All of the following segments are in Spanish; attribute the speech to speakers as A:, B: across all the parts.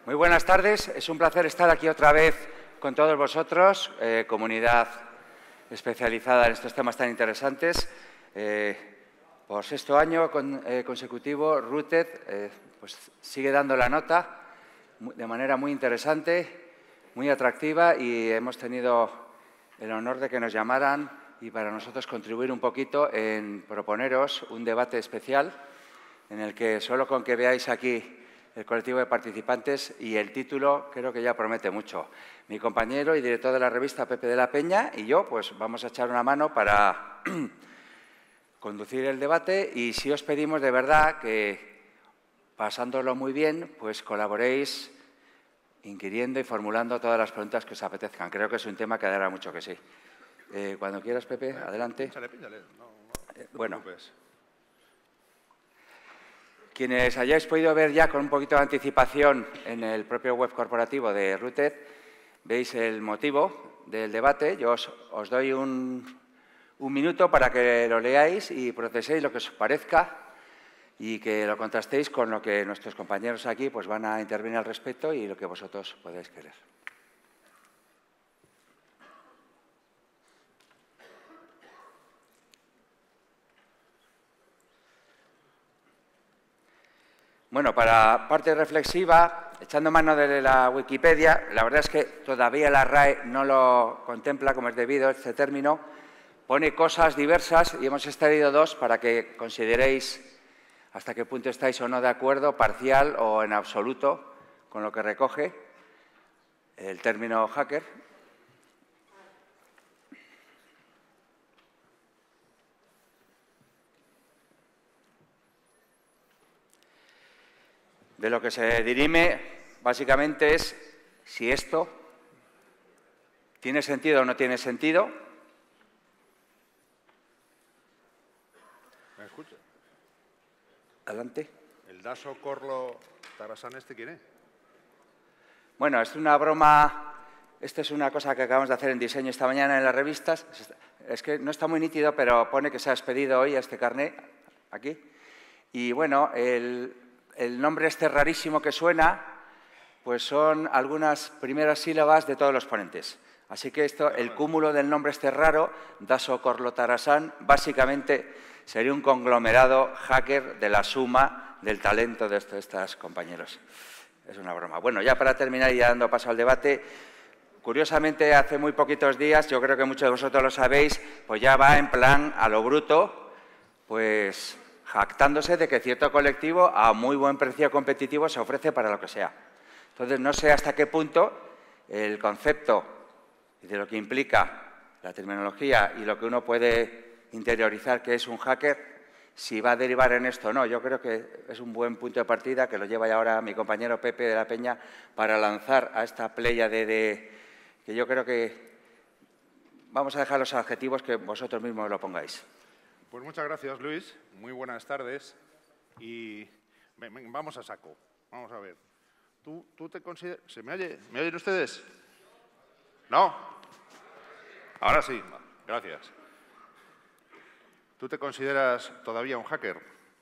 A: Muy buenas tardes. Es un placer estar aquí otra vez con todos vosotros, comunidad especializada en estos temas tan interesantes. Por sexto año consecutivo, Rooted pues sigue dando la nota de manera muy interesante, muy atractiva, y hemos tenido el honor de que nos llamaran y para nosotros contribuir un poquito en proponeros un debate especial en el que solo con que veáis aquí el colectivo de participantes y el título creo que ya promete mucho. Mi compañero y director de la revista, Pepe de la Peña, y yo pues vamos a echar una mano para conducir el debate, y sí os pedimos de verdad que, pasándolo muy bien, pues colaboréis inquiriendo y formulando todas las preguntas que os apetezcan. Creo que es un tema que dará mucho que sí. Cuando quieras, Pepe, adelante.
B: Pínchale. No
A: bueno.
B: preocupes.
A: Quienes hayáis podido ver ya con un poquito de anticipación en el propio web corporativo de Rooted, veis el motivo del debate. Yo os doy un minuto para que lo leáis y proceséis lo que os parezca y que lo contrastéis con lo que nuestros compañeros aquí pues van a intervenir al respecto y lo que vosotros podéis querer. Bueno, para parte reflexiva, echando mano de la Wikipedia, la verdad es que todavía la RAE no lo contempla como es debido este término, pone cosas diversas y hemos extraído dos para que consideréis hasta qué punto estáis o no de acuerdo, parcial o en absoluto, con lo que recoge el término hacker. De lo que se dirime, básicamente, es si esto tiene sentido o no tiene sentido.
B: ¿Me escucha?
A: Adelante.
B: ¿El Daso Corlo Tarasán quién es?
A: Bueno, es una broma. Esto es una cosa que acabamos de hacer en diseño esta mañana en las revistas. Es que no está muy nítido, pero pone que se ha expedido hoy a este carné, aquí. Y bueno, el nombre este rarísimo que suena, pues son algunas primeras sílabas de todos los ponentes. Así que esto, el cúmulo del nombre este raro, Daso Corlo Tarasán, básicamente sería un conglomerado hacker de la suma del talento de estos compañeros. Es una broma. Bueno, ya para terminar y ya dando paso al debate, curiosamente hace muy poquitos días, yo creo que muchos de vosotros lo sabéis, pues ya va en plan a lo bruto, pues jactándose de que cierto colectivo a muy buen precio competitivo se ofrece para lo que sea. Entonces, no sé hasta qué punto el concepto de lo que implica la terminología y lo que uno puede interiorizar que es un hacker, si va a derivar en esto o no. Yo creo que es un buen punto de partida que lo lleva ya ahora mi compañero Pepe de la Peña para lanzar a esta pléyade que yo creo que vamos a dejar los adjetivos que vosotros mismos lo pongáis.
B: Pues muchas gracias, Luis. Muy buenas tardes. Y vamos a saco. Vamos a ver. ¿Tú te consideras...? ¿Se me oye? ¿Me oyen ustedes? ¿No? Ahora sí. Gracias. ¿Tú te consideras todavía un hacker?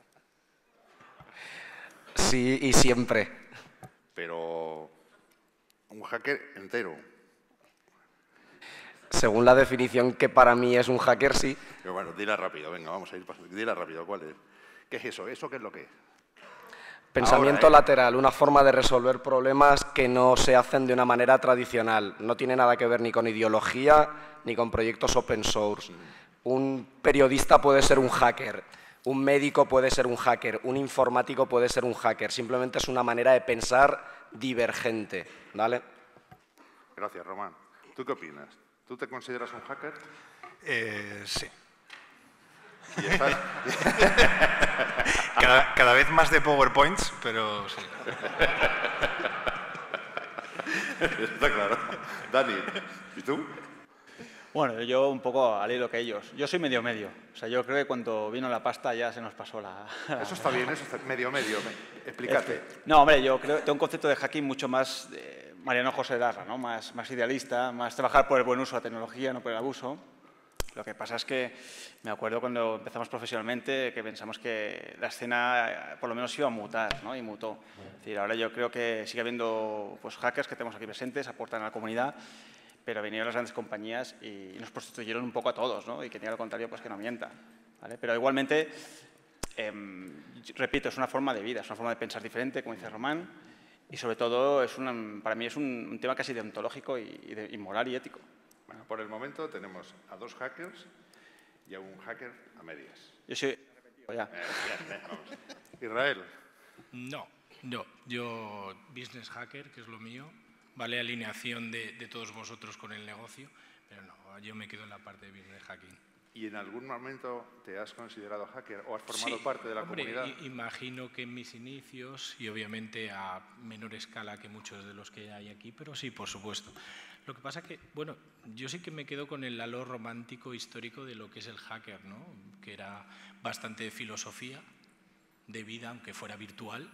C: Sí, y siempre.
B: Pero un hacker entero.
C: Según la definición que para mí es un hacker, sí.
B: Pero bueno, dila rápido, venga, vamos a ir pasando. Dila rápido, ¿cuál es? ¿Qué es eso? ¿Eso qué es lo que es?
C: Pensamiento lateral, una forma de resolver problemas que no se hacen de una manera tradicional. No tiene nada que ver ni con ideología ni con proyectos open source. Un periodista puede ser un hacker, un médico puede ser un hacker, un informático puede ser un hacker. Simplemente es una manera de pensar divergente, ¿vale?
B: Gracias, Román. ¿Tú qué opinas? ¿Tú te consideras un hacker?
D: Sí.
B: ¿Y estás?
D: Cada vez más de PowerPoints, pero sí.
B: Está claro. Dani, ¿y tú?
E: Bueno, yo un poco al hilo que ellos. Yo soy medio-medio. O sea, yo creo que cuando vino la pasta ya se nos pasó la...
B: Eso está bien, eso está medio-medio. Explícate.
E: No, hombre, yo creo que tengo un concepto de hacking mucho más Mariano José Darra, ¿no? Más idealista, más trabajar por el buen uso de la tecnología, no por el abuso. Lo que pasa es que me acuerdo cuando empezamos profesionalmente que pensamos que la escena por lo menos iba a mutar, ¿no? Y mutó. Es decir, ahora yo creo que sigue habiendo pues, hackers que tenemos aquí presentes, aportan a la comunidad, pero vinieron las grandes compañías y nos prostituyeron un poco a todos, ¿no? Y que tenga lo contrario, pues que no mienta, ¿vale? Pero igualmente, repito, es una forma de vida, es una forma de pensar diferente, como dice Román, y sobre todo para mí es un tema casi deontológico y moral y ético.
B: Bueno, por el momento tenemos a 2 hackers y a un hacker a medias.
E: Yo soy arrepentido ya.
B: Vamos. Israel.
F: No, yo business hacker, que es lo mío, vale alineación de todos vosotros con el negocio, pero no, yo me quedo en la parte de business hacking.
B: ¿Y en algún momento te has considerado hacker o has formado
F: Sí,
B: parte de la
F: hombre,
B: comunidad?
F: Imagino que en mis inicios, y obviamente a menor escala que muchos de los que hay aquí, pero sí, por supuesto. Lo que pasa que, bueno, yo sí que me quedo con el halo romántico histórico de lo que es el hacker, ¿no? Que era bastante de filosofía, de vida, aunque fuera virtual,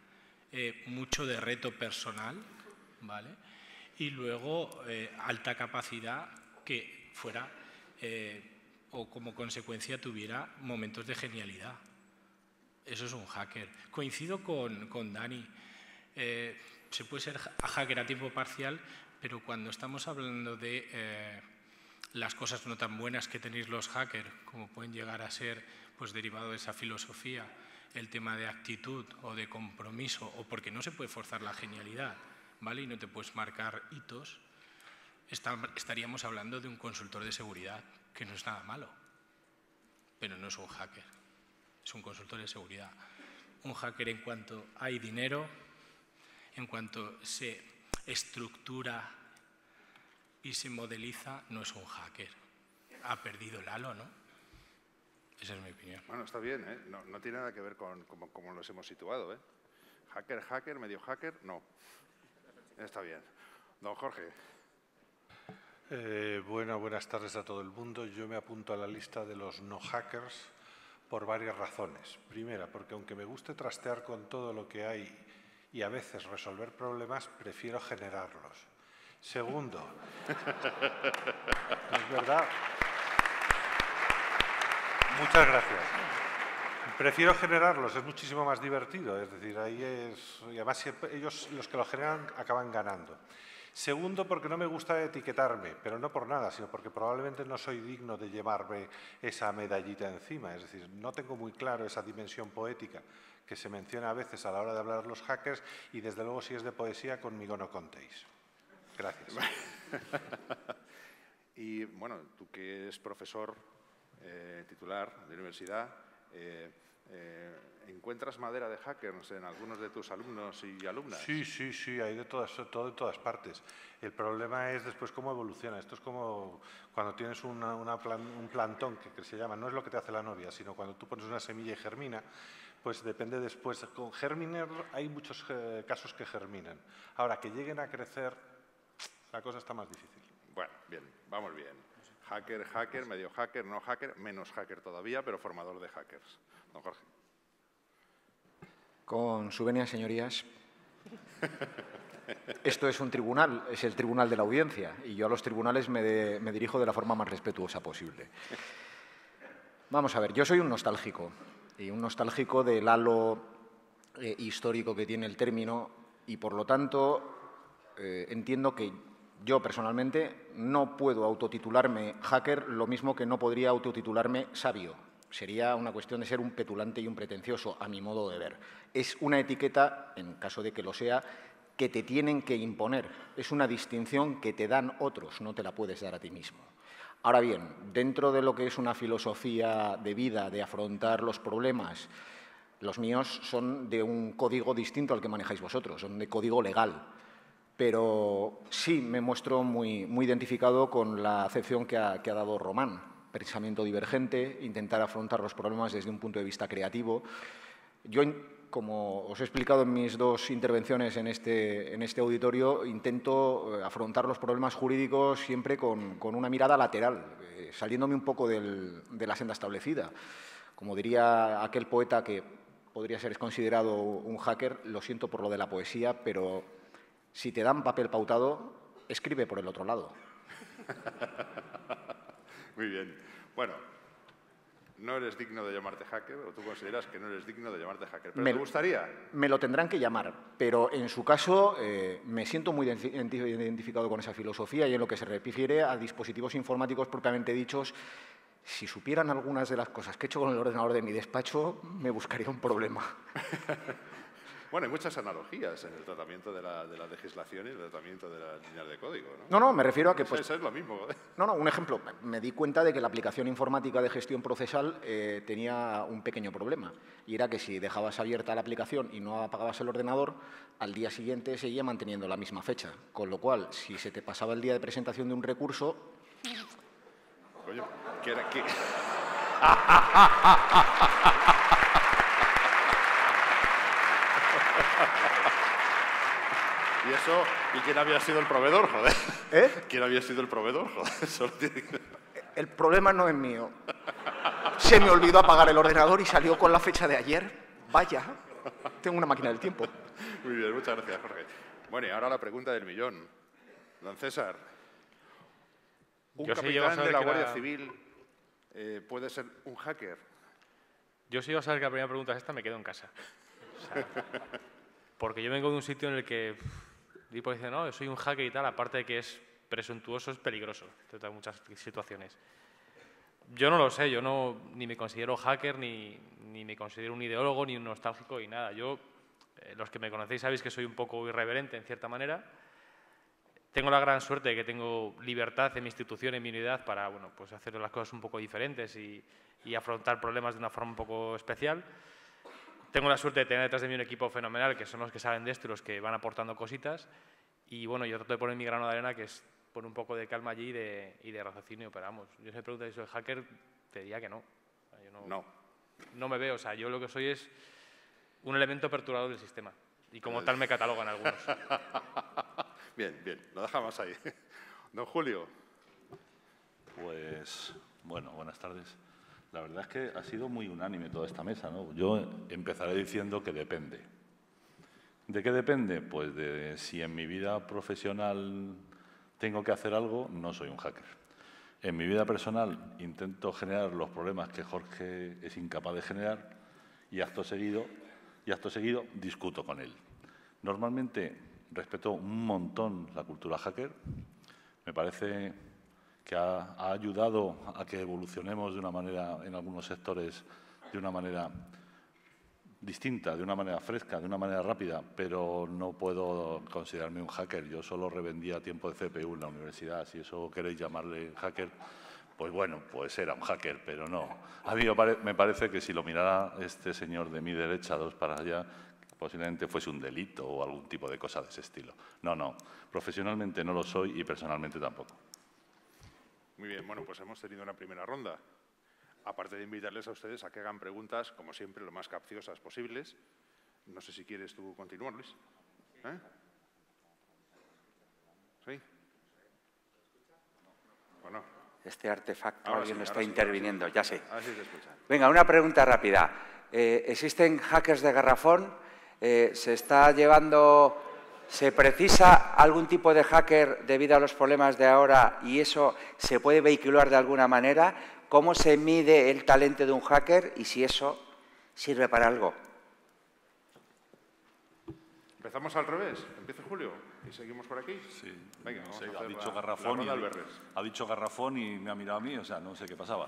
F: mucho de reto personal, ¿vale? Y luego alta capacidad que fuera... o como consecuencia tuviera momentos de genialidad. Eso es un hacker. Coincido con Dani. Se puede ser hacker a tiempo parcial, pero cuando estamos hablando de las cosas no tan buenas que tenéis los hackers, como pueden llegar a ser pues, derivado de esa filosofía, el tema de actitud o de compromiso, o porque no se puede forzar la genialidad, ¿vale? Y no te puedes marcar hitos, estaríamos hablando de un consultor de seguridad, que no es nada malo, pero no es un hacker, es un consultor de seguridad. Un hacker en cuanto hay dinero, en cuanto se estructura y se modeliza, no es un hacker. Ha perdido el halo, ¿no? Esa es mi opinión.
B: Bueno, está bien, ¿eh? No tiene nada que ver con cómo los hemos situado, ¿eh? Hacker, medio hacker, no. Está bien. Don Jorge.
G: Buenas tardes a todo el mundo. Yo me apunto a la lista de los no hackers por varias razones. Primera, porque aunque me guste trastear con todo lo que hay y a veces resolver problemas, prefiero generarlos. Segundo, es verdad. Muchas gracias. Prefiero generarlos, es muchísimo más divertido. Es decir, ahí es... Y además ellos, los que lo generan, acaban ganando. Segundo, porque no me gusta etiquetarme, pero no por nada, sino porque probablemente no soy digno de llevarme esa medallita encima. Es decir, no tengo muy claro esa dimensión poética que se menciona a veces a la hora de hablar de los hackers y, desde luego, si es de poesía, conmigo no contéis. Gracias.
B: Y, bueno, tú que eres profesor titular de universidad, ¿encuentras madera de hackers en algunos de tus alumnos y alumnas?
G: Sí, hay de todas partes. El problema es después cómo evoluciona. Esto es como cuando tienes un plantón, que se llama, no es lo que te hace la novia, sino cuando tú pones una semilla y germina, pues depende después. Con germinar hay muchos casos que germinan. Ahora, que lleguen a crecer, la cosa está más difícil.
B: Bueno, bien, vamos bien. Hacker, medio hacker, no hacker, menos hacker todavía, pero formador de hackers. Don Jorge.
A: Con su venia, señorías, esto es un tribunal, es el tribunal de la audiencia, y yo a los tribunales me dirijo de la forma más respetuosa posible. Vamos a ver, yo soy un nostálgico, y un nostálgico del halo histórico que tiene el término, y por lo tanto entiendo que yo personalmente no puedo autotitularme hacker, lo mismo que no podría autotitularme sabio. Sería una cuestión de ser un petulante y un pretencioso, a mi modo de ver. Es una etiqueta, en caso de que lo sea, que te tienen que imponer. Es una distinción que te dan otros, no te la puedes dar a ti mismo. Ahora bien, dentro de lo que es una filosofía de vida, de afrontar los problemas, los míos son de un código distinto al que manejáis vosotros, son de código legal. Pero sí me muestro muy identificado con la acepción que ha dado Román. Pensamiento divergente, intentar afrontar los problemas desde un punto de vista creativo. Yo, como os he explicado en mis dos intervenciones en este auditorio, intento afrontar los problemas jurídicos siempre con una mirada lateral, saliéndome un poco de la senda establecida. Como diría aquel poeta que podría ser considerado un hacker, lo siento por lo de la poesía, pero si te dan papel pautado, escribe por el otro lado.
B: Muy bien. Bueno, no eres digno de llamarte hacker, o tú consideras que no eres digno de llamarte hacker. ¿Pero te gustaría?
H: Me lo tendrán que llamar, pero en su caso me siento muy identificado con esa filosofía y en lo que se refiere a dispositivos informáticos propiamente dichos. Si supieran algunas de las cosas que he hecho con el ordenador de mi despacho, me buscaría un problema.
B: Bueno, hay muchas analogías en el tratamiento de la legislación y el tratamiento de las líneas de código, ¿no?
H: No, me refiero a que...
B: Eso es lo mismo.
H: No, un ejemplo. Me di cuenta de que la aplicación informática de gestión procesal tenía un pequeño problema. Y era que si dejabas abierta la aplicación y no apagabas el ordenador, al día siguiente seguía manteniendo la misma fecha. Con lo cual, si se te pasaba el día de presentación de un recurso...
B: Coño, ¿qué era? ¿Qué? ¿Y eso? ¿Y quién había sido el proveedor, joder? ¿Quién había sido el proveedor, joder? Solo tiene que...
H: El problema no es mío. Se me olvidó apagar el ordenador y salió con la fecha de ayer. Vaya, tengo una máquina del tiempo.
B: Muy bien, muchas gracias, Jorge. Bueno, y ahora la pregunta del millón. Don César, ¿un capitán de la Guardia Civil puede ser un hacker?
I: Yo si iba a saber que la primera pregunta es esta, me quedo en casa. O sea, porque yo vengo de un sitio en el que tipo dice, no, yo soy un hacker y tal, aparte de que es presuntuoso, es peligroso en muchas situaciones. Yo no lo sé, yo ni me considero hacker, ni me considero un ideólogo, ni un nostálgico, ni nada. Yo, los que me conocéis sabéis que soy un poco irreverente en cierta manera. Tengo la gran suerte de que tengo libertad en mi institución, en mi unidad, para bueno, pues hacer las cosas un poco diferentes y afrontar problemas de una forma un poco especial. Tengo la suerte de tener detrás de mí un equipo fenomenal, que son los que saben de esto y los que van aportando cositas. Y bueno, yo trato de poner mi grano de arena, que es poner un poco de calma allí y de raciocinio. Pero vamos, yo si me preguntas si soy hacker, te diría que no. O sea, yo no me veo. O sea, yo lo que soy es un elemento perturbador del sistema. Y como tal me catalogan algunos.
B: Bien, lo dejamos ahí. Don Julio.
J: Pues, bueno, buenas tardes. La verdad es que ha sido muy unánime toda esta mesa, ¿no? Yo empezaré diciendo que depende. ¿De qué depende? Pues de si en mi vida profesional tengo que hacer algo, no soy un hacker. En mi vida personal intento generar los problemas que Jorge es incapaz de generar y acto seguido discuto con él. Normalmente respeto un montón la cultura hacker. Me parece que ha ayudado a que evolucionemos de una manera, en algunos sectores, de una manera distinta, de una manera fresca, de una manera rápida, pero no puedo considerarme un hacker. Yo solo revendía tiempo de CPU en la universidad. Si eso queréis llamarle hacker, pues bueno, pues era un hacker, pero no. A mí me parece que si lo mirara este señor de mi derecha, dos para allá, posiblemente fuese un delito o algún tipo de cosa de ese estilo. No, profesionalmente no lo soy y personalmente tampoco.
B: Muy bien, bueno, pues hemos tenido una primera ronda. Aparte de invitarles a ustedes a que hagan preguntas, como siempre, lo más capciosas posibles. No sé si quieres tú continuar, Luis. ¿Sí? Bueno.
A: Este artefacto, alguien está interviniendo, ya sé.
B: Así se escucha.
A: Venga, una pregunta rápida. ¿Existen hackers de garrafón? ¿Se está llevando... ¿Se precisa algún tipo de hacker debido a los problemas de ahora y eso se puede vehicular de alguna manera? ¿Cómo se mide el talento de un hacker y si eso sirve para algo?
B: ¿Empezamos al revés? ¿Empieza Julio? ¿Y seguimos por aquí?
J: Sí.
B: Venga, vamos a hacer
J: ha dicho garrafón
B: ha
J: dicho garrafón y me ha mirado a mí, o sea, no sé qué pasaba.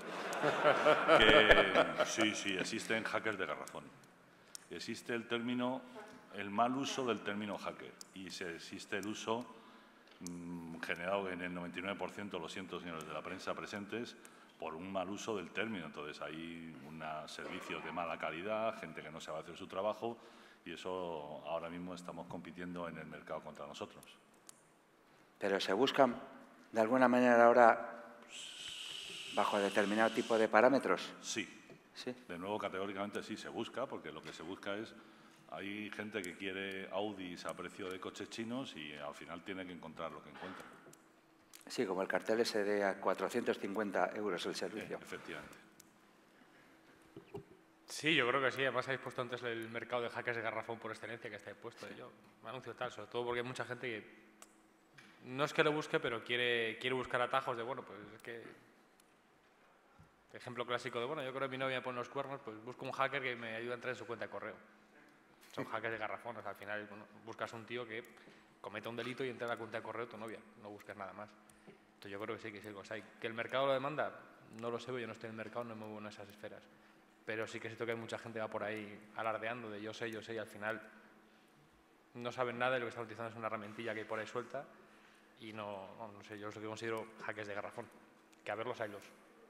J: Sí, existen hackers de garrafón. Existe el mal uso del término hacker y existe el uso generado en el 99%, lo siento señores de la prensa presentes, por un mal uso del término. Entonces hay servicios de mala calidad, gente que no sabe hacer su trabajo y eso ahora mismo estamos compitiendo en el mercado contra nosotros.
A: ¿Pero se buscan de alguna manera ahora bajo determinado tipo de parámetros?
J: Sí. De nuevo, categóricamente sí se busca, porque lo que se busca es... Hay gente que quiere Audis a precio de coches chinos y al final tiene que encontrar lo que encuentra.
A: Sí, como el cartel ese de a 450 euros el servicio.
J: Efectivamente.
I: Sí, yo creo que sí. Además, habéis puesto antes el mercado de hackers de garrafón por excelencia que está puesto. Yo me anuncio tal, sobre todo porque hay mucha gente que no es que lo busque, pero quiere buscar atajos de, bueno, pues es que Ejemplo clásico de, bueno, yo creo que mi novia me pone los cuernos, pues busco un hacker que me ayude a entrar en su cuenta de correo. Son hackers de garrafón, o sea, al final bueno, buscas un tío que cometa un delito y entre a la cuenta de correo de tu novia, no buscas nada más. Entonces yo creo que sí, que sí. O sea, que el mercado lo demanda, no lo sé, yo no estoy en el mercado, no me muevo en esas esferas. Pero sí que siento que hay mucha gente que va por ahí alardeando de yo sé, y al final no saben nada y lo que están utilizando es una herramientilla que hay por ahí suelta y no sé, yo lo que considero hackers de garrafón, que a ver los haylos.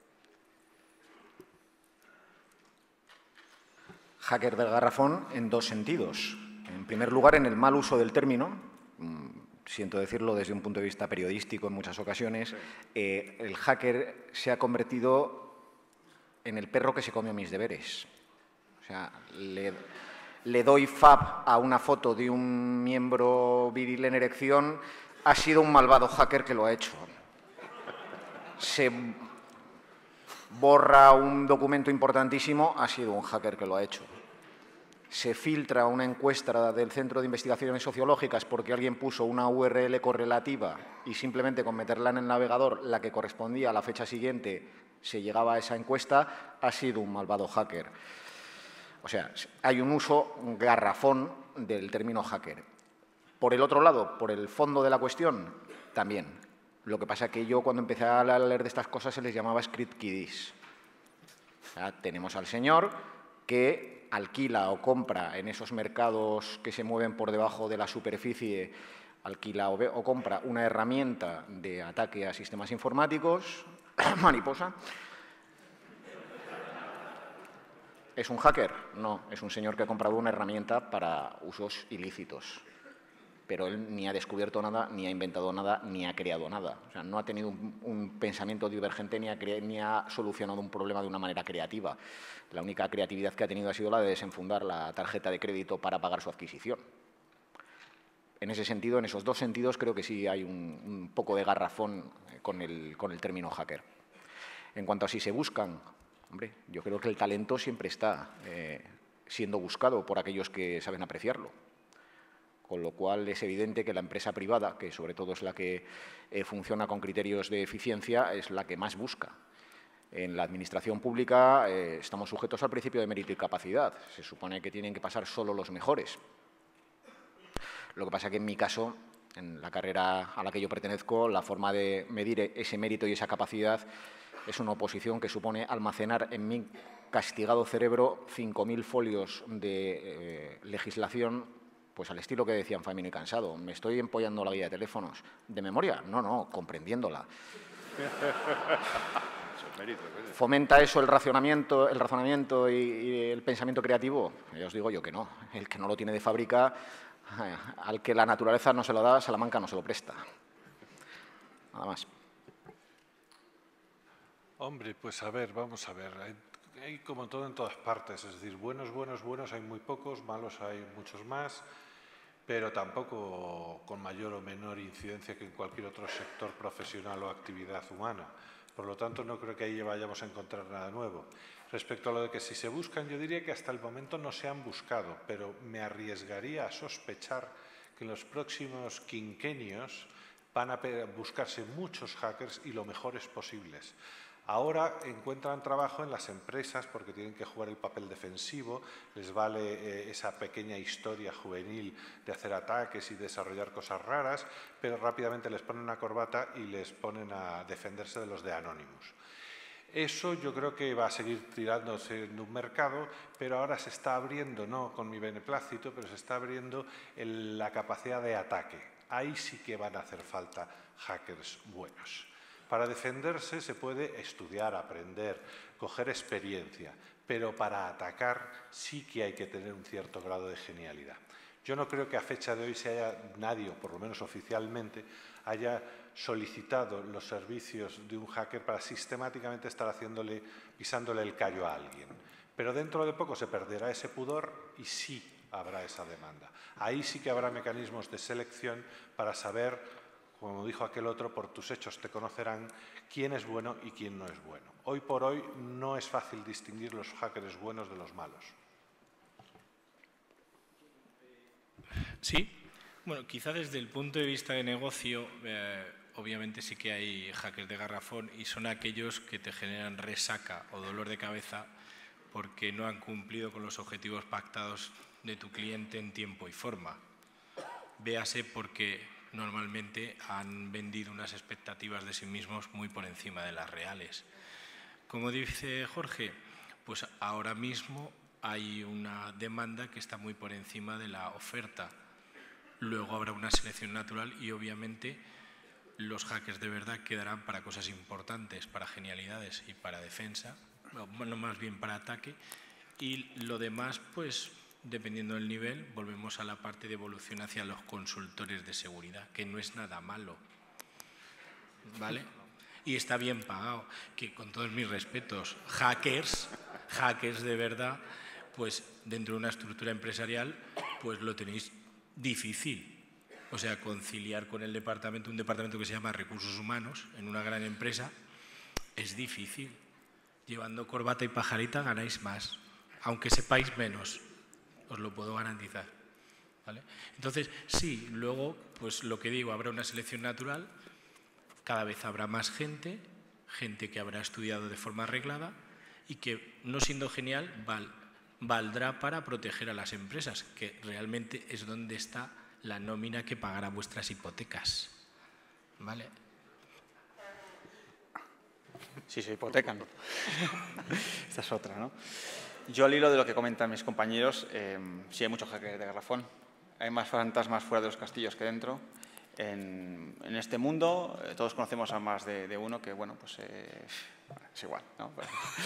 H: Hacker del garrafón en dos sentidos. En primer lugar, en el mal uso del término. Siento decirlo desde un punto de vista periodístico en muchas ocasiones. El hacker se ha convertido en el perro que se comió mis deberes. O sea, le doy fab a una foto de un miembro viril en erección, ha sido un malvado hacker que lo ha hecho. Se borra un documento importantísimo, ha sido un hacker que lo ha hecho. Se filtra una encuesta del Centro de Investigaciones Sociológicas porque alguien puso una URL correlativa y simplemente con meterla en el navegador, la que correspondía a la fecha siguiente, se llegaba a esa encuesta, ha sido un malvado hacker. O sea, hay un uso garrafón del término hacker. Por el otro lado, por el fondo de la cuestión, también. Lo que pasa es que yo cuando empecé a leer de estas cosas se les llamaba script kiddies. O sea, tenemos al señor que alquila o compra en esos mercados que se mueven por debajo de la superficie, alquila o compra una herramienta de ataque a sistemas informáticos, mariposa. ¿Es un hacker? No, es un señor que ha comprado una herramienta para usos ilícitos. Pero él ni ha descubierto nada, ni ha inventado nada, ni ha creado nada. O sea, no ha tenido un pensamiento divergente ni ha solucionado un problema de una manera creativa. La única creatividad que ha tenido ha sido la de desenfundar la tarjeta de crédito para pagar su adquisición. En ese sentido, en esos dos sentidos, creo que sí hay un poco de garrafón con el término hacker. En cuanto a si se buscan, hombre, yo creo que el talento siempre está siendo buscado por aquellos que saben apreciarlo. Con lo cual es evidente que la empresa privada, que sobre todo es la que funciona con criterios de eficiencia, es la que más busca. En la administración pública estamos sujetos al principio de mérito y capacidad. Se supone que tienen que pasar solo los mejores. Lo que pasa es que en mi caso, en la carrera a la que yo pertenezco, la forma de medir ese mérito y esa capacidad es una oposición que supone almacenar en mi castigado cerebro 5.000 folios de legislación. Pues al estilo que decían Famino y Cansado, me estoy empollando la guía de teléfonos. ¿De memoria? No, comprendiéndola. ¿Fomenta eso el razonamiento y el pensamiento creativo? Ya os digo yo que no. El que no lo tiene de fábrica, al que la naturaleza no se lo da, Salamanca no se lo presta. Nada más.
G: Hombre, pues a ver, vamos a ver. Hay como todo en todas partes, es decir, buenos hay muy pocos, malos hay muchos más, pero tampoco con mayor o menor incidencia que en cualquier otro sector profesional o actividad humana. Por lo tanto, no creo que ahí vayamos a encontrar nada nuevo. Respecto a lo de que si se buscan, yo diría que hasta el momento no se han buscado, pero me arriesgaría a sospechar que en los próximos quinquenios van a buscarse muchos hackers y lo mejores posibles. Ahora encuentran trabajo en las empresas porque tienen que jugar el papel defensivo, les vale esa pequeña historia juvenil de hacer ataques y desarrollar cosas raras, pero rápidamente les ponen una corbata y les ponen a defenderse de los de Anonymous. Eso yo creo que va a seguir tirándose en un mercado, pero ahora se está abriendo, no con mi beneplácito, pero se está abriendo la capacidad de ataque. Ahí sí que van a hacer falta hackers buenos. Para defenderse se puede estudiar, aprender, coger experiencia, pero para atacar sí que hay que tener un cierto grado de genialidad. Yo no creo que a fecha de hoy nadie, o por lo menos oficialmente, haya solicitado los servicios de un hacker para sistemáticamente estar pisándole el callo a alguien. Pero dentro de poco se perderá ese pudor y sí habrá esa demanda. Ahí sí que habrá mecanismos de selección para saber, como dijo aquel otro, por tus hechos te conocerán quién es bueno y quién no es bueno. Hoy por hoy no es fácil distinguir los hackers buenos de los malos.
F: Sí, bueno, quizá desde el punto de vista de negocio, obviamente sí que hay hackers de garrafón y son aquellos que te generan resaca o dolor de cabeza porque no han cumplido con los objetivos pactados de tu cliente en tiempo y forma. Véase porque normalmente han vendido unas expectativas de sí mismos muy por encima de las reales. Como dice Jorge, pues ahora mismo hay una demanda que está muy por encima de la oferta. Luego habrá una selección natural y obviamente los hackers de verdad quedarán para cosas importantes, para genialidades y para defensa, bueno, más bien para ataque, y lo demás, pues dependiendo del nivel, volvemos a la parte de evolución hacia los consultores de seguridad, que no es nada malo, ¿vale? Y está bien pagado, que con todos mis respetos, hackers de verdad, pues dentro de una estructura empresarial, pues lo tenéis difícil. O sea, conciliar con el departamento, un departamento que se llama Recursos Humanos, en una gran empresa, es difícil. Llevando corbata y pajarita ganáis más, aunque sepáis menos, os lo puedo garantizar, ¿vale? Entonces, sí, luego, pues lo que digo, habrá una selección natural, cada vez habrá más gente que habrá estudiado de forma arreglada y que, no siendo genial, valdrá para proteger a las empresas, que realmente es donde está la nómina que pagará vuestras hipotecas, ¿vale?
E: Sí, se hipotecan. Esta es otra, ¿no? Yo al hilo de lo que comentan mis compañeros, sí hay mucho hacker de garrafón. Hay más fantasmas fuera de los castillos que dentro. En este mundo todos conocemos a más de uno que, bueno, pues es igual, ¿no? Bueno,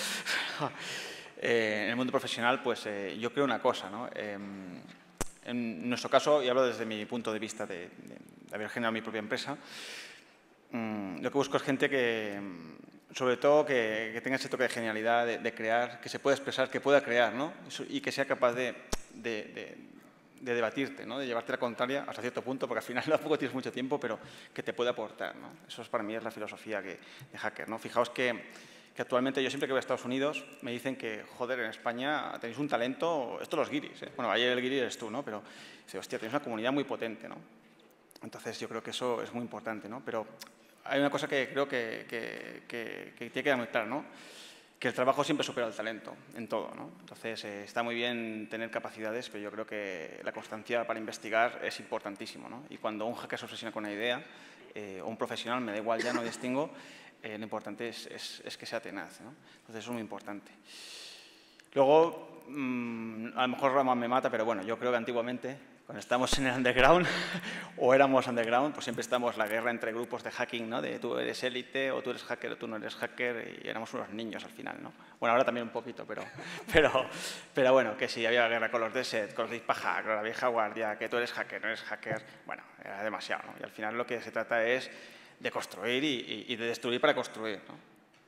E: en el mundo profesional, pues yo creo una cosa, ¿no? En nuestro caso, y hablo desde mi punto de vista de haber generado mi propia empresa, lo que busco es gente que, sobre todo, que tenga ese toque de genialidad, de crear, que se pueda expresar, que pueda crear, ¿no? Y que sea capaz de debatirte, ¿no? De llevarte la contraria hasta cierto punto, porque al final tampoco tienes mucho tiempo, pero que te puede aportar, ¿no? Eso para mí es la filosofía de hacker, ¿no? Fijaos que actualmente yo siempre que voy a Estados Unidos me dicen que, joder, en España tenéis un talento, esto los guiris, ¿eh? Bueno, ayer el guiri eres tú, ¿no? Pero, hostia, tenéis una comunidad muy potente, ¿no? Entonces yo creo que eso es muy importante, ¿no? Pero hay una cosa que creo que tiene que quedar muy clara, ¿no? Que el trabajo siempre supera el talento, en todo, ¿no? Entonces está muy bien tener capacidades, pero yo creo que la constancia para investigar es importantísimo, ¿no? Y cuando un hacker se obsesiona con una idea, o un profesional, me da igual ya, no distingo, lo importante es que sea tenaz, ¿no? Entonces eso es muy importante. Luego, a lo mejor Rama me mata, pero bueno, yo creo que antiguamente, cuando estábamos en el underground, o éramos underground, pues siempre estamos la guerra entre grupos de hacking, ¿no? De tú eres élite, o tú eres hacker, o tú no eres hacker, y éramos unos niños al final, ¿no? Bueno, ahora también un poquito, pero bueno, que sí, había guerra con los DSET, con los de Ispaja, con la vieja guardia, que tú eres hacker, no eres hacker, bueno, era demasiado, ¿no? Y al final lo que se trata es de construir y de destruir para construir, ¿no?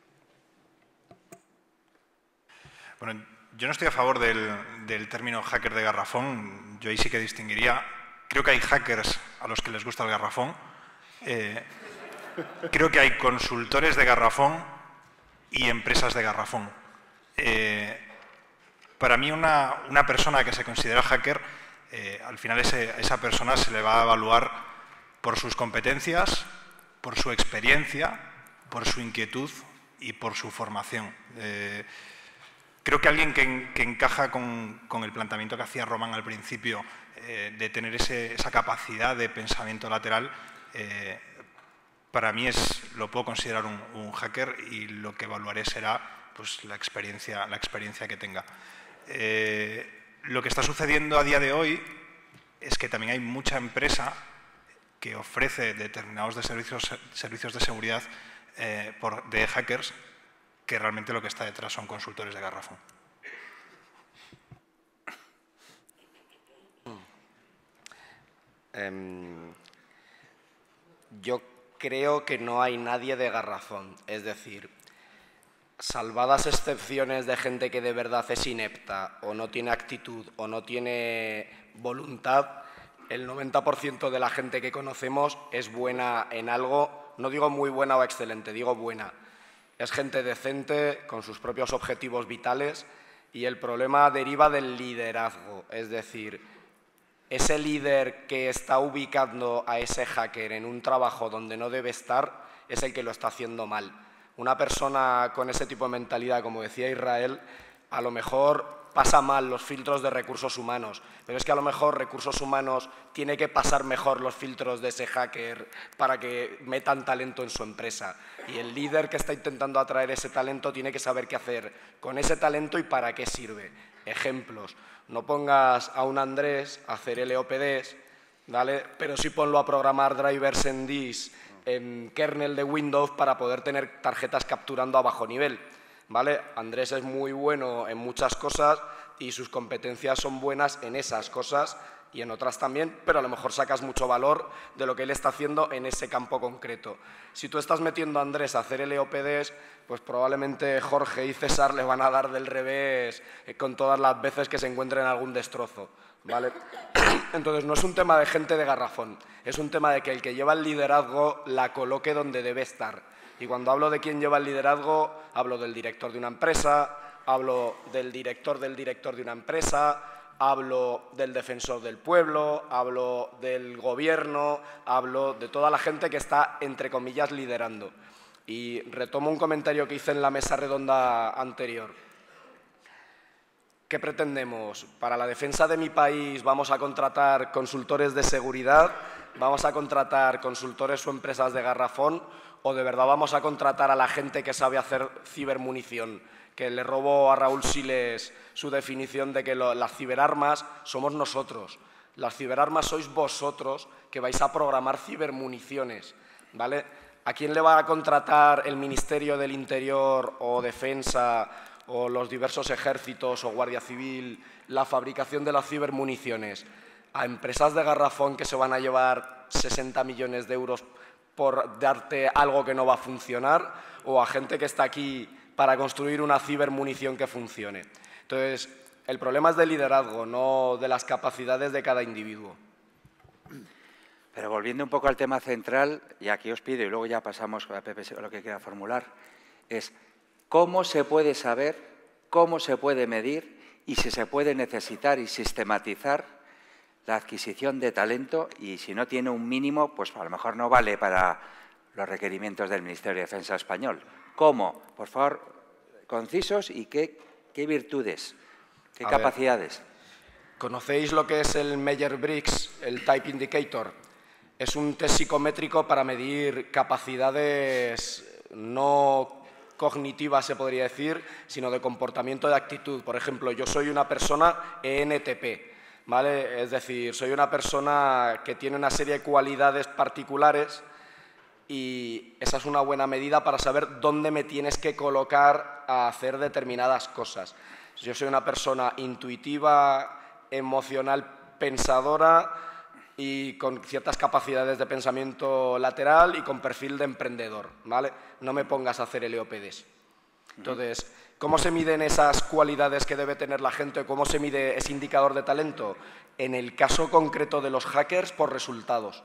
D: Bueno, yo no estoy a favor del término hacker de garrafón. Yo ahí sí que distinguiría. Creo que hay hackers a los que les gusta el garrafón. Creo que hay consultores de garrafón y empresas de garrafón. Para mí una persona que se considera hacker, al final esa persona se le va a evaluar por sus competencias, por su experiencia, por su inquietud y por su formación. Creo que alguien que encaja con el planteamiento que hacía Román al principio, de tener esa capacidad de pensamiento lateral, para mí lo puedo considerar un hacker, y lo que evaluaré será pues, la experiencia que tenga. Lo que está sucediendo a día de hoy es que también hay mucha empresa que ofrece determinados servicios de seguridad de hackers, que realmente lo que está detrás son consultores de garrafón.
C: Yo creo que no hay nadie de garrafón. Es decir, salvadas excepciones de gente que de verdad es inepta o no tiene actitud o no tiene voluntad, el 90% de la gente que conocemos es buena en algo, no digo muy buena o excelente, digo buena. Es gente decente, con sus propios objetivos vitales, y el problema deriva del liderazgo. Es decir, ese líder que está ubicando a ese hacker en un trabajo donde no debe estar es el que lo está haciendo mal. Una persona con ese tipo de mentalidad, como decía Israel, a lo mejor pasa mal los filtros de recursos humanos, pero es que a lo mejor recursos humanos tiene que pasar mejor los filtros de ese hacker para que metan talento en su empresa. Y el líder que está intentando atraer ese talento tiene que saber qué hacer con ese talento y para qué sirve. Ejemplos, no pongas a un Andrés a hacer LOPDs, ¿vale? Pero sí ponlo a programar drivers en DIS, en kernel de Windows para poder tener tarjetas capturando a bajo nivel. ¿Vale? Andrés es muy bueno en muchas cosas y sus competencias son buenas en esas cosas y en otras también, pero a lo mejor sacas mucho valor de lo que él está haciendo en ese campo concreto. Si tú estás metiendo a Andrés a hacer LOPDs, pues probablemente Jorge y César le van a dar del revés con todas las veces que se encuentren algún destrozo, ¿vale? Entonces no es un tema de gente de garrafón, es un tema de que el que lleva el liderazgo la coloque donde debe estar. Y cuando hablo de quién lleva el liderazgo, hablo del director de una empresa, hablo del director de una empresa, hablo del defensor del pueblo, hablo del gobierno, hablo de toda la gente que está, entre comillas, liderando. Y retomo un comentario que hice en la mesa redonda anterior. ¿Qué pretendemos? Para la defensa de mi país vamos a contratar consultores de seguridad, vamos a contratar consultores o empresas de garrafón, o de verdad vamos a contratar a la gente que sabe hacer cibermunición, que le robo a Raúl Siles su definición de que las ciberarmas somos nosotros. Las ciberarmas sois vosotros que vais a programar cibermuniciones, ¿vale? ¿A quién le va a contratar el Ministerio del Interior o Defensa o los diversos ejércitos o Guardia Civil la fabricación de las cibermuniciones? A empresas de garrafón que se van a llevar 60 millones de euros por darte algo que no va a funcionar, o a gente que está aquí para construir una cibermunición que funcione. Entonces, el problema es del liderazgo, no de las capacidades de cada individuo.
A: Pero volviendo un poco al tema central, y aquí os pido, y luego ya pasamos a Pepe lo que quiera formular, es cómo se puede saber, cómo se puede medir y si se puede necesitar y sistematizar la adquisición de talento, y si no tiene un mínimo, pues a lo mejor no vale para los requerimientos del Ministerio de Defensa español. ¿Cómo? Por favor, concisos y qué virtudes, qué capacidades.
C: ¿Conocéis lo que es el Myers-Briggs, el Type Indicator? Es un test psicométrico para medir capacidades no cognitivas, se podría decir, sino de comportamiento, de actitud. Por ejemplo, yo soy una persona ENTP, ¿vale? Es decir, soy una persona que tiene una serie de cualidades particulares y esa es una buena medida para saber dónde me tienes que colocar a hacer determinadas cosas. Yo soy una persona intuitiva, emocional, pensadora y con ciertas capacidades de pensamiento lateral y con perfil de emprendedor, ¿vale? No me pongas a hacer LOPDs. Entonces, ¿cómo se miden esas cualidades que debe tener la gente? ¿Cómo se mide ese indicador de talento? En el caso concreto de los hackers, por resultados.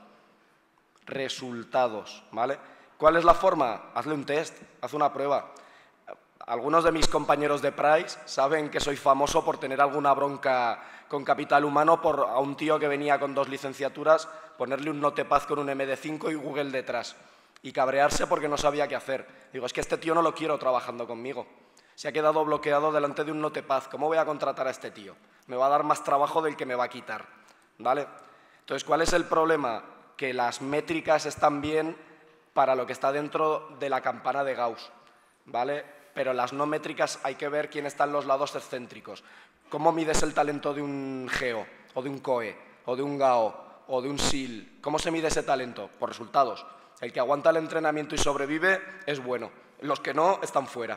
C: Resultados, ¿vale? ¿Cuál es la forma? Hazle un test, haz una prueba. Algunos de mis compañeros de Price saben que soy famoso por tener alguna bronca con capital humano por a un tío que venía con 2 licenciaturas, ponerle un Notepad con un MD5 y Google detrás y cabrearse porque no sabía qué hacer. Digo, es que este tío no lo quiero trabajando conmigo. Se ha quedado bloqueado delante de un Notepad. ¿Cómo voy a contratar a este tío? Me va a dar más trabajo del que me va a quitar, ¿vale? Entonces, ¿cuál es el problema? Que las métricas están bien para lo que está dentro de la campana de Gauss, ¿vale? Pero las no métricas hay que ver quién está en los lados excéntricos. ¿Cómo mides el talento de un GEO, o de un COE, o de un GAO, o de un SIL? ¿Cómo se mide ese talento? Por resultados. El que aguanta el entrenamiento y sobrevive es bueno. Los que no, están fuera.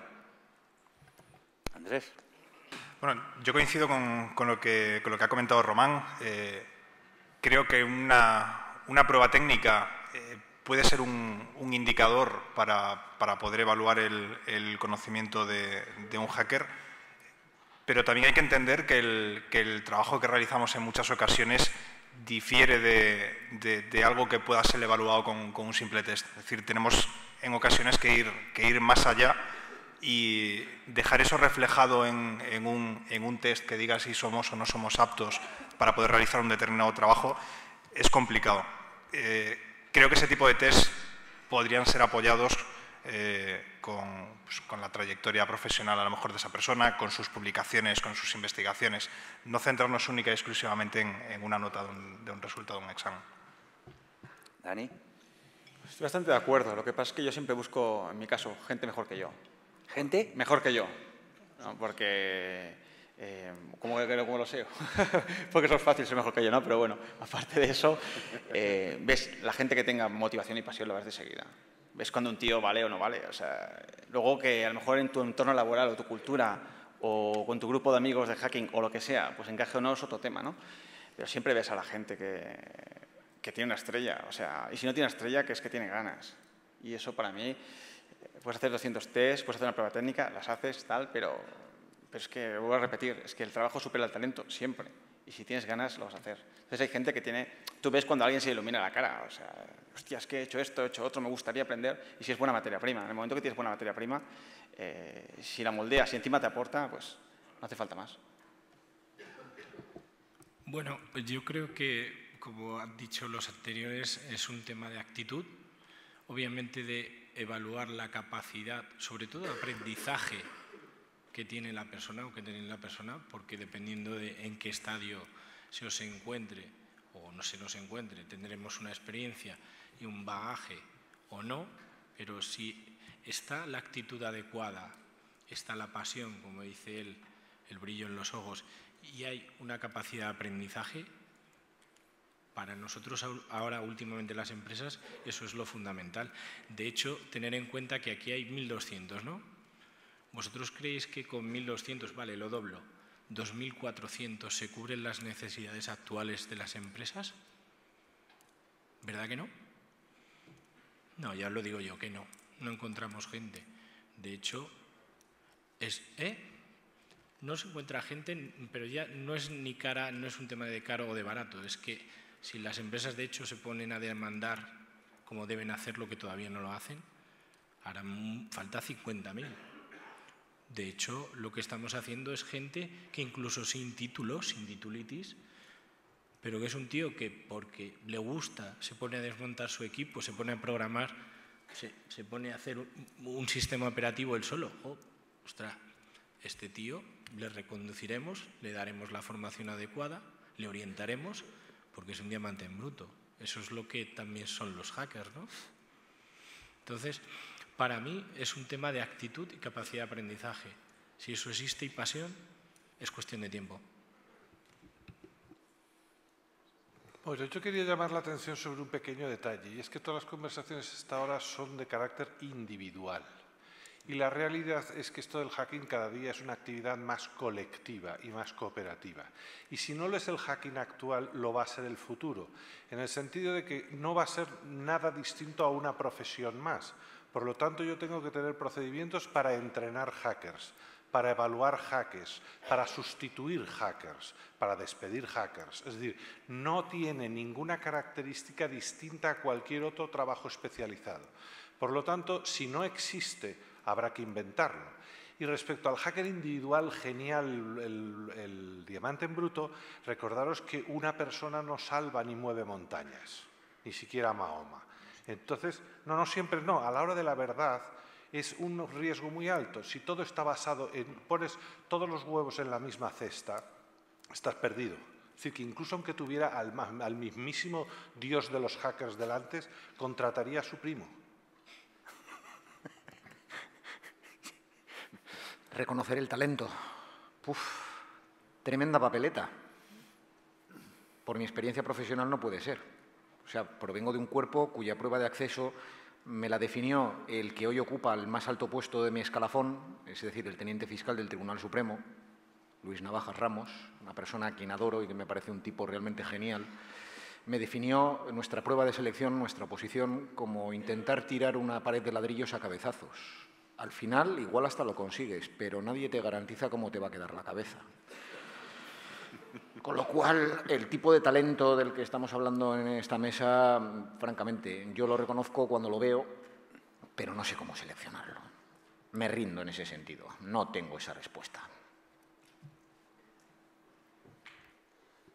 A: Andrés.
D: Bueno, yo coincido con lo que ha comentado Román. Creo que una prueba técnica puede ser un indicador para poder evaluar el conocimiento de un hacker, pero también hay que entender que el trabajo que realizamos en muchas ocasiones difiere de algo que pueda ser evaluado con un simple test. Es decir, tenemos en ocasiones que ir más allá y dejar eso reflejado en un test que diga si somos o no somos aptos para poder realizar un determinado trabajo, es complicado. Creo que ese tipo de test podrían ser apoyados con la trayectoria profesional a lo mejor de esa persona, con sus publicaciones, con sus investigaciones, no centrarnos única y exclusivamente en una nota de un resultado de un examen.
A: Dani.
E: Estoy bastante de acuerdo. Lo que pasa es que yo siempre busco, en mi caso, gente mejor que yo.
A: ¿Gente?
E: Mejor que yo. ¿No? Porque, ¿cómo lo sé? Porque eso es fácil ser mejor que yo, ¿no? Pero bueno, aparte de eso, ves la gente que tenga motivación y pasión, lo ves de seguida. Ves cuando un tío vale o no vale. O sea, luego que a lo mejor en tu entorno laboral o tu cultura o con tu grupo de amigos de hacking o lo que sea, pues encaje o no es otro tema, ¿no? Pero siempre ves a la gente que tiene una estrella. O sea, y si no tiene una estrella, que es que tiene ganas. Y eso para mí, puedes hacer 200 test, puedes hacer una prueba técnica, las haces, tal, pero es que, vuelvo a repetir, es que el trabajo supera el talento, siempre. Y si tienes ganas, lo vas a hacer. Entonces hay gente que tiene... Tú ves cuando alguien se ilumina la cara, o sea, hostia, es que he hecho esto, he hecho otro, me gustaría aprender, y si es buena materia prima. En el momento que tienes buena materia prima, si la moldeas y encima te aporta, pues no hace falta más.
F: Bueno, yo creo que, como han dicho los anteriores, es un tema de actitud, obviamente de evaluar la capacidad, sobre todo de aprendizaje que tiene la persona o que tiene la persona, porque dependiendo de en qué estadio se os encuentre o no se nos encuentre, tendremos una experiencia y un bagaje o no, pero si está la actitud adecuada, está la pasión, como dice él, el brillo en los ojos, y hay una capacidad de aprendizaje, para nosotros ahora últimamente las empresas eso es lo fundamental. De hecho, tener en cuenta que aquí hay 1.200, ¿no? ¿Vosotros creéis que con 1.200, vale, lo doblo, 2.400 se cubren las necesidades actuales de las empresas? ¿Verdad que no? No, ya os lo digo yo, que no. No encontramos gente. De hecho, no se encuentra gente, pero ya no es ni cara, no es un tema de caro o de barato. Es que si las empresas, de hecho, se ponen a demandar como deben hacerlo, que todavía no lo hacen, harán falta 50.000. De hecho, lo que estamos haciendo es gente que incluso sin título, sin titulitis, pero que es un tío que porque le gusta se pone a desmontar su equipo, se pone a programar, se pone a hacer un sistema operativo él solo. Oh, ostras, este tío le reconduciremos, le daremos la formación adecuada, le orientaremos, porque es un diamante en bruto. Eso es lo que también son los hackers, ¿no? Entonces, para mí es un tema de actitud y capacidad de aprendizaje. Si eso existe y pasión, es cuestión de tiempo.
G: Bueno, yo quería llamar la atención sobre un pequeño detalle, y es que todas las conversaciones hasta ahora son de carácter individual. Y la realidad es que esto del hacking cada día es una actividad más colectiva y más cooperativa. Y si no lo es el hacking actual, lo va a ser el futuro, en el sentido de que no va a ser nada distinto a una profesión más. Por lo tanto, yo tengo que tener procedimientos para entrenar hackers, para evaluar hackers, para sustituir hackers, para despedir hackers. Es decir, no tiene ninguna característica distinta a cualquier otro trabajo especializado. Por lo tanto, si no existe, habrá que inventarlo. Y respecto al hacker individual, genial, el diamante en bruto, recordaros que una persona no salva ni mueve montañas, ni siquiera Mahoma. Entonces, no siempre no. A la hora de la verdad es un riesgo muy alto. Si todo está basado en, pones todos los huevos en la misma cesta, estás perdido. Es decir, que incluso aunque tuviera al mismísimo dios de los hackers delante, contrataría a su primo.
H: Reconocer el talento. Tremenda papeleta. Por mi experiencia profesional no puede ser. O sea, provengo de un cuerpo cuya prueba de acceso me la definió el que hoy ocupa el más alto puesto de mi escalafón, es decir, el teniente fiscal del Tribunal Supremo, Luis Navajas Ramos, una persona a quien adoro y que me parece un tipo realmente genial. Me definió nuestra prueba de selección, nuestra oposición, como intentar tirar una pared de ladrillos a cabezazos. Al final, igual hasta lo consigues, pero nadie te garantiza cómo te va a quedar la cabeza. Con lo cual, el tipo de talento del que estamos hablando en esta mesa, francamente, yo lo reconozco cuando lo veo, pero no sé cómo seleccionarlo. Me rindo en ese sentido, no tengo esa respuesta.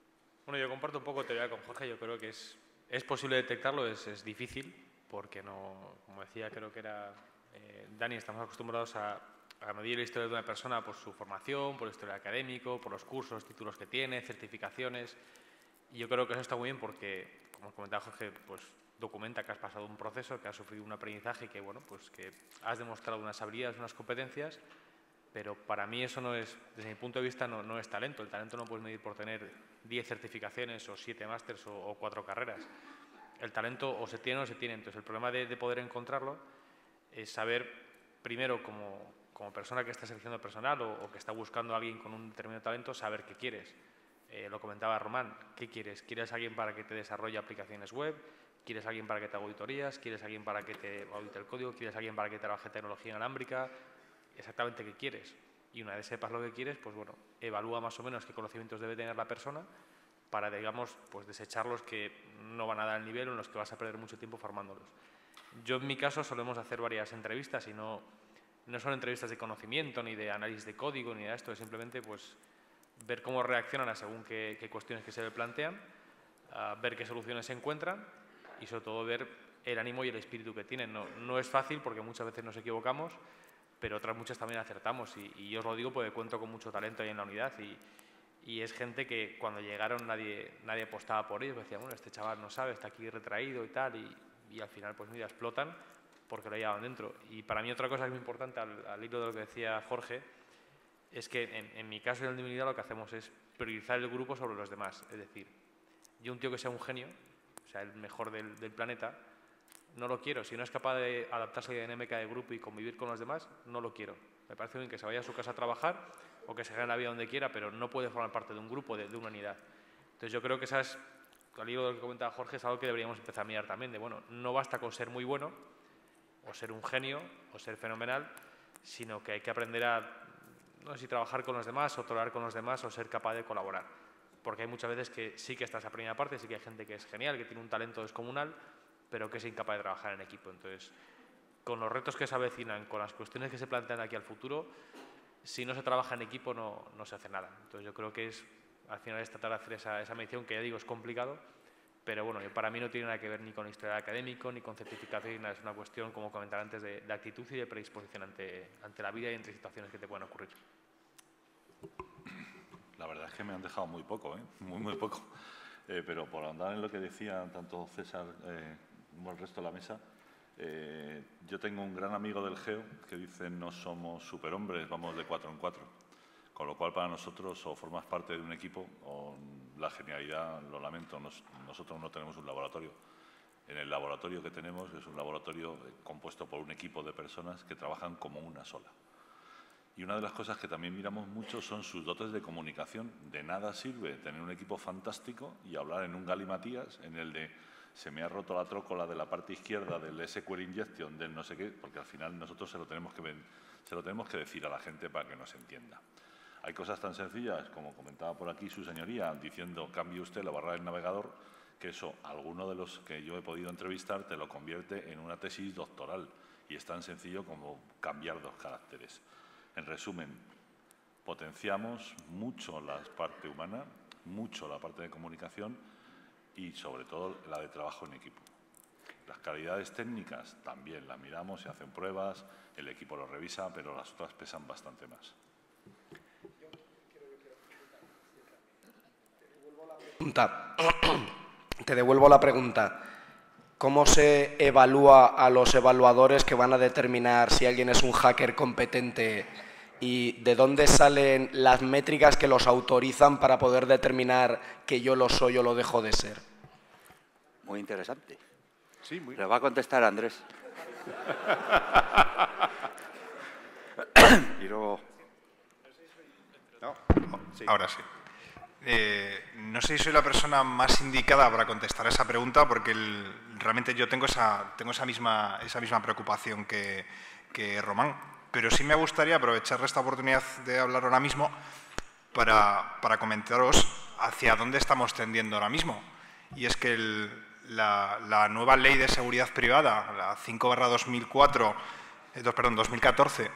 I: Bueno, yo comparto un poco teoría con Jorge. Yo creo que es posible detectarlo, es difícil, porque no, como decía, creo que era Dani, estamos acostumbrados a medir la historia de una persona por su formación, por el historial académico, por los cursos, títulos que tiene, certificaciones. Y yo creo que eso está muy bien porque, como comentaba Jorge, pues documenta que has pasado un proceso, que has sufrido un aprendizaje, que bueno, pues que has demostrado unas habilidades, unas competencias, pero para mí eso no es, desde mi punto de vista, no es talento. El talento no puedes medir por tener 10 certificaciones o 7 másters o 4 carreras. El talento o se tiene o no se tiene. Entonces, el problema de poder encontrarlo es saber, primero, como persona que está seleccionando personal o que está buscando a alguien con un determinado talento, saber qué quieres. Lo comentaba Román, ¿qué quieres? ¿Quieres a alguien para que te desarrolle aplicaciones web? ¿Quieres a alguien para que te haga auditorías? ¿Quieres a alguien para que te audite el código? ¿Quieres a alguien para que trabaje tecnología inalámbrica? Exactamente qué quieres. Y una vez sepas lo que quieres, pues bueno, evalúa más o menos qué conocimientos debe tener la persona para, digamos, pues desechar los que no van a dar el nivel o en los que vas a perder mucho tiempo formándolos. Yo, en mi caso, solemos hacer varias entrevistas y no son entrevistas de conocimiento ni de análisis de código ni de esto, es simplemente pues ver cómo reaccionan a según qué cuestiones que se le plantean, ver qué soluciones se encuentran y sobre todo ver el ánimo y el espíritu que tienen. No es fácil porque muchas veces nos equivocamos, pero otras muchas también acertamos y yo os lo digo porque cuento con mucho talento ahí en la unidad y es gente que cuando llegaron nadie apostaba por ellos, decía, bueno, este chaval no sabe, está aquí retraído y tal, y al final pues mira, explotan porque lo llevaban dentro. Y para mí otra cosa que es muy importante al hilo de lo que decía Jorge es que en mi caso y en el de mi unidad lo que hacemos es priorizar el grupo sobre los demás. Es decir, yo un tío que sea un genio, o sea, el mejor del planeta, no lo quiero. Si no es capaz de adaptarse a la dinámica de grupo y convivir con los demás, no lo quiero. Me parece bien que se vaya a su casa a trabajar o que se gane la vida donde quiera, pero no puede formar parte de un grupo, de una unidad. Entonces yo creo que al hilo de lo que comentaba Jorge, es algo que deberíamos empezar a mirar también, de bueno, no basta con ser muy bueno, o ser un genio, o ser fenomenal, sino que hay que aprender a, no sé si trabajar con los demás, o tolerar con los demás, o ser capaz de colaborar. Porque hay muchas veces que sí que está esa primera parte, sí que hay gente que es genial, que tiene un talento descomunal, pero que es incapaz de trabajar en equipo. Entonces, con los retos que se avecinan, con las cuestiones que se plantean aquí al futuro, si no se trabaja en equipo no se hace nada. Entonces, yo creo que al final es tratar de hacer esa medición, que ya digo, es complicado, pero bueno, para mí no tiene nada que ver ni con historial académico, ni con certificación, ni nada. Es una cuestión, como comentaba antes, de actitud y de predisposición ante la vida y entre situaciones que te puedan ocurrir.
J: La verdad es que me han dejado muy poco, muy poco. Pero por andar en lo que decían tanto César como el resto de la mesa, yo tengo un gran amigo del GEO que dice no somos superhombres, vamos de 4 en 4. Con lo cual, para nosotros, o formas parte de un equipo, o la genialidad, lo lamento, nosotros no tenemos un laboratorio. En el laboratorio que tenemos es un laboratorio compuesto por un equipo de personas que trabajan como una sola. Y una de las cosas que también miramos mucho son sus dotes de comunicación. De nada sirve tener un equipo fantástico y hablar en un galimatías, en el de se me ha roto la trócola de la parte izquierda del SQL Injection, del no sé qué, porque al final nosotros se lo tenemos que decir a la gente para que nos entienda. Hay cosas tan sencillas, como comentaba por aquí su señoría, diciendo cambie usted la barra del navegador, que eso, alguno de los que yo he podido entrevistar te lo convierte en una tesis doctoral. Y es tan sencillo como cambiar 2 caracteres. En resumen, potenciamos mucho la parte humana, mucho la parte de comunicación y sobre todo la de trabajo en equipo. Las calidades técnicas también las miramos, se hacen pruebas, el equipo lo revisa, pero las otras pesan bastante más.
C: Te devuelvo la pregunta. ¿Cómo se evalúa a los evaluadores que van a determinar si alguien es un hacker competente y de dónde salen las métricas que los autorizan para poder determinar que yo lo soy o lo dejo de ser?
A: Muy interesante.
B: Sí, muy.
A: Le va a contestar Andrés. Y luego...
B: No. Sí.
D: Ahora sí. No sé si soy la persona más indicada para contestar a esa pregunta porque realmente yo tengo esa misma preocupación que Román, pero sí me gustaría aprovechar esta oportunidad de hablar ahora mismo para comentaros hacia dónde estamos tendiendo ahora mismo. Y es que la nueva ley de seguridad privada, la 5/2014,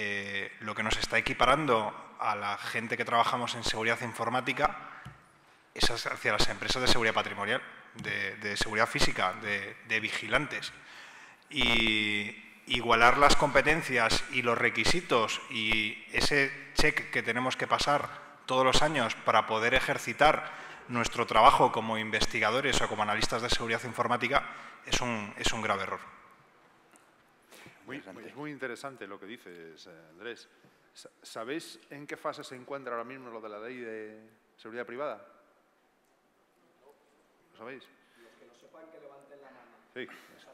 D: lo que nos está equiparando a la gente que trabajamos en seguridad informática es hacia las empresas de seguridad patrimonial, de seguridad física, de vigilantes. Y igualar las competencias y los requisitos y ese check que tenemos que pasar todos los años para poder ejercitar nuestro trabajo como investigadores o como analistas de seguridad informática es un grave error.
B: Es muy interesante lo que dices, Andrés. ¿Sabéis en qué fase se encuentra ahora mismo lo de la ley de seguridad privada? ¿Lo sabéis?
C: Los que lo sepan, que levanten la mano.
B: Sí.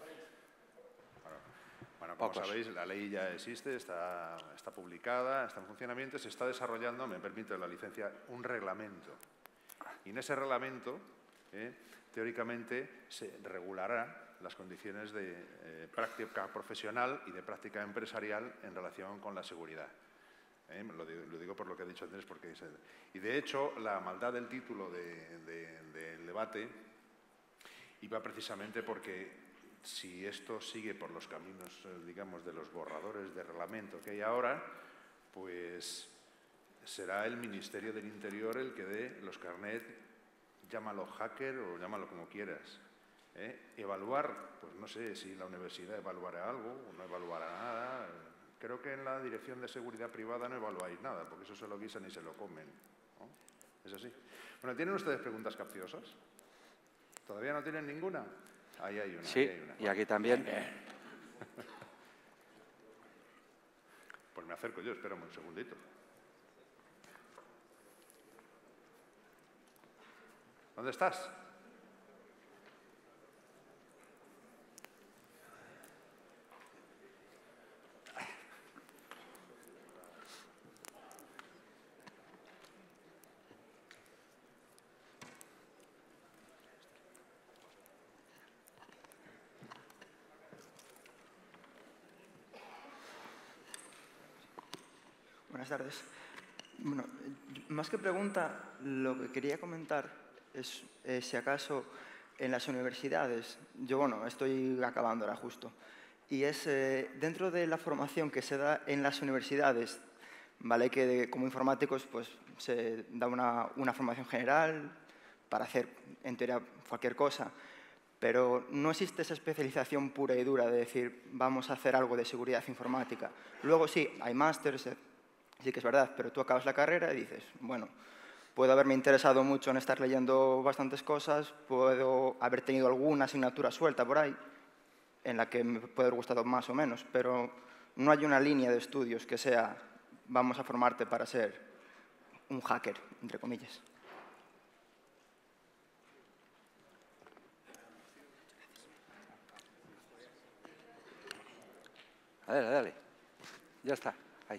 B: Bueno, como sabéis, la ley ya existe, está publicada, está en funcionamiento, se está desarrollando, me permite la licencia, un reglamento. Y en ese reglamento, teóricamente, se regulará las condiciones de práctica profesional y de práctica empresarial en relación con la seguridad. Lo digo por lo que ha dicho Andrés, porque y de hecho la maldad del título del debate iba precisamente porque si esto sigue por los caminos, digamos, de los borradores de reglamento que hay ahora, pues será el Ministerio del Interior el que dé los carnet, llámalo hacker o llámalo como quieras. Evaluar, pues no sé si la universidad evaluará algo o no evaluará nada. Creo que en la Dirección de Seguridad Privada no evaluáis nada, porque eso se lo guisan y se lo comen, ¿no? ¿Es así? Bueno, ¿tienen ustedes preguntas capciosas? ¿Todavía no tienen ninguna? Ahí hay una.
A: Sí,
B: ahí hay una.
A: y aquí también.
B: Pues me acerco yo, espérame un segundito. ¿Dónde estás?
K: Buenas tardes. Bueno, más que pregunta, lo que quería comentar es si acaso en las universidades, yo bueno, estoy acabando ahora justo, y es dentro de la formación que se da en las universidades, ¿vale? Que como informáticos pues se da una formación general para hacer en teoría cualquier cosa, pero no existe esa especialización pura y dura de decir vamos a hacer algo de seguridad informática. Luego sí, hay másters, sí que es verdad, pero tú acabas la carrera y dices, bueno, puedo haberme interesado mucho en estar leyendo bastantes cosas, puedo haber tenido alguna asignatura suelta por ahí, en la que me puede haber gustado más o menos, pero no hay una línea de estudios que sea, vamos a formarte para ser un hacker, entre comillas.
A: Dale, dale. Ya está, ahí.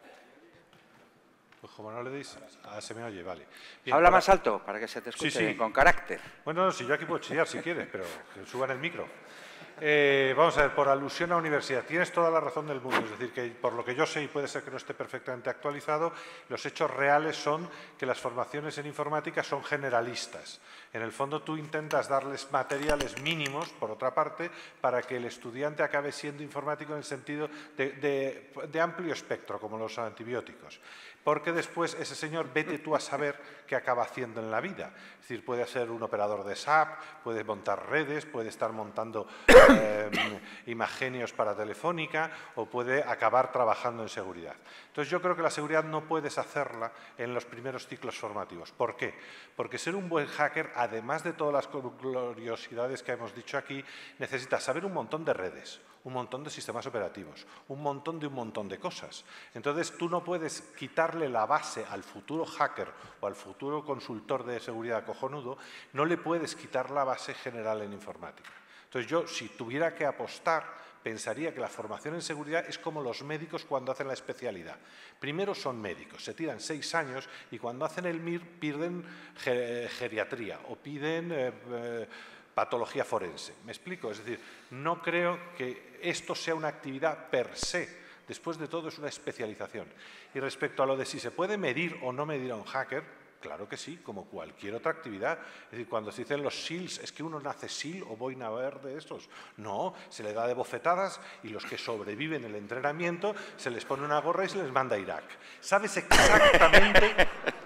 G: Pues como no le deis... se me oye, vale.
A: Bien, habla más alto para que se te escuche con carácter.
G: Bueno, si yo aquí puedo chillar si quieres, pero que suban el micro. Vamos a ver, por alusión a universidad, tienes toda la razón del mundo, es decir, que por lo que yo sé, y puede ser que no esté perfectamente actualizado, los hechos reales son que las formaciones en informática son generalistas. En el fondo tú intentas darles materiales mínimos, por otra parte, para que el estudiante acabe siendo informático en el sentido de amplio espectro, como los antibióticos. Porque después ese señor, vete tú a saber qué acaba haciendo en la vida. Es decir, puede ser un operador de SAP, puede montar redes, puede estar montando imagenios para Telefónica o puede acabar trabajando en seguridad. Entonces yo creo que la seguridad no puedes hacerla en los primeros ciclos formativos. ¿Por qué? Porque ser un buen hacker, además de todas las gloriosidades que hemos dicho aquí, necesita saber un montón de redes, un montón de sistemas operativos, un montón de cosas. Entonces tú no puedes quitarle la base al futuro hacker o al futuro consultor de seguridad cojonudo, no le puedes quitar la base general en informática. Entonces yo, si tuviera que apostar, pensaría que la formación en seguridad es como los médicos cuando hacen la especialidad. Primero son médicos, se tiran 6 años y cuando hacen el MIR piden geriatría o piden patología forense. ¿Me explico? Es decir, no creo que esto sea una actividad per se. Después de todo es una especialización. Y respecto a lo de si se puede medir o no medir a un hacker, claro que sí, como cualquier otra actividad. Es decir, cuando se dicen los SEALs, ¿es que uno nace SEAL o boina verde de estos? No, se le da de bofetadas y los que sobreviven el entrenamiento se les pone una gorra y se les manda a Irak. ¿Sabes exactamente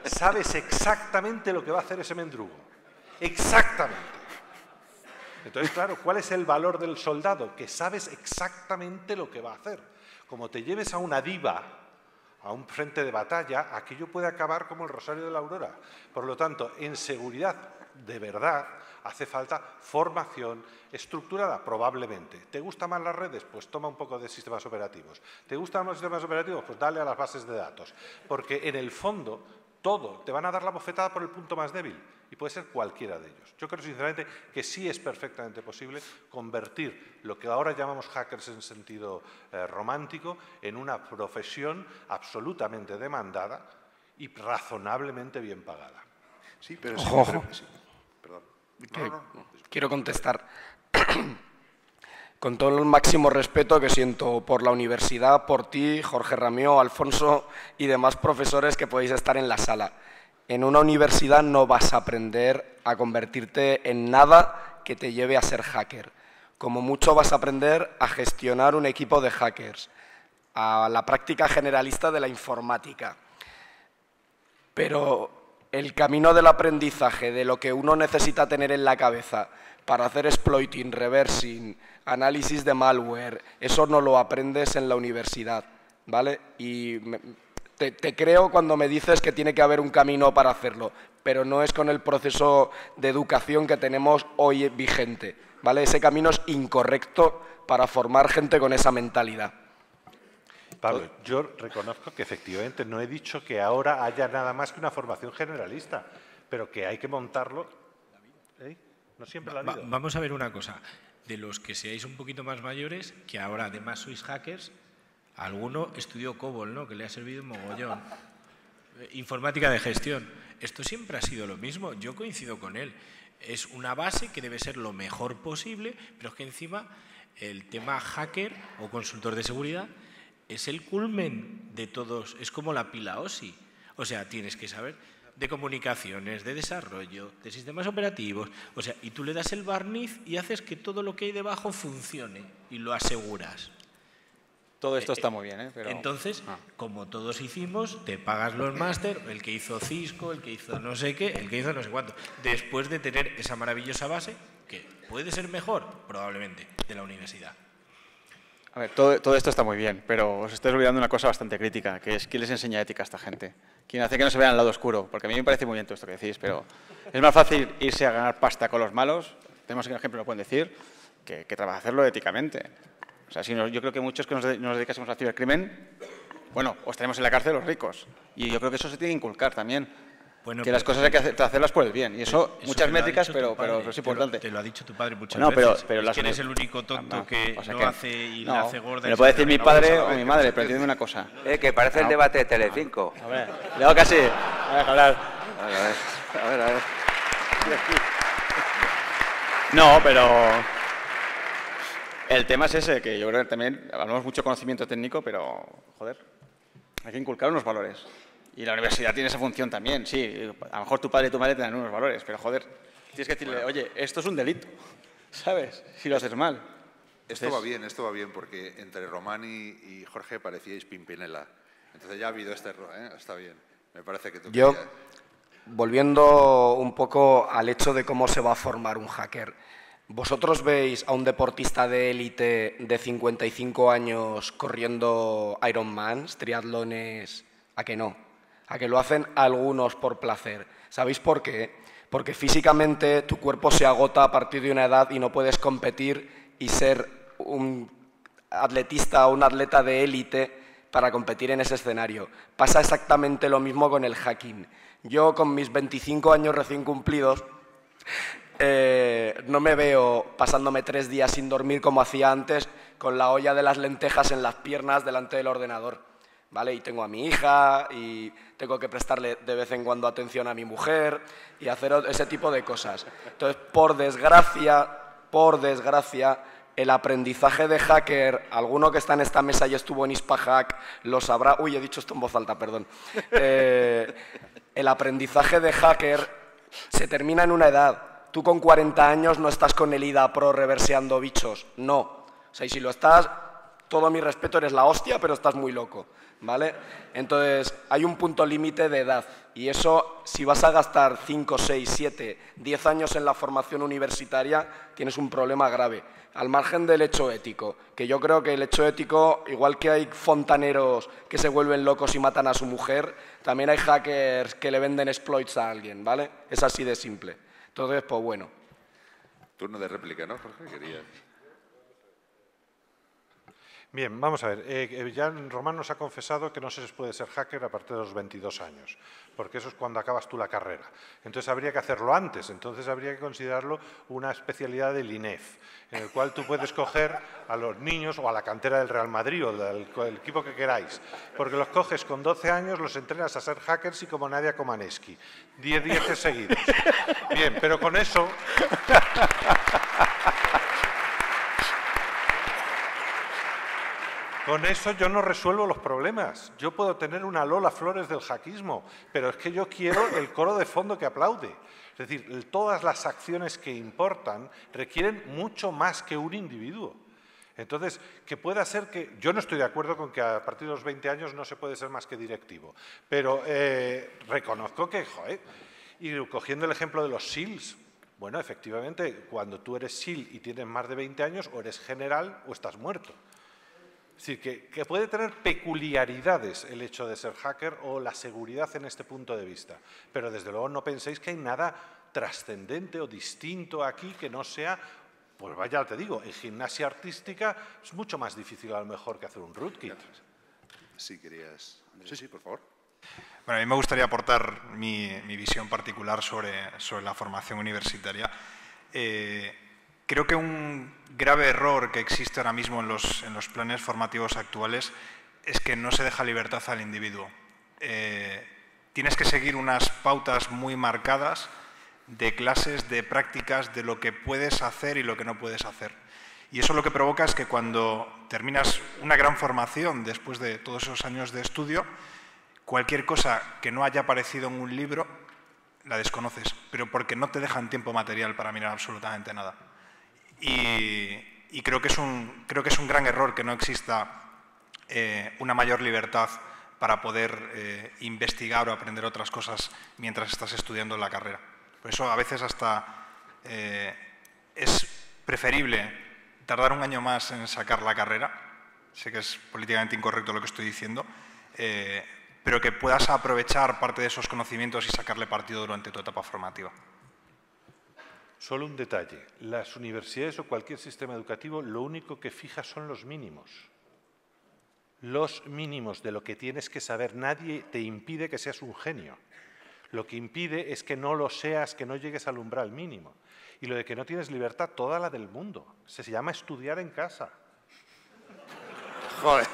G: sabes exactamente lo que va a hacer ese mendrugo. Exactamente. Entonces, claro, ¿cuál es el valor del soldado? Que sabes exactamente lo que va a hacer. Como te lleves a una diva a un frente de batalla, aquello puede acabar como el Rosario de la Aurora. Por lo tanto, en seguridad, de verdad, hace falta formación estructurada, probablemente. ¿Te gustan más las redes? Pues toma un poco de sistemas operativos. ¿Te gustan los sistemas operativos? Pues dale a las bases de datos. Porque en el fondo, todo, te van a dar la bofetada por el punto más débil. Y puede ser cualquiera de ellos. Yo creo sinceramente que sí es perfectamente posible convertir lo que ahora llamamos hackers en sentido romántico en una profesión absolutamente demandada y razonablemente bien pagada.
B: Sí, pero
C: Ojo.
B: sí, perdón.
C: Quiero contestar. Con todo el máximo respeto que siento por la universidad, por ti, Jorge Ramió, Alfonso y demás profesores que podéis estar en la sala. En una universidad no vas a aprender a convertirte en nada que te lleve a ser hacker. Como mucho vas a aprender a gestionar un equipo de hackers, a la práctica generalista de la informática. Pero el camino del aprendizaje, de lo que uno necesita tener en la cabeza para hacer exploiting, reversing, análisis de malware, eso no lo aprendes en la universidad, ¿vale? Y te creo cuando me dices que tiene que haber un camino para hacerlo, pero no es con el proceso de educación que tenemos hoy vigente, ¿vale? Ese camino es incorrecto para formar gente con esa mentalidad.
G: Pablo, yo reconozco que efectivamente no he dicho que ahora haya nada más que una formación generalista, pero que hay que montarlo. No siempre la ha habido.
F: Vamos a ver una cosa. De los que seáis un poquito más mayores, que ahora además sois hackers, alguno estudió COBOL, ¿no? Que le ha servido un mogollón. Informática de gestión. Esto siempre ha sido lo mismo. Yo coincido con él. Es una base que debe ser lo mejor posible, pero es que encima el tema hacker o consultor de seguridad es el culmen de todos. Es como la pila OSI. O sea, tienes que saber de comunicaciones, de desarrollo, de sistemas operativos. O sea, y tú le das el barniz y haces que todo lo que hay debajo funcione y lo aseguras.
E: Todo esto está muy bien, ¿eh? Pero...
F: Entonces, como todos hicimos, te pagas los máster, el que hizo Cisco, el que hizo no sé qué, el que hizo no sé cuánto. Después de tener esa maravillosa base, que puede ser mejor, probablemente, de la universidad.
E: A ver, todo esto está muy bien, pero os estáis olvidando una cosa bastante crítica, que es quién les enseña ética a esta gente. Quién hace que no se vean al lado oscuro, porque a mí me parece muy bien todo esto que decís, pero es más fácil irse a ganar pasta con los malos, tenemos un ejemplo, lo pueden decir, que hacerlo éticamente. O sea, yo creo que muchos que nos dedicásemos al cibercrimen, bueno, o estaremos en la cárcel los ricos. Y yo creo que eso se tiene que inculcar también. Bueno, que las cosas hay que hacerlas por el bien. Y eso muchas métricas, pero es importante.
F: Te lo ha dicho tu padre muchas veces.
E: Pero
F: es que eres el único tonto que lo hace y la hace gorda.
E: Me lo puede decir mi padre o mi madre, pero entiéndeme una cosa.
A: Que parece el debate de Telecinco.
E: A ver, cuidado casi. A hablar.
A: A ver.
E: No, pero... El tema es ese, que yo creo que también hablamos mucho de conocimiento técnico, pero, joder, hay que inculcar unos valores. Y la universidad tiene esa función también, sí. A lo mejor tu padre y tu madre te dan unos valores, pero, joder, tienes que decirle, oye, esto es un delito, ¿sabes? Si lo haces mal.
B: Esto va bien, porque entre Román y Jorge parecíais Pimpinela. Entonces ya ha habido este error, ¿eh? Está bien. Me parece que tú
C: Yo, volviendo un poco al hecho de cómo se va a formar un hacker, ¿vosotros veis a un deportista de élite de 55 años corriendo Ironmans, triatlones? ¿A que no? A que lo hacen algunos por placer. ¿Sabéis por qué? Porque físicamente tu cuerpo se agota a partir de una edad y no puedes competir y ser un atletista o un atleta de élite para competir en ese escenario. Pasa exactamente lo mismo con el hacking. Yo, con mis 25 años recién cumplidos, no me veo pasándome 3 días sin dormir como hacía antes, con la olla de las lentejas en las piernas delante del ordenador, ¿vale? Y tengo a mi hija y tengo que prestarle de vez en cuando atención a mi mujer y hacer ese tipo de cosas. Entonces, por desgracia, el aprendizaje de hacker, alguno que está en esta mesa y estuvo en Ispahack lo sabrá. Uy, he dicho esto en voz alta, perdón. El aprendizaje de hacker se termina en una edad. Tú con 40 años no estás con el IDA Pro reverseando bichos, no. O sea, y si lo estás, todo mi respeto, eres la hostia, pero estás muy loco, ¿vale? Entonces, hay un punto límite de edad y eso, si vas a gastar 5, 6, 7, 10 años en la formación universitaria, tienes un problema grave. Al margen del hecho ético, que yo creo que el hecho ético, igual que hay fontaneros que se vuelven locos y matan a su mujer, también hay hackers que le venden exploits a alguien, ¿vale? Es así de simple. Entonces, pues bueno.
B: Turno de réplica, ¿no, Jorge? Querías.
G: Bien, vamos a ver. Ya Román nos ha confesado que no se puede ser hacker a partir de los 22 años, porque eso es cuando acabas tú la carrera. Entonces habría que hacerlo antes, entonces habría que considerarlo una especialidad del INEF, en el cual tú puedes coger a los niños o a la cantera del Real Madrid o del equipo que queráis, porque los coges con 12 años, los entrenas a ser hackers y como Nadia Comaneci. 10 días seguidos. Bien, pero con eso... Con eso yo no resuelvo los problemas. Yo puedo tener una Lola Flores del hackismo, pero es que yo quiero el coro de fondo que aplaude. Es decir, todas las acciones que importan requieren mucho más que un individuo. Entonces, que pueda ser que... Yo no estoy de acuerdo con que a partir de los 20 años no se puede ser más que directivo, pero reconozco que, joder, y cogiendo el ejemplo de los SEALs, bueno, efectivamente, cuando tú eres SEAL y tienes más de 20 años, o eres general o estás muerto. Es decir, que puede tener peculiaridades el hecho de ser hacker o la seguridad en este punto de vista, pero desde luego no penséis que hay nada trascendente o distinto aquí que no sea, pues vaya, te digo, en gimnasia artística es mucho más difícil a lo mejor que hacer un rootkit.
B: Sí, querías... Sí, por favor.
D: Bueno, a mí me gustaría aportar mi visión particular sobre la formación universitaria. Creo que un grave error que existe ahora mismo en los planes formativos actuales es que no se deja libertad al individuo. Tienes que seguir unas pautas muy marcadas de clases, de prácticas, de lo que puedes hacer y lo que no puedes hacer. Y eso lo que provoca es que cuando terminas una gran formación después de todos esos años de estudio, cualquier cosa que no haya aparecido en un libro la desconoces, pero porque no te dejan tiempo material para mirar absolutamente nada. Y creo que es un gran error que no exista una mayor libertad para poder investigar o aprender otras cosas mientras estás estudiando la carrera. Por eso a veces hasta es preferible tardar un año más en sacar la carrera, sé que es políticamente incorrecto lo que estoy diciendo, pero que puedas aprovechar parte de esos conocimientos y sacarle partido durante tu etapa formativa.
G: Solo un detalle. Las universidades o cualquier sistema educativo lo único que fija son los mínimos. Los mínimos de lo que tienes que saber. Nadie te impide que seas un genio. Lo que impide es que no lo seas, que no llegues al umbral mínimo. Y lo de que no tienes libertad, toda la del mundo. Se llama estudiar en casa.
B: Joder.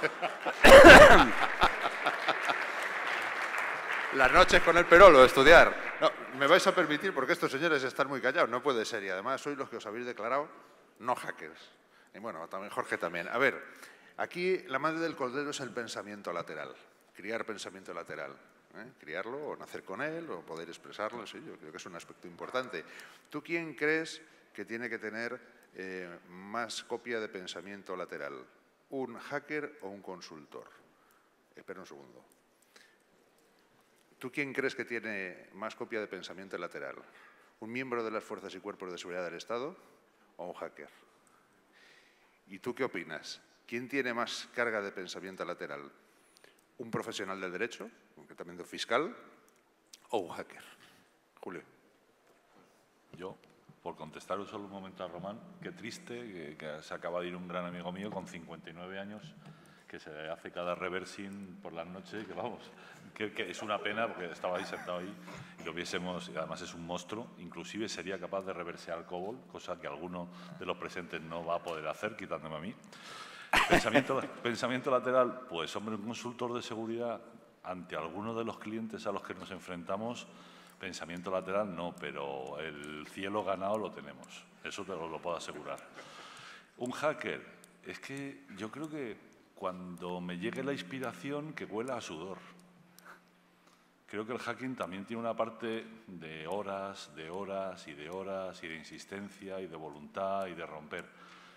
B: Las noches con el perolo, estudiar. No, me vais a permitir, porque estos señores están muy callados, no puede ser. Y además sois los que os habéis declarado no hackers. Y bueno, también Jorge también. A ver, aquí la madre del cordero es el pensamiento lateral. Criar pensamiento lateral. Criarlo, o nacer con él, o poder expresarlo. Sí, yo creo que es un aspecto importante. ¿Tú quién crees que tiene que tener más copia de pensamiento lateral? ¿Un hacker o un consultor? Espera un segundo. ¿Tú quién crees que tiene más copia de pensamiento lateral? ¿Un miembro de las fuerzas y cuerpos de seguridad del Estado o un hacker? ¿Y tú qué opinas? ¿Quién tiene más carga de pensamiento lateral? ¿Un profesional del derecho, concretamente un fiscal, o un hacker? Julio.
J: Yo, por contestar solo un momento a Román, qué triste que se acaba de ir un gran amigo mío con 59 años que se hace cada reversing por las noches, que vamos, que es una pena porque estaba ahí sentado ahí y lo viésemos, y además es un monstruo, inclusive sería capaz de reversear al COBOL, cosa que alguno de los presentes no va a poder hacer, quitándome a mí. Pensamiento lateral, pues hombre, un consultor de seguridad ante alguno de los clientes a los que nos enfrentamos, pensamiento lateral no, pero el cielo ganado lo tenemos, eso te lo puedo asegurar. Un hacker, es que yo creo que cuando me llegue la inspiración, que huela a sudor. Creo que el hacking también tiene una parte de horas y de horas y de insistencia y de voluntad y de romper.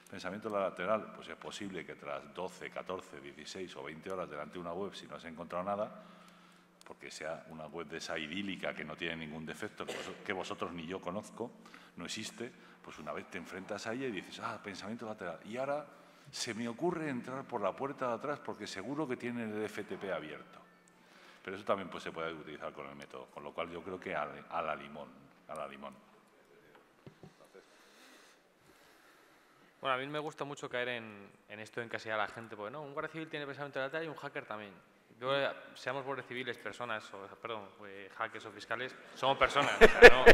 J: Pensamiento lateral, pues es posible que tras 12, 14, 16 o 20 horas delante de una web, si no has encontrado nada, porque sea una web de esa idílica que no tiene ningún defecto, que vosotros ni yo conozco, no existe, pues una vez te enfrentas a ella y dices, pensamiento lateral. Y ahora se me ocurre entrar por la puerta de atrás porque seguro que tiene el FTP abierto. Pero eso también pues, se puede utilizar con el método, con lo cual yo creo que a la limón.
I: Bueno, a mí me gusta mucho caer en esto de encasillar a la gente, porque no, un guardia civil tiene pensamiento lateral y un hacker también. Yo, seamos guardias civiles, personas, hackers o fiscales, somos personas. O sea, no.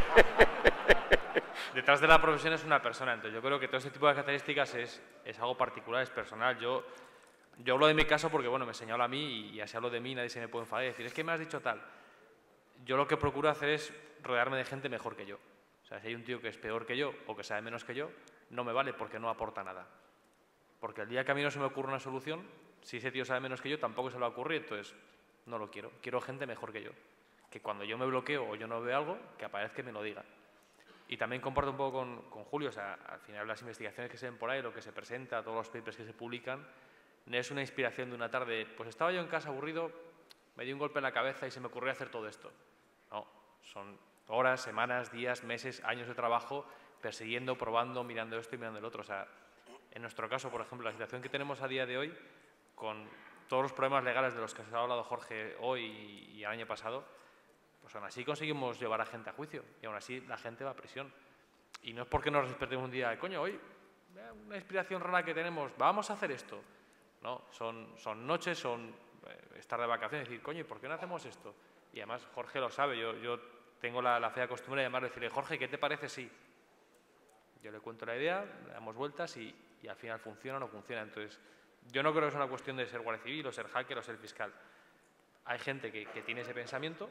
I: Detrás de la profesión es una persona, entonces yo creo que todo este tipo de características es algo particular, es personal. Yo hablo de mi caso porque, bueno, me señalo a mí y así hablo de mí, nadie se me puede enfadar y decir, es que me has dicho tal. Yo lo que procuro hacer es rodearme de gente mejor que yo. O sea, si hay un tío que es peor que yo o que sabe menos que yo, no me vale porque no aporta nada. Porque el día que a mí no se me ocurre una solución, si ese tío sabe menos que yo, tampoco se le va a ocurrir, entonces no lo quiero. Quiero gente mejor que yo. Que cuando yo me bloqueo o yo no veo algo, que aparezca y me lo diga. Y también comparto un poco con Julio, o sea, al final las investigaciones que se ven por ahí, lo que se presenta, todos los papers que se publican, no es una inspiración de una tarde, pues estaba yo en casa aburrido, me di un golpe en la cabeza y se me ocurrió hacer todo esto. No, son horas, semanas, días, meses, años de trabajo persiguiendo, probando, mirando esto y mirando el otro. O sea, en nuestro caso, por ejemplo, la situación que tenemos a día de hoy, con todos los problemas legales de los que se ha hablado Jorge hoy y el año pasado, pues aún así conseguimos llevar a gente a juicio y aún así la gente va a prisión. Y no es porque nos despertemos un día, coño, hoy una inspiración rara que tenemos, vamos a hacer esto. No, son noches, son estar de vacaciones y decir, coño, ¿y por qué no hacemos esto? Y además Jorge lo sabe, yo tengo la fea costumbre de llamarle y decirle, Jorge, ¿qué te parece si? Yo le cuento la idea, le damos vueltas y al final funciona o no funciona. Entonces, yo no creo que sea una cuestión de ser guardia civil o ser hacker o ser fiscal. Hay gente que tiene ese pensamiento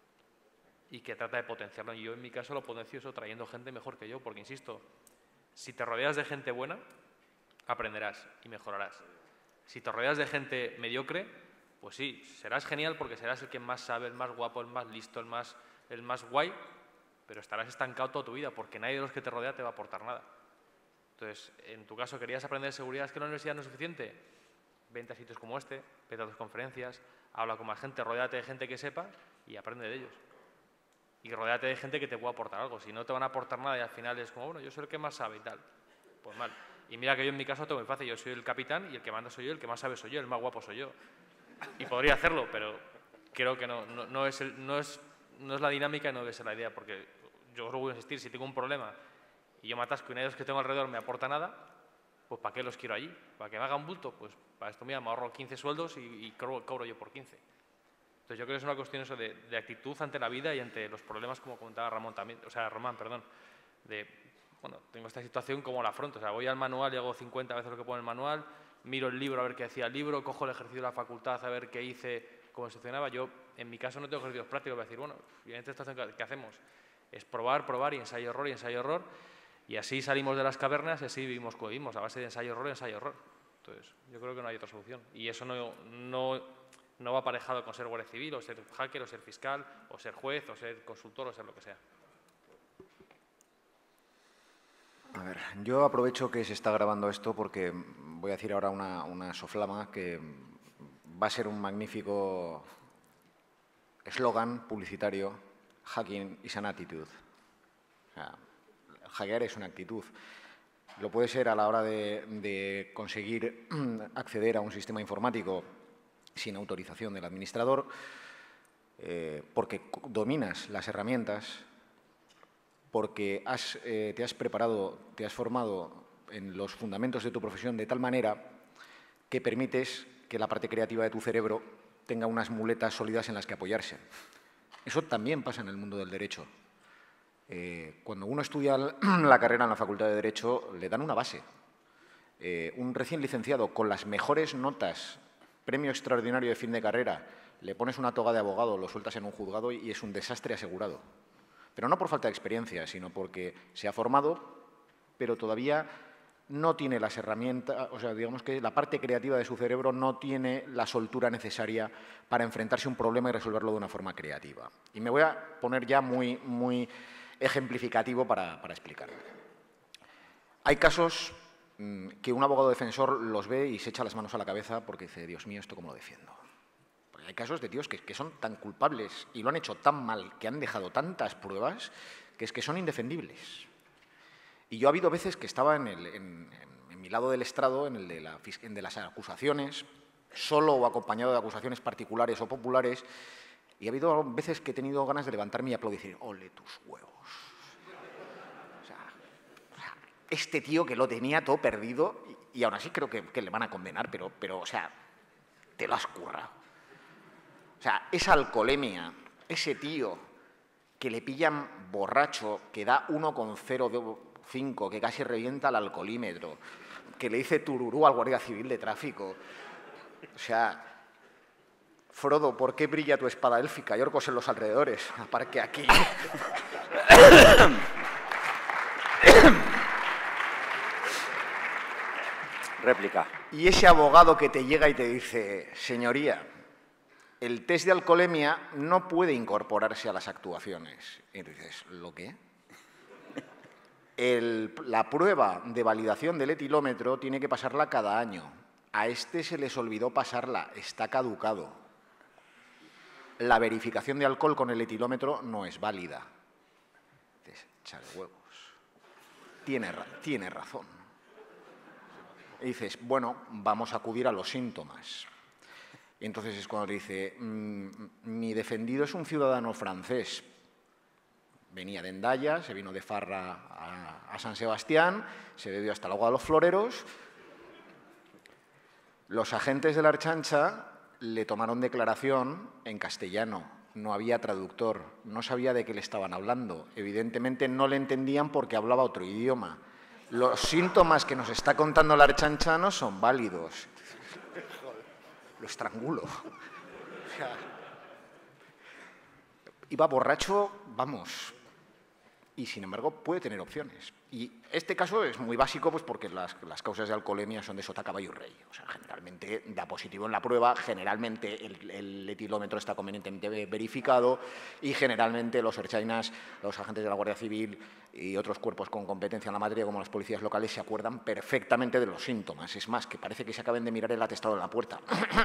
I: y que trata de potenciarlo. Y yo, en mi caso, lo potencio eso trayendo gente mejor que yo, porque, insisto, si te rodeas de gente buena, aprenderás y mejorarás. Si te rodeas de gente mediocre, pues sí, serás genial porque serás el que más sabe, el más guapo, el más listo, el más guay, pero estarás estancado toda tu vida porque nadie de los que te rodea te va a aportar nada. Entonces, en tu caso, ¿querías aprender seguridad? ¿Es que la universidad no es suficiente? Vente a sitios como este, vete a tus conferencias, habla con más gente, rodéate de gente que sepa y aprende de ellos. Y rodéate de gente que te pueda aportar algo. Si no te van a aportar nada y al final es como, bueno, yo soy el que más sabe y tal, pues mal. Y mira que yo en mi caso tengo muy fácil, yo soy el capitán y el que manda soy yo, el que más sabe soy yo, el más guapo soy yo. Y podría hacerlo, pero creo que no es la dinámica y no debe ser la idea, porque yo os voy a insistir, si tengo un problema y yo me atasco y nadie de los que tengo alrededor me aporta nada, pues ¿para qué los quiero allí? ¿Para que me hagan bulto? Pues para esto, mira, me ahorro 15 sueldos y cobro yo por 15. Entonces yo creo que es una cuestión eso de actitud ante la vida y ante los problemas, como comentaba Román, bueno, tengo esta situación, ¿cómo la afronto? O sea, voy al manual y hago 50 veces lo que pone el manual, miro el libro a ver qué decía el libro, cojo el ejercicio de la facultad a ver qué hice, cómo funcionaba. Yo, en mi caso, no tengo ejercicios prácticos, voy a decir, bueno, y en esta situación, ¿qué hacemos? Es probar y ensayo-error, y así salimos de las cavernas y así vivimos como vivimos, a base de ensayo-error. Entonces, yo creo que no hay otra solución. Y eso no va aparejado con ser guardia civil, o ser hacker, o ser fiscal, o ser juez, o ser consultor, o ser lo que sea.
H: A ver, yo aprovecho que se está grabando esto porque voy a decir ahora una soflama que va a ser un magnífico eslogan publicitario: hacking is an attitude. O sea, hackear es una actitud. Lo puede ser a la hora de conseguir acceder a un sistema informático sin autorización del administrador, porque dominas las herramientas, porque te has preparado, te has formado en los fundamentos de tu profesión de tal manera que permites que la parte creativa de tu cerebro tenga unas muletas sólidas en las que apoyarse. Eso también pasa en el mundo del derecho. Cuando uno estudia la carrera en la Facultad de Derecho, le dan una base. Un recién licenciado con las mejores notas, premio extraordinario de fin de carrera, le pones una toga de abogado, lo sueltas en un juzgado y es un desastre asegurado. Pero no por falta de experiencia, sino porque se ha formado, pero todavía no tiene las herramientas, o sea, digamos que la parte creativa de su cerebro no tiene la soltura necesaria para enfrentarse a un problema y resolverlo de una forma creativa. Y me voy a poner ya muy ejemplificativo para explicarlo. Hay casos que un abogado defensor los ve y se echa las manos a la cabeza porque dice, Dios mío, ¿esto cómo lo defiendo? Porque hay casos de tíos que son tan culpables y lo han hecho tan mal, que han dejado tantas pruebas, que es que son indefendibles. Y yo ha habido veces que estaba en mi lado del estrado, en el de las acusaciones, solo o acompañado de acusaciones particulares o populares, y ha habido veces que he tenido ganas de levantarme y aplaudir y decir, ole tus huevos. O sea, este tío que lo tenía todo perdido, y aún así creo que le van a condenar, pero, o sea, te lo has currado. O sea, esa alcoholemia, ese tío que le pillan borracho, que da 1,05, que casi revienta el alcoholímetro, que le dice tururú al guardia civil de tráfico. O sea, Frodo, ¿por qué brilla tu espada élfica y orcos en los alrededores? Aparque aquí.
A: Réplica.
H: Y ese abogado que te llega y te dice, señoría, el test de alcoholemia no puede incorporarse a las actuaciones. Y tú dices, ¿lo qué? La prueba de validación del etilómetro tiene que pasarla cada año. A este se les olvidó pasarla, está caducado. La verificación de alcohol con el etilómetro no es válida. Dices, chale huevos. Tiene razón. Y dices, bueno, vamos a acudir a los síntomas. Y entonces es cuando te dice, mi defendido es un ciudadano francés. Venía de Hendaya, se vino de farra a San Sebastián, se bebió hasta el agua de los floreros. Los agentes de la Ertzaintza le tomaron declaración en castellano. No había traductor, no sabía de qué le estaban hablando. Evidentemente no le entendían porque hablaba otro idioma. Los síntomas que nos está contando la Ertzaintza no son válidos. Lo estrangulo. O sea, iba borracho, vamos. Y, sin embargo, puede tener opciones. Y este caso es muy básico pues porque las causas de alcoholemia son de sota, caballo y rey. O sea, generalmente da positivo en la prueba, generalmente el etilómetro está convenientemente verificado y generalmente los ertzainas, los agentes de la Guardia Civil y otros cuerpos con competencia en la materia, como las policías locales, se acuerdan perfectamente de los síntomas. Es más, que parece que se acaben de mirar el atestado en la puerta.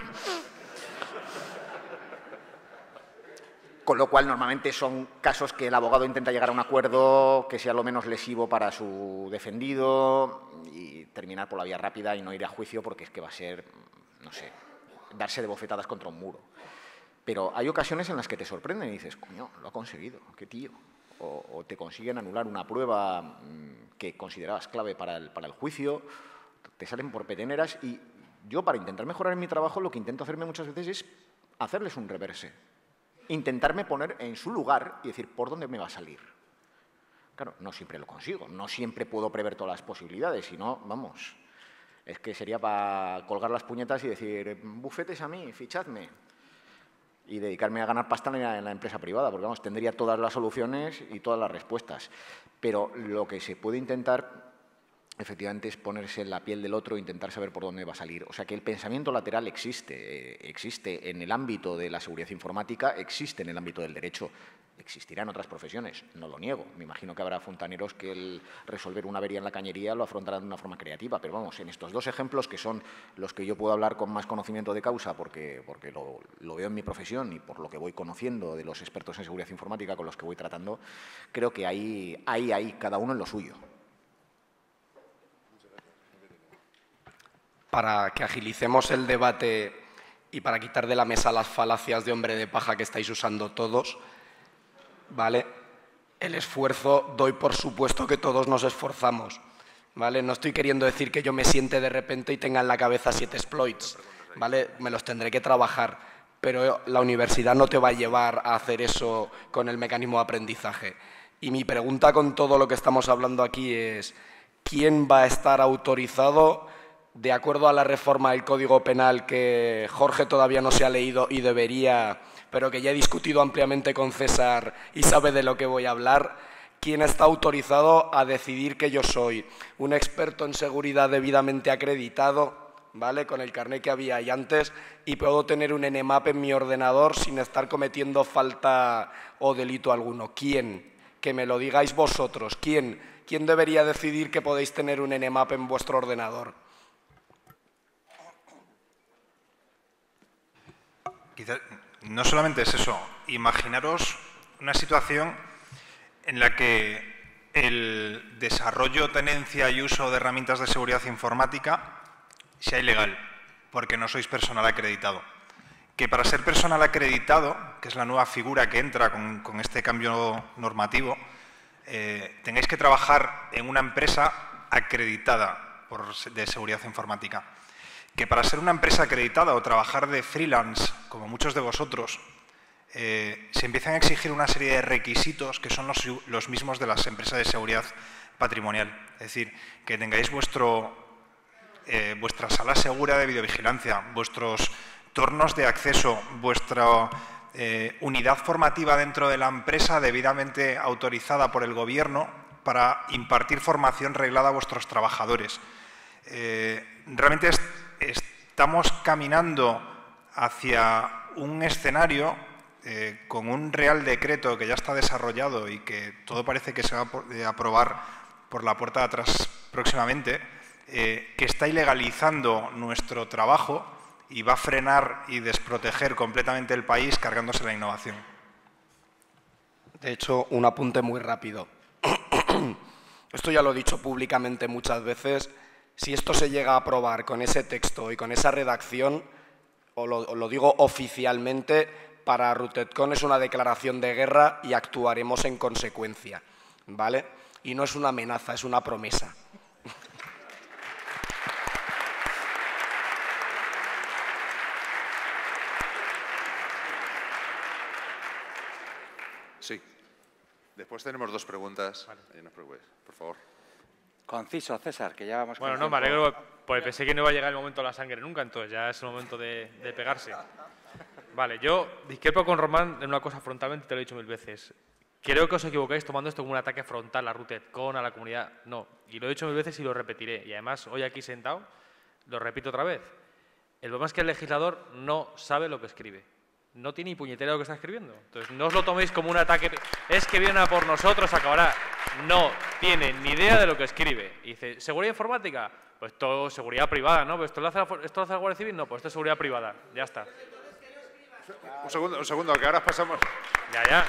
H: Con lo cual, normalmente son casos que el abogado intenta llegar a un acuerdo que sea lo menos lesivo para su defendido y terminar por la vía rápida y no ir a juicio porque es que va a ser, no sé, darse de bofetadas contra un muro. Pero hay ocasiones en las que te sorprenden y dices, coño, lo ha conseguido, qué tío. O te consiguen anular una prueba que considerabas clave para el juicio, te salen por peteneras y yo, para intentar mejorar en mi trabajo, lo que intento hacerme muchas veces es hacerles un reverse. Intentarme poner en su lugar y decir, ¿por dónde me va a salir? Claro, no siempre lo consigo, no siempre puedo prever todas las posibilidades, sino, vamos, es que sería para colgar las puñetas y decir, bufetes a mí, fichadme, y dedicarme a ganar pasta en la empresa privada, porque, vamos, tendría todas las soluciones y todas las respuestas. Pero lo que se puede intentar, efectivamente, es ponerse en la piel del otro e intentar saber por dónde va a salir. O sea, que el pensamiento lateral existe en el ámbito de la seguridad informática, existe en el ámbito del derecho, existirá en otras profesiones, no lo niego. Me imagino que habrá fontaneros que el resolver una avería en la cañería lo afrontarán de una forma creativa, pero vamos, en estos dos ejemplos, que son los que yo puedo hablar con más conocimiento de causa, porque lo veo en mi profesión y por lo que voy conociendo de los expertos en seguridad informática con los que voy tratando, creo que hay cada uno en lo suyo.
C: Para que agilicemos el debate y para quitar de la mesa las falacias de hombre de paja que estáis usando todos, ¿vale? El esfuerzo, doy por supuesto que todos nos esforzamos, ¿vale? No estoy queriendo decir que yo me siente de repente y tenga en la cabeza 7 exploits, ¿vale? Me los tendré que trabajar, pero la universidad no te va a llevar a hacer eso con el mecanismo de aprendizaje. Y mi pregunta con todo lo que estamos hablando aquí es, ¿quién va a estar autorizado, de acuerdo a la reforma del Código Penal que Jorge todavía no se ha leído y debería, pero que ya he discutido ampliamente con César y sabe de lo que voy a hablar, quién está autorizado a decidir que yo soy un experto en seguridad debidamente acreditado, ¿vale?, con el carnet que había ahí antes, y puedo tener un Nmap en mi ordenador sin estar cometiendo falta o delito alguno? ¿Quién? Que me lo digáis vosotros. ¿Quién ¿quién debería decidir que podéis tener un Nmap en vuestro ordenador?
D: Quizás no solamente es eso. Imaginaros una situación en la que el desarrollo, tenencia y uso de herramientas de seguridad informática sea ilegal, porque no sois personal acreditado. Que para ser personal acreditado, que es la nueva figura que entra con este cambio normativo, tengáis que trabajar en una empresa acreditada de seguridad informática. Que para ser una empresa acreditada o trabajar de freelance, como muchos de vosotros, se empiezan a exigir una serie de requisitos que son los mismos de las empresas de seguridad patrimonial. Es decir, que tengáis vuestra sala segura de videovigilancia, vuestros tornos de acceso, vuestra unidad formativa dentro de la empresa debidamente autorizada por el gobierno para impartir formación reglada a vuestros trabajadores. Realmente estamos caminando hacia un escenario con un Real Decreto que ya está desarrollado y que todo parece que se va a aprobar por la puerta de atrás próximamente, que está ilegalizando nuestro trabajo y va a frenar y desproteger completamente el país cargándose la innovación.
C: De hecho, un apunte muy rápido. Esto ya lo he dicho públicamente muchas veces. Si esto se llega a aprobar con ese texto y con esa redacción, os lo digo oficialmente, para RootedCon es una declaración de guerra y actuaremos en consecuencia, ¿vale? Y no es una amenaza, es una promesa.
B: Sí. Después tenemos dos preguntas. Vale. No os preocupéis, por favor.
A: Conciso, César, que ya vamos con
I: Bueno, no, me alegro, pues pensé que no iba a llegar el momento de la sangre nunca, entonces ya es el momento de pegarse. Vale, yo discrepo con Román en una cosa frontalmente, te lo he dicho 1000 veces. Creo que os equivocáis tomando esto como un ataque frontal a RootedCon, a la comunidad. No, y lo he dicho 1000 veces y lo repetiré. Y además, hoy aquí sentado, lo repito otra vez. El problema es que el legislador no sabe lo que escribe. No tiene ni puñetera lo que está escribiendo. Entonces, no os lo toméis como un ataque. Es que viene a por nosotros, acabará. No tiene ni idea de lo que escribe. Y dice, ¿seguridad informática? Pues todo seguridad privada, ¿no? Pues ¿esto lo hace la Guardia Civil? No, pues esto es seguridad privada. Ya está.
B: Un segundo, que ahora pasamos.
I: Ya.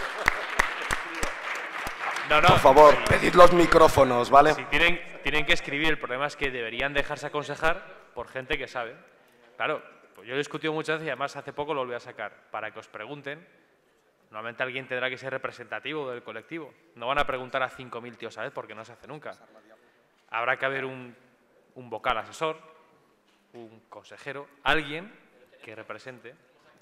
I: No,
C: por favor, pedid los micrófonos, ¿vale?
I: Si tienen que escribir, el problema es que deberían dejarse aconsejar por gente que sabe. Claro, pues yo lo he discutido muchas veces y además hace poco lo volví a sacar. Para que os pregunten, normalmente alguien tendrá que ser representativo del colectivo. No van a preguntar a 5000 tíos a vez porque no se hace nunca. Habrá que haber un vocal asesor, un consejero, alguien que represente.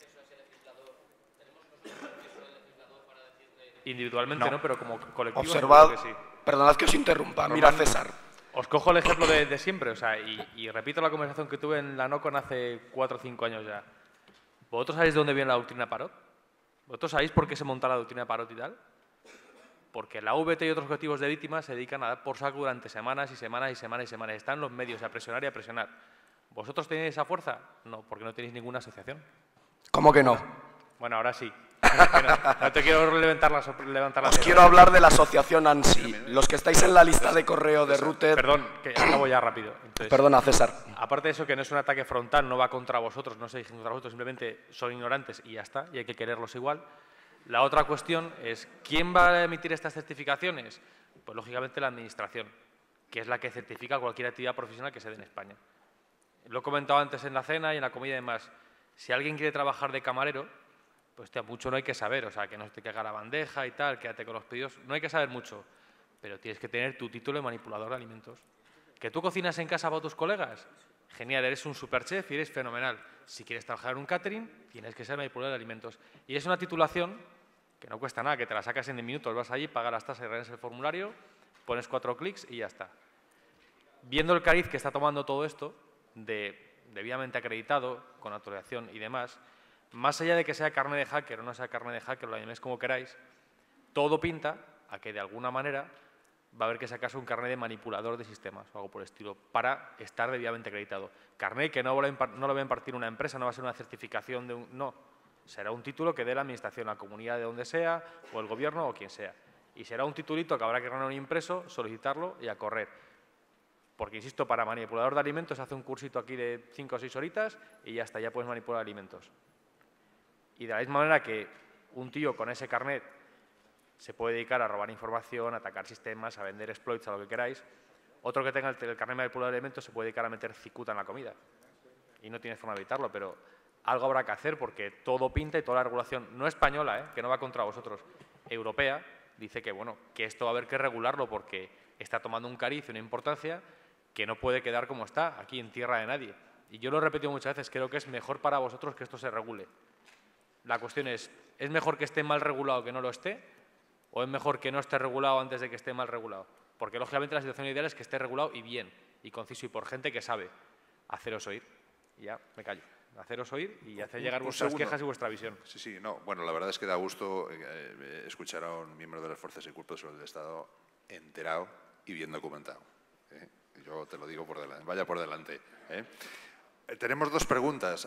I: Individualmente no, pero como colectivo.
C: Observad,
I: que sí.
C: Perdonad que os interrumpa, mira César.
I: Os cojo el ejemplo de siempre, o sea, y repito la conversación que tuve en la NOCON hace 4 o 5 años ya. ¿Vosotros sabéis de dónde viene la doctrina Parot? ¿Vosotros sabéis por qué se monta la doctrina Parot y tal? Porque la VT y otros colectivos de víctimas se dedican a dar por saco durante semanas y semanas y semanas y semanas. Están en los medios a presionar y a presionar. ¿Vosotros tenéis esa fuerza? No, porque no tenéis ninguna asociación.
C: ¿Cómo que no?
I: Bueno, ahora sí. No te quiero levantar la
C: Os quiero hablar de la asociación ANSI. Los que estáis en la lista de correo de Rooted...
I: Perdón, que acabo ya rápido. Entonces,
C: perdona, César.
I: Aparte de eso, que no es un ataque frontal, no va contra vosotros, no se dirige contra vosotros, simplemente son ignorantes y ya está, y hay que quererlos igual. La otra cuestión es, ¿quién va a emitir estas certificaciones? Pues, lógicamente, la Administración, que es la que certifica cualquier actividad profesional que se dé en España. Lo he comentado antes en la cena y en la comida y demás. Si alguien quiere trabajar de camarero, pues mucho no hay que saber, o sea, que no te caiga la bandeja y tal, quédate con los pedidos, no hay que saber mucho, pero tienes que tener tu título de manipulador de alimentos. ¿Que tú cocinas en casa para tus colegas? Genial, eres un superchef y eres fenomenal. Si quieres trabajar en un catering, tienes que ser manipulador de alimentos. Y es una titulación que no cuesta nada, que te la sacas en 10 minutos, vas allí, pagas las tasas, rellenas el formulario, pones 4 clics y ya está. Viendo el cariz que está tomando todo esto, debidamente acreditado, con autorización y demás, más allá de que sea carne de hacker o no sea carne de hacker, lo llaméis como queráis, todo pinta a que de alguna manera va a haber que sacarse un carnet de manipulador de sistemas o algo por el estilo para estar debidamente acreditado. Carnet que no lo va a impartir una empresa, no va a ser una certificación de un... No, será un título que dé la administración, la comunidad de donde sea, o el gobierno o quien sea. Y será un titulito que habrá que ganar un impreso, solicitarlo y a correr. Porque, insisto, para manipulador de alimentos se hace un cursito aquí de 5 o 6 horitas y ya está, ya puedes manipular alimentos. Y de la misma manera que un tío con ese carnet se puede dedicar a robar información, a atacar sistemas, a vender exploits, a lo que queráis, otro que tenga el carnet manipulador de alimentos se puede dedicar a meter cicuta en la comida. Y no tienes forma de evitarlo, pero algo habrá que hacer porque todo pinta y toda la regulación, no española, que no va contra vosotros, europea, dice que, bueno, que esto va a haber que regularlo porque está tomando un cariz y una importancia que no puede quedar como está, aquí en tierra de nadie. Y yo lo he repetido muchas veces, creo que es mejor para vosotros que esto se regule. La cuestión ¿es mejor que esté mal regulado que no lo esté? ¿O es mejor que no esté regulado antes de que esté mal regulado? Porque, lógicamente, la situación ideal es que esté regulado y bien, y conciso, y por gente que sabe. Haceros oír. Y ya, me callo. Haceros oír y hacer llegar vuestras quejas y vuestra visión.
B: Sí, sí, no. Bueno, la verdad es que da gusto escuchar a un miembro de las fuerzas y cuerpos del Estado enterado y bien documentado. Yo te lo digo por delante, vaya por delante. Tenemos 2 preguntas.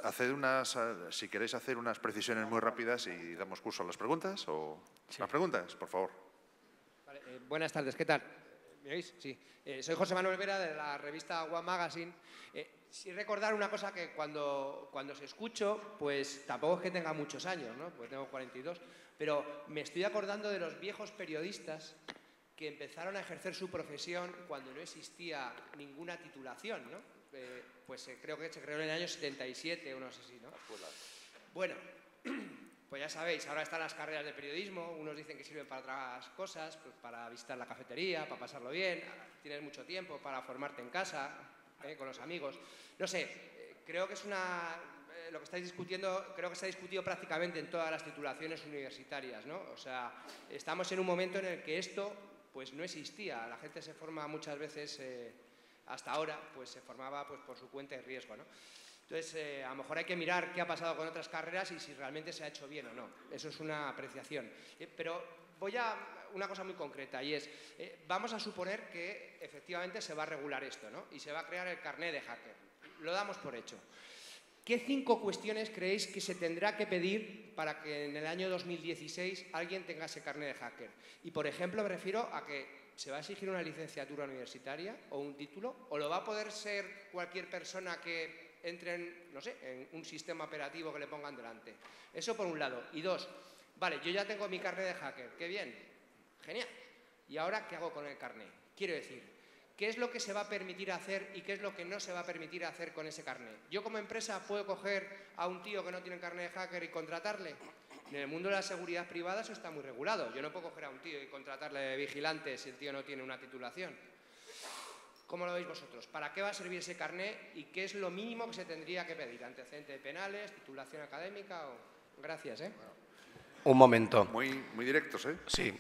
B: Si queréis hacer unas precisiones muy rápidas y damos curso a las preguntas. Sí. Las preguntas, por favor.
L: Vale, buenas tardes, ¿qué tal? ¿Me oís? Sí. Soy José Manuel Vera, de la revista One Magazine. Sí recordar una cosa que cuando os escucho, pues tampoco es que tenga muchos años, ¿no? Pues tengo 42, pero me estoy acordando de los viejos periodistas que empezaron a ejercer su profesión cuando no existía ninguna titulación, ¿no? Pues creo que se creó en el año 77 o no sé si, ¿no? Bueno, pues ya sabéis, ahora están las carreras de periodismo, unos dicen que sirven para otras cosas, pues para visitar la cafetería, para pasarlo bien, tienes mucho tiempo para formarte en casa, con los amigos. No sé, creo que es lo que estáis discutiendo, creo que se ha discutido prácticamente en todas las titulaciones universitarias, ¿no? O sea, estamos en un momento en el que esto pues no existía, la gente se forma muchas veces, hasta ahora, pues se formaba pues, por su cuenta y riesgo, ¿no? Entonces, a lo mejor hay que mirar qué ha pasado con otras carreras y si realmente se ha hecho bien o no. Eso es una apreciación. Pero voy a una cosa muy concreta y es, vamos a suponer que efectivamente se va a regular esto, ¿no? Y se va a crear el carné de hacker. Lo damos por hecho. ¿Qué 5 cuestiones creéis que se tendrá que pedir para que en el año 2016 alguien tenga ese carné de hacker? Y, por ejemplo, me refiero a que ¿se va a exigir una licenciatura universitaria o un título? ¿O lo va a poder ser cualquier persona que entre en, no sé, en un sistema operativo que le pongan delante? Eso por un lado. Y 2, vale, yo ya tengo mi carné de hacker, qué bien, genial. ¿Y ahora qué hago con el carné? Quiero decir, ¿qué es lo que se va a permitir hacer y qué es lo que no se va a permitir hacer con ese carné? ¿Yo como empresa puedo coger a un tío que no tiene carné de hacker y contratarle? En el mundo de la seguridad privada eso está muy regulado. Yo no puedo coger a un tío y contratarle de vigilante si el tío no tiene una titulación. ¿Cómo lo veis vosotros? ¿Para qué va a servir ese carné y qué es lo mínimo que se tendría que pedir? ¿Antecedentes penales, titulación académica? Gracias,
C: Un momento.
B: Muy directos,
C: Sí.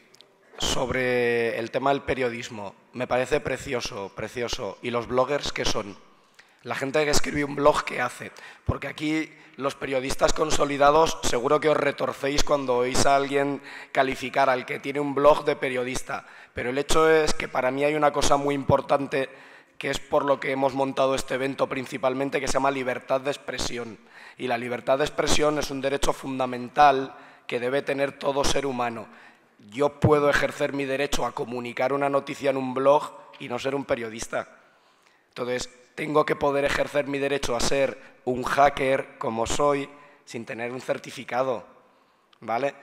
C: Sobre el tema del periodismo, me parece precioso, precioso. ¿Y los bloggers qué son? La gente que escribe un blog, ¿qué hace? Porque aquí los periodistas consolidados seguro que os retorcéis cuando oís a alguien calificar al que tiene un blog de periodista. Pero el hecho es que para mí hay una cosa muy importante que es por lo que hemos montado este evento principalmente, que se llama libertad de expresión. Y la libertad de expresión es un derecho fundamental que debe tener todo ser humano. Yo puedo ejercer mi derecho a comunicar una noticia en un blog y no ser un periodista. Entonces, tengo que poder ejercer mi derecho a ser un hacker, como soy, sin tener un certificado, ¿vale?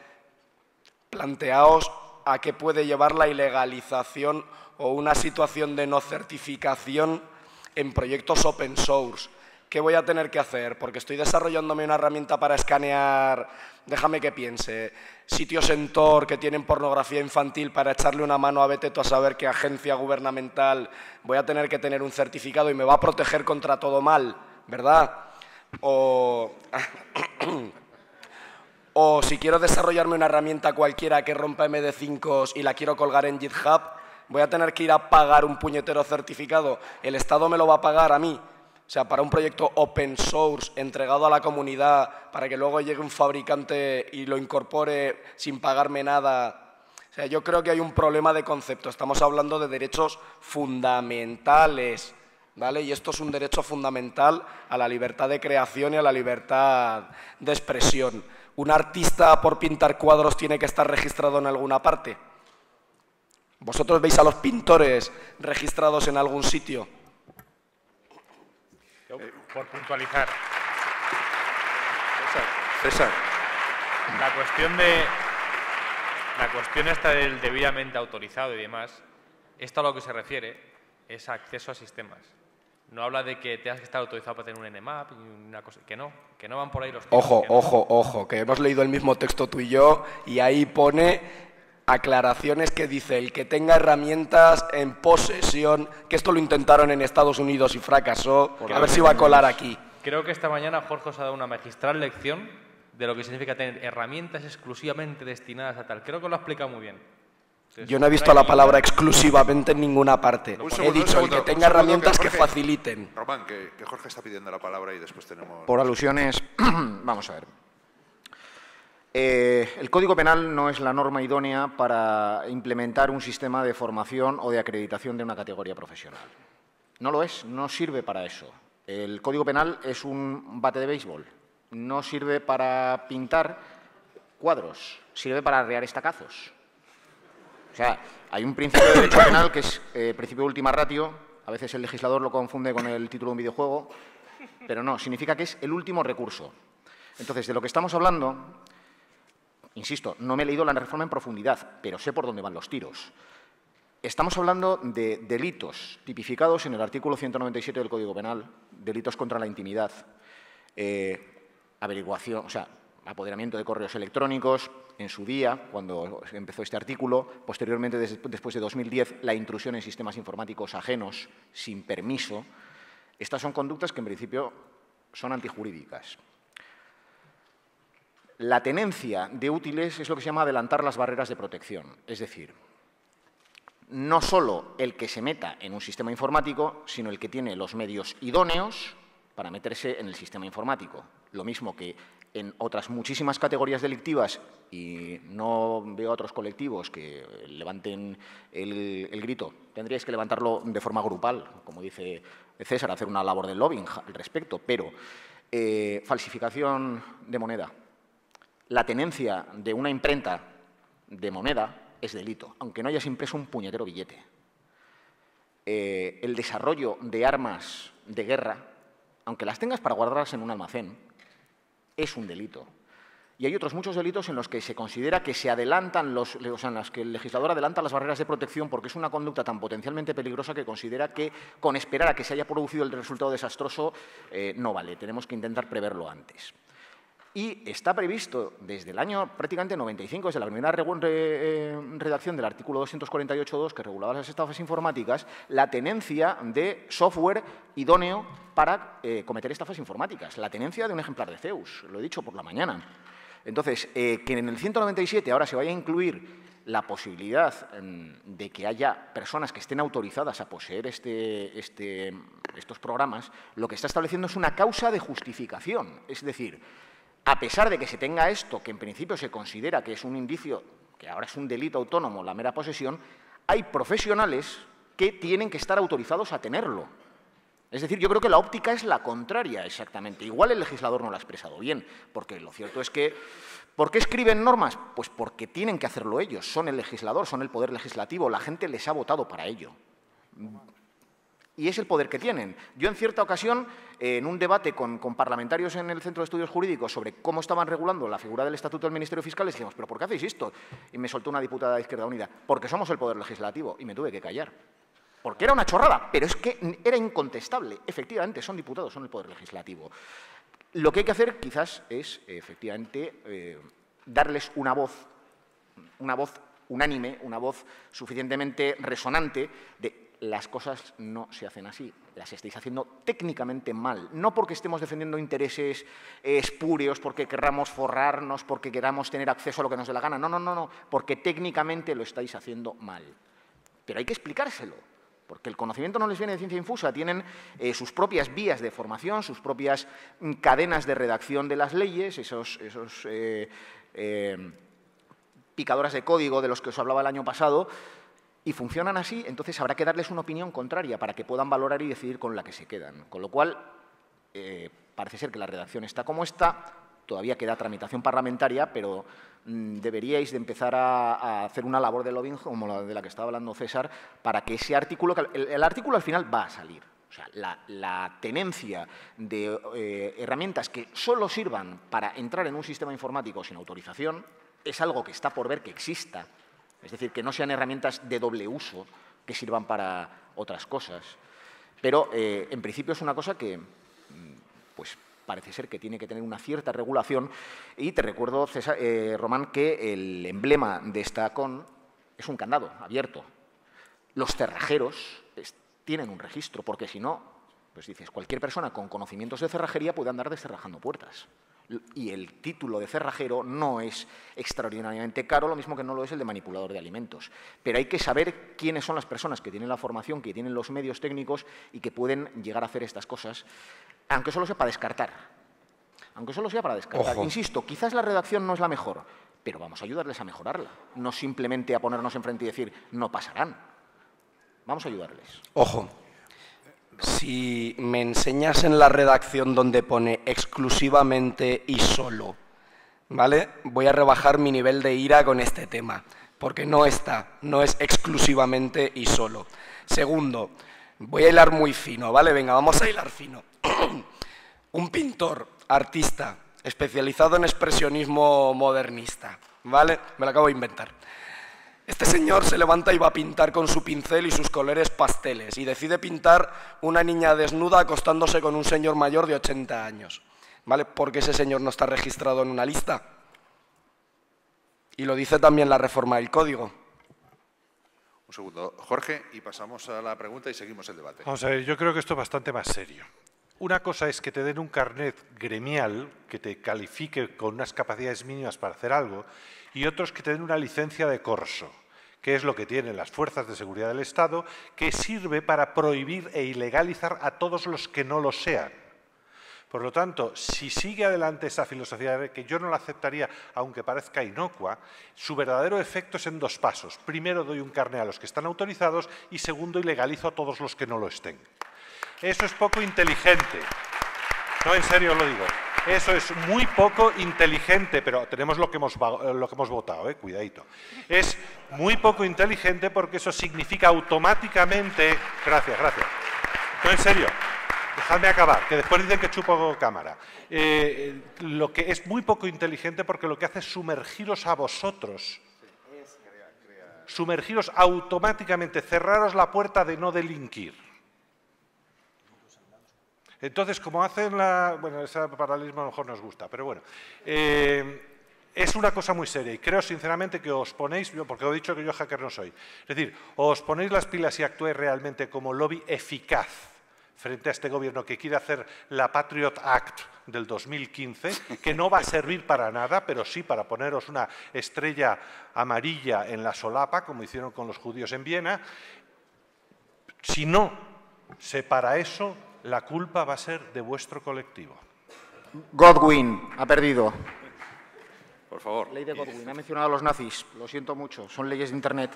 C: Planteaos a qué puede llevar la ilegalización o una situación de no certificación en proyectos open source. ¿Qué voy a tener que hacer? Porque estoy desarrollándome una herramienta para escanear, déjame que piense, sitios en Tor que tienen pornografía infantil para echarle una mano a vete tú a saber qué agencia gubernamental. Voy a tener que tener un certificado y me va a proteger contra todo mal, ¿verdad? O si quiero desarrollarme una herramienta cualquiera que rompa MD5 y la quiero colgar en GitHub, voy a tener que ir a pagar un puñetero certificado. ¿El Estado me lo va a pagar a mí? O sea, para un proyecto open source entregado a la comunidad, para que luego llegue un fabricante y lo incorpore sin pagarme nada. O sea, yo creo que hay un problema de concepto. Estamos hablando de derechos fundamentales, ¿vale? Y esto es un derecho fundamental a la libertad de creación y a la libertad de expresión. ¿Un artista por pintar cuadros tiene que estar registrado en alguna parte? ¿Vosotros veis a los pintores registrados en algún sitio?
I: Por puntualizar.
B: César.
I: La cuestión esta del debidamente autorizado y demás, esto a lo que se refiere es acceso a sistemas. No habla de que tengas que estar autorizado para tener un Nmap y una cosa, que no van por ahí los tiros.
C: Ojo, que hemos leído el mismo texto tú y yo y ahí pone aclaraciones que dice el que tenga herramientas en posesión, que esto lo intentaron en Estados Unidos y fracasó, a ver si va a colar aquí.
I: Creo que esta mañana Jorge os ha dado una magistral lección de lo que significa tener herramientas exclusivamente destinadas a tal. Creo que lo ha explicado muy bien. Entonces,
C: yo no he visto la palabra exclusivamente en ninguna parte. He dicho el que tenga herramientas que faciliten.
B: Román, que Jorge está pidiendo la palabra y después tenemos...
H: Por alusiones, vamos a ver. El Código Penal no es la norma idónea para implementar un sistema de formación o de acreditación de una categoría profesional. No lo es, no sirve para eso. El Código Penal es un bate de béisbol. No sirve para pintar cuadros, sirve para arrear estacazos. O sea, hay un principio de derecho penal que es principio de última ratio. A veces el legislador lo confunde con el título de un videojuego, pero no, significa que es el último recurso. Entonces, de lo que estamos hablando, insisto, no me he leído la reforma en profundidad, pero sé por dónde van los tiros. Estamos hablando de delitos tipificados en el artículo 197 del Código Penal, delitos contra la intimidad, averiguación, o sea, apoderamiento de correos electrónicos, en su día, cuando empezó este artículo, posteriormente, después de 2010, la intrusión en sistemas informáticos ajenos, sin permiso. Estas son conductas que, en principio, son antijurídicas. La tenencia de útiles es lo que se llama adelantar las barreras de protección. Es decir, no solo el que se meta en un sistema informático, sino el que tiene los medios idóneos para meterse en el sistema informático. Lo mismo que en otras muchísimas categorías delictivas, y no veo a otros colectivos que levanten el grito, tendríais que levantarlo de forma grupal, como dice César, hacer una labor de lobbying al respecto, pero falsificación de moneda. La tenencia de una imprenta de moneda es delito, aunque no hayas impreso un puñetero billete. El desarrollo de armas de guerra, aunque las tengas para guardarlas en un almacén, es un delito. Y hay otros muchos delitos en los que se considera que se adelantan o sea, en los que el legislador adelanta las barreras de protección porque es una conducta tan potencialmente peligrosa que considera que con esperar a que se haya producido el resultado desastroso no vale. Tenemos que intentar preverlo antes. Y está previsto desde el año prácticamente 95, desde la primera redacción del artículo 248.2 que regulaba las estafas informáticas, la tenencia de software idóneo para cometer estafas informáticas, la tenencia de un ejemplar de Zeus, lo he dicho por la mañana. Entonces, que en el 197 ahora se vaya a incluir la posibilidad de que haya personas que estén autorizadas a poseer estos programas, lo que está estableciendo es una causa de justificación, es decir, a pesar de que se tenga esto, que en principio se considera que es un indicio, que ahora es un delito autónomo, la mera posesión, hay profesionales que tienen que estar autorizados a tenerlo. Es decir, yo creo que la óptica es la contraria exactamente. Igual el legislador no lo ha expresado bien, porque lo cierto es que ¿por qué escriben normas? Pues porque tienen que hacerlo ellos, son el legislador, son el poder legislativo, la gente les ha votado para ello. Y es el poder que tienen. Yo, en cierta ocasión, en un debate con parlamentarios en el Centro de Estudios Jurídicos sobre cómo estaban regulando la figura del Estatuto del Ministerio Fiscal, les dijimos, ¿pero por qué hacéis esto? Y me soltó una diputada de Izquierda Unida, porque somos el poder legislativo. Y me tuve que callar. Porque era una chorrada, pero es que era incontestable. Efectivamente, son diputados, son el poder legislativo. Lo que hay que hacer, quizás, es, efectivamente, darles una voz unánime, una voz suficientemente resonante de las cosas no se hacen así, las estáis haciendo técnicamente mal, no porque estemos defendiendo intereses espurios, porque querramos forrarnos, porque queramos tener acceso a lo que nos dé la gana, no, porque técnicamente lo estáis haciendo mal. Pero hay que explicárselo, porque el conocimiento no les viene de ciencia infusa, tienen sus propias vías de formación, sus propias cadenas de redacción de las leyes, esos picadoras de código de los que os hablaba el año pasado, y funcionan así, entonces habrá que darles una opinión contraria para que puedan valorar y decidir con la que se quedan. Con lo cual, parece ser que la redacción está como está, todavía queda tramitación parlamentaria, pero deberíais de empezar a hacer una labor de lobbying como la de la que estaba hablando César, para que ese artículo, el artículo al final va a salir. O sea, la tenencia de herramientas que solo sirvan para entrar en un sistema informático sin autorización es algo que está por ver que exista. Es decir, que no sean herramientas de doble uso que sirvan para otras cosas. Pero, en principio, es una cosa que pues, parece ser que tiene que tener una cierta regulación. Y te recuerdo, César, Román, que el emblema de esta CON es un candado abierto. Los cerrajeros tienen un registro, porque si no, pues dices, cualquier persona con conocimientos de cerrajería puede andar descerrajando puertas. Y el título de cerrajero no es extraordinariamente caro, lo mismo que no lo es el de manipulador de alimentos. Pero hay que saber quiénes son las personas que tienen la formación, que tienen los medios técnicos y que pueden llegar a hacer estas cosas, aunque solo sea para descartar. Aunque solo sea para descartar.
C: Ojo.
H: Insisto, quizás la redacción no es la mejor, pero vamos a ayudarles a mejorarla. No simplemente a ponernos enfrente y decir, no pasarán. Vamos a ayudarles.
C: Ojo, si me enseñas en la redacción donde pone exclusivamente y solo, ¿vale? Voy a rebajar mi nivel de ira con este tema, porque no está, no es exclusivamente y solo. Segundo, voy a hilar muy fino, ¿vale? Venga, vamos a hilar fino. Un pintor, artista, especializado en expresionismo modernista, ¿vale? Me lo acabo de inventar. Este señor se levanta y va a pintar con su pincel y sus colores pasteles y decide pintar una niña desnuda acostándose con un señor mayor de 80 años, ¿vale? Porque ese señor no está registrado en una lista. Y lo dice también la reforma del Código.
B: Un segundo, Jorge, y pasamos a la pregunta y seguimos el debate.
G: Vamos a ver, yo creo que esto es bastante más serio. Una cosa es que te den un carnet gremial que te califique con unas capacidades mínimas para hacer algo, y otro es que te den una licencia de corso, que es lo que tienen las fuerzas de seguridad del Estado, que sirve para prohibir e ilegalizar a todos los que no lo sean. Por lo tanto, si sigue adelante esa filosofía, que yo no la aceptaría, aunque parezca inocua, su verdadero efecto es en dos pasos. Primero, doy un carné a los que están autorizados y segundo, ilegalizo a todos los que no lo estén. Eso es poco inteligente. No, en serio lo digo. Eso es muy poco inteligente, pero tenemos lo que hemos votado, cuidadito. Es muy poco inteligente porque eso significa automáticamente... Gracias. No, en serio. Dejadme acabar, que después dicen que chupo cámara. Lo que es muy poco inteligente porque lo que hace es sumergiros a vosotros. Sumergiros automáticamente, cerraros la puerta de no delinquir. Entonces, como hacen bueno, ese paralelismo a lo mejor nos gusta, pero bueno. Es una cosa muy seria y creo sinceramente que os ponéis, porque os he dicho que yo hacker no soy, es decir, os ponéis las pilas y actuéis realmente como lobby eficaz frente a este gobierno que quiere hacer la Patriot Act del 2015, que no va a servir para nada, pero sí para poneros una estrella amarilla en la solapa, como hicieron con los judíos en Viena. Si no se para eso, la culpa va a ser de vuestro colectivo.
H: Godwin ha perdido.
B: Por favor.
H: Ley de Godwin. Ha mencionado a los nazis. Lo siento mucho. Son leyes de Internet.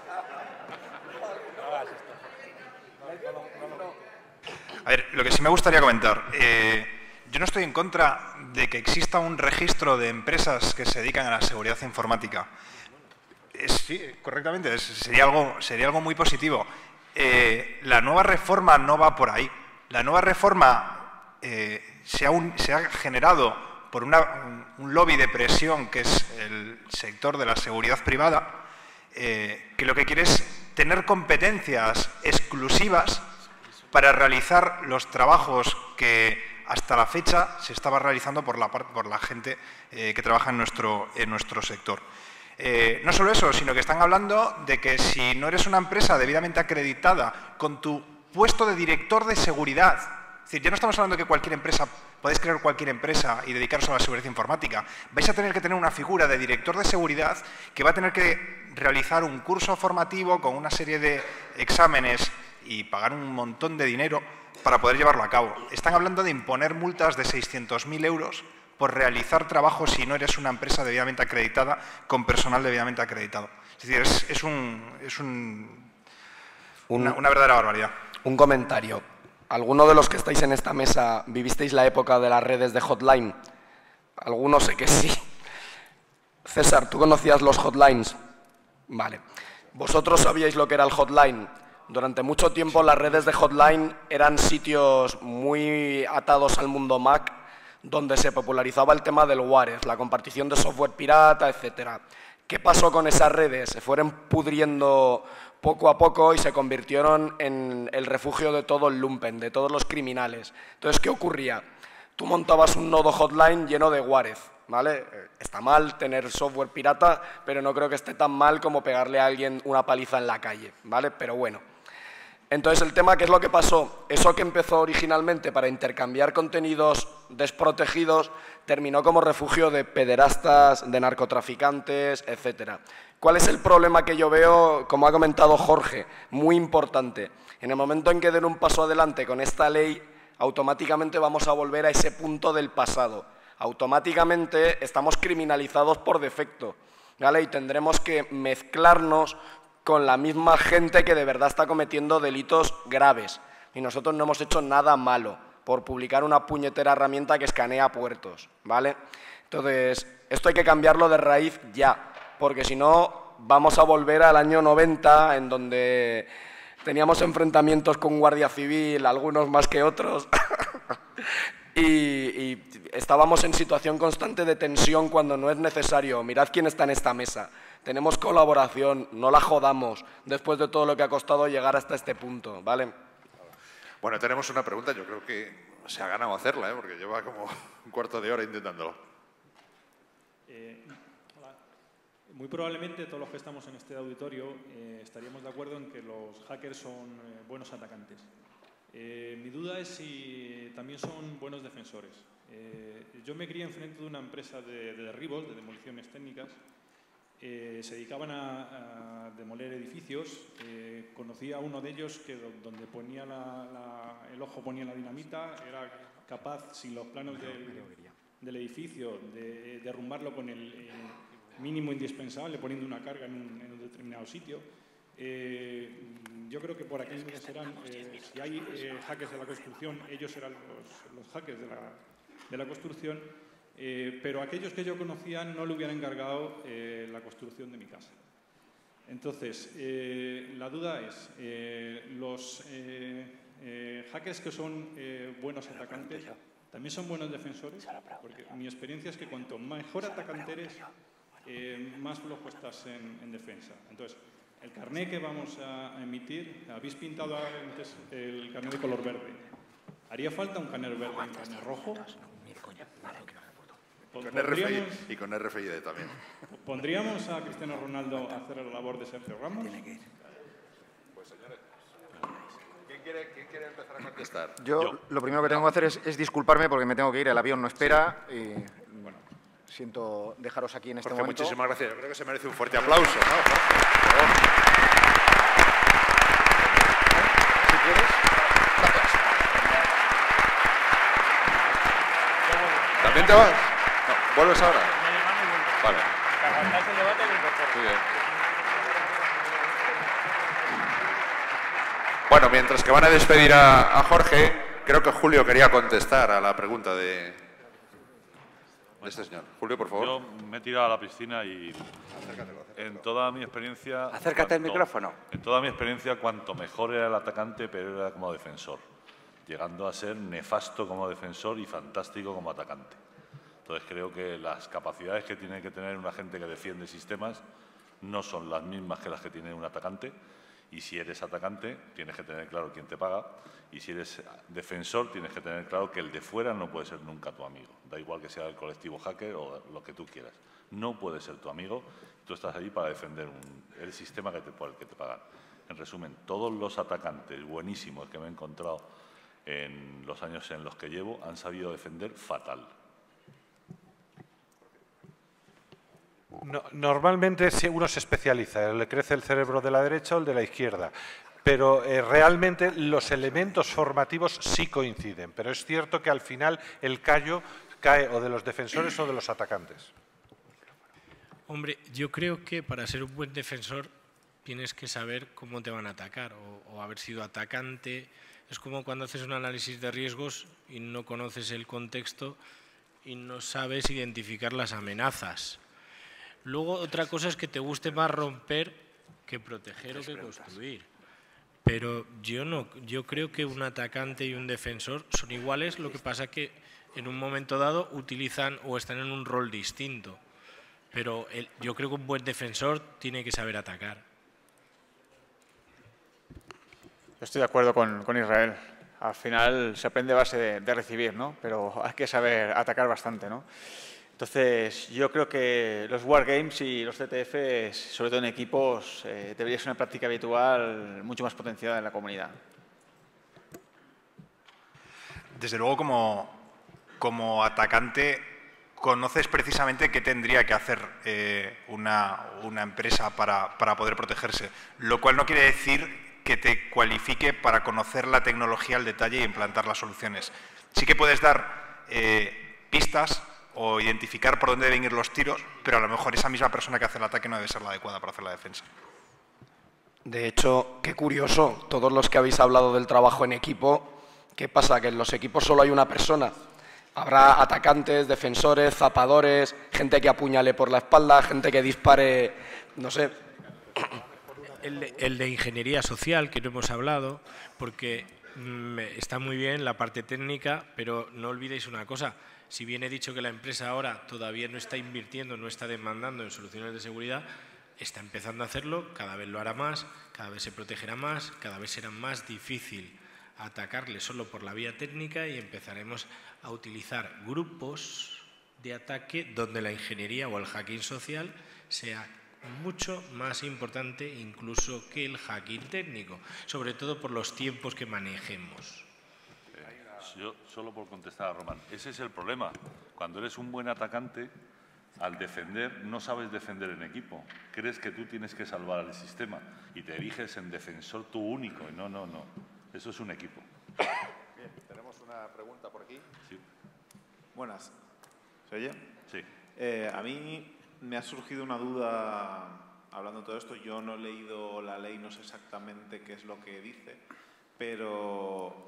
D: A ver, lo que sí me gustaría comentar. Yo no estoy en contra de que exista un registro de empresas que se dedican a la seguridad informática. Sí, correctamente. Sería algo muy positivo. La nueva reforma no va por ahí. La nueva reforma se ha generado por un lobby de presión que es el sector de la seguridad privada, que lo que quiere es tener competencias exclusivas para realizar los trabajos que hasta la fecha se estaba realizando por la gente que trabaja en nuestro sector. No solo eso, sino que están hablando de que si no eres una empresa debidamente acreditada con tu puesto de director de seguridad, es decir, ya no estamos hablando de que cualquier empresa, podéis crear cualquier empresa y dedicaros a la seguridad informática, vais a tener que tener una figura de director de seguridad que va a tener que realizar un curso formativo con una serie de exámenes y pagar un montón de dinero para poder llevarlo a cabo. Están hablando de imponer multas de 600.000 euros por realizar trabajos si no eres una empresa debidamente acreditada con personal debidamente acreditado. Es decir, es una verdadera barbaridad.
C: Un comentario. ¿Alguno de los que estáis en esta mesa vivisteis la época de las redes de hotline? Algunos sé que sí. César, ¿tú conocías los hotlines? Vale. ¿Vosotros sabíais lo que era el hotline? Durante mucho tiempo las redes de hotline eran sitios muy atados al mundo Mac, donde se popularizaba el tema del Warez, la compartición de software pirata, etc. ¿Qué pasó con esas redes? Se fueron pudriendo poco a poco y se convirtieron en el refugio de todo el lumpen, de todos los criminales. Entonces, ¿qué ocurría? Tú montabas un nodo hotline lleno de Warez, ¿vale? Está mal tener software pirata, pero no creo que esté tan mal como pegarle a alguien una paliza en la calle, ¿vale? Pero bueno. Entonces, el tema, ¿qué es lo que pasó? Eso que empezó originalmente para intercambiar contenidos desprotegidos terminó como refugio de pederastas, de narcotraficantes, etc. ¿Cuál es el problema que yo veo? Como ha comentado Jorge, muy importante. En el momento en que den un paso adelante con esta ley, automáticamente vamos a volver a ese punto del pasado. Automáticamente estamos criminalizados por defecto, ¿vale? Y tendremos que mezclarnos con la misma gente que de verdad está cometiendo delitos graves. Y nosotros no hemos hecho nada malo por publicar una puñetera herramienta que escanea puertos, ¿vale? Entonces, esto hay que cambiarlo de raíz ya, porque si no vamos a volver al año 90, en donde teníamos enfrentamientos con Guardia Civil, algunos más que otros, y estábamos en situación constante de tensión cuando no es necesario. Mirad quién está en esta mesa. Tenemos colaboración, no la jodamos después de todo lo que ha costado llegar hasta este punto, ¿vale?
B: Bueno, tenemos una pregunta, yo creo que se ha ganado hacerla, porque lleva como un cuarto de hora intentándolo.
M: Hola. Muy probablemente todos los que estamos en este auditorio estaríamos de acuerdo en que los hackers son buenos atacantes. Mi duda es si también son buenos defensores. Yo me crié enfrente de una empresa de derribos, de demoliciones técnicas. Se dedicaban a demoler edificios. Conocí a uno de ellos que donde ponía el ojo ponía la dinamita, era capaz, sin los planos del edificio, de derrumbarlo con el mínimo indispensable, poniendo una carga en un determinado sitio. Yo creo que por aquí serán, si hay hackers de la construcción, ellos serán los hackers de la construcción. Pero aquellos que yo conocía no le hubieran encargado la construcción de mi casa. Entonces, la duda es, los hackers que son buenos atacantes, ¿también son buenos defensores? Porque mi experiencia es que cuanto mejor atacante eres, más flojo estás en defensa. Entonces, el carné que vamos a emitir, habéis pintado antes el carné de color verde. ¿Haría falta un carné verde y un carné rojo?
B: Con RFID y con RFID también.
M: ¿Pondríamos a Cristiano Ronaldo a hacer la labor de Sergio Ramos?
B: Pues señores, ¿quién quiere empezar a contestar?
H: Yo lo primero que tengo que hacer es disculparme porque me tengo que ir, el avión no espera y bueno, siento dejaros aquí en este
B: Jorge,
H: momento.
B: muchísimas gracias. Yo creo que se merece un fuerte aplauso, ¿no? Si quieres. Gracias. ¿También te vas? No, ¿vuelves ahora? Vale. Muy bien. Bueno, mientras que van a despedir a Jorge, creo que Julio quería contestar a la pregunta de este señor. Julio, por favor.
J: Yo me he tirado a la piscina y en toda mi experiencia...
A: Acércate al micrófono.
J: En toda mi experiencia, cuanto mejor era el atacante, peor era como defensor, llegando a ser nefasto como defensor y fantástico como atacante. Entonces creo que las capacidades que tiene que tener una gente que defiende sistemas no son las mismas que las que tiene un atacante, y si eres atacante tienes que tener claro quién te paga, y si eres defensor tienes que tener claro que el de fuera no puede ser nunca tu amigo, da igual que sea el colectivo hacker o lo que tú quieras, no puede ser tu amigo, tú estás allí para defender el sistema por el que te pagan. En resumen, todos los atacantes buenísimos que me he encontrado en los años en los que llevo han sabido defender fatal.
G: No, normalmente uno se especializa, le crece el cerebro de la derecha o el de la izquierda, pero realmente los elementos formativos sí coinciden, pero es cierto que al final el callo cae o de los defensores o de los atacantes.
F: Hombre, yo creo que para ser un buen defensor tienes que saber cómo te van a atacar o haber sido atacante. Es como cuando haces un análisis de riesgos y no conoces el contexto y no sabes identificar las amenazas. Luego, otra cosa es que te guste más romper que proteger o que construir. Pero yo creo que un atacante y un defensor son iguales, lo que pasa que en un momento dado utilizan o están en un rol distinto. Pero yo creo que un buen defensor tiene que saber atacar.
N: Yo estoy de acuerdo con Israel. Al final se aprende a base de recibir, ¿no? Pero hay que saber atacar bastante, ¿no? Entonces, yo creo que los wargames y los CTF, sobre todo en equipos, debería ser una práctica habitual mucho más potenciada en la comunidad.
D: Desde luego, como atacante, conoces precisamente qué tendría que hacer una empresa para poder protegerse, lo cual no quiere decir que te cualifique para conocer la tecnología al detalle e implantar las soluciones. Sí que puedes dar pistas o identificar por dónde deben ir los tiros, pero a lo mejor esa misma persona que hace el ataque no debe ser la adecuada para hacer la defensa.
C: De hecho, qué curioso, todos los que habéis hablado del trabajo en equipo, ¿qué pasa? Que en los equipos solo hay una persona. Habrá atacantes, defensores, zapadores, gente que apuñale por la espalda, gente que dispare, no sé.
F: El de ingeniería social, que no hemos hablado, porque está muy bien la parte técnica, pero no olvidéis una cosa. Si bien he dicho que la empresa ahora todavía no está invirtiendo, no está demandando en soluciones de seguridad, está empezando a hacerlo, cada vez lo hará más, cada vez se protegerá más, cada vez será más difícil atacarle solo por la vía técnica y empezaremos a utilizar grupos de ataque donde la ingeniería o el hacking social sea mucho más importante incluso que el hacking técnico, sobre todo por los tiempos que manejemos.
J: Yo, solo por contestar a Román, ese es el problema. Cuando eres un buen atacante, al defender, no sabes defender en equipo. Crees que tú tienes que salvar al sistema y te eriges en defensor tú único. Y no. Eso es un equipo.
O: Bien, tenemos una pregunta por aquí.
J: Sí.
O: Buenas. ¿Se oye?
J: Sí.
O: A mí me ha surgido una duda hablando de todo esto. Yo no he leído la ley, no sé exactamente qué es lo que dice, pero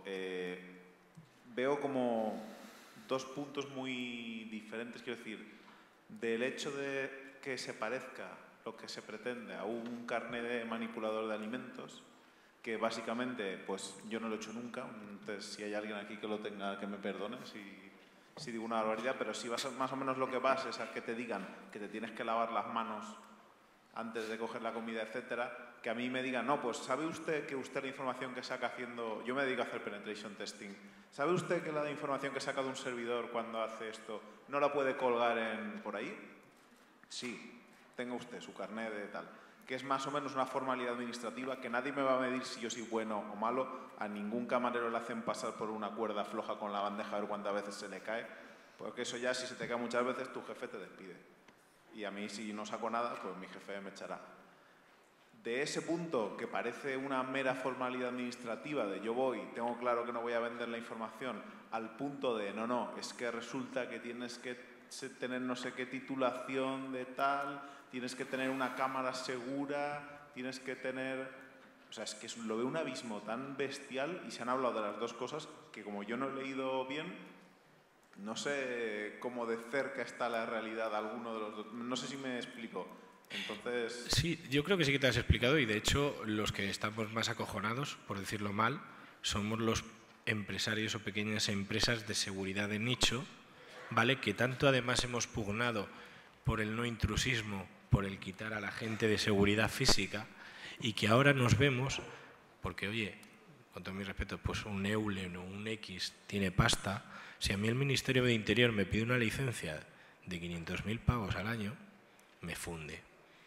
O: veo como dos puntos muy diferentes. Quiero decir, del hecho de que se parezca lo que se pretende a un carné de manipulador de alimentos, que básicamente, pues yo no lo he hecho nunca, entonces si hay alguien aquí que lo tenga, que me perdone si digo una barbaridad, pero si vas más o menos lo que vas es a que te digan que te tienes que lavar las manos antes de coger la comida, etcétera, que a mí me digan, no, pues ¿sabe usted que usted la información que saca haciendo... Yo me dedico a hacer penetration testing. ¿Sabe usted que la información que saca de un servidor cuando hace esto no la puede colgar por ahí? Sí, tenga usted su carnet de tal. Que es más o menos una formalidad administrativa que nadie me va a medir si yo soy bueno o malo. A ningún camarero le hacen pasar por una cuerda floja con la bandeja a ver cuántas veces se le cae. Porque eso ya, si se te cae muchas veces, tu jefe te despide. Y a mí, si no saco nada, pues mi jefe me echará. De ese punto, que parece una mera formalidad administrativa, de yo voy, tengo claro que no voy a vender la información, al punto de, no, es que resulta que tienes que tener no sé qué titulación de tal, tienes que tener una cámara segura, tienes que tener... O sea, es que lo veo un abismo tan bestial y se han hablado de las dos cosas que como yo no he leído bien... No sé cómo de cerca está la realidad alguno de los dos. No sé si me explico. Entonces...
F: Sí, yo creo que sí que te has explicado y de hecho los que estamos más acojonados, por decirlo mal, somos los empresarios o pequeñas empresas de seguridad de nicho, ¿vale? Que tanto además hemos pugnado por el no intrusismo, por el quitar a la gente de seguridad física y que ahora nos vemos, porque oye, con todo mi respeto, pues un Eulen o un X tiene pasta. Si a mí el Ministerio de Interior me pide una licencia de 500.000 pavos al año, me funde.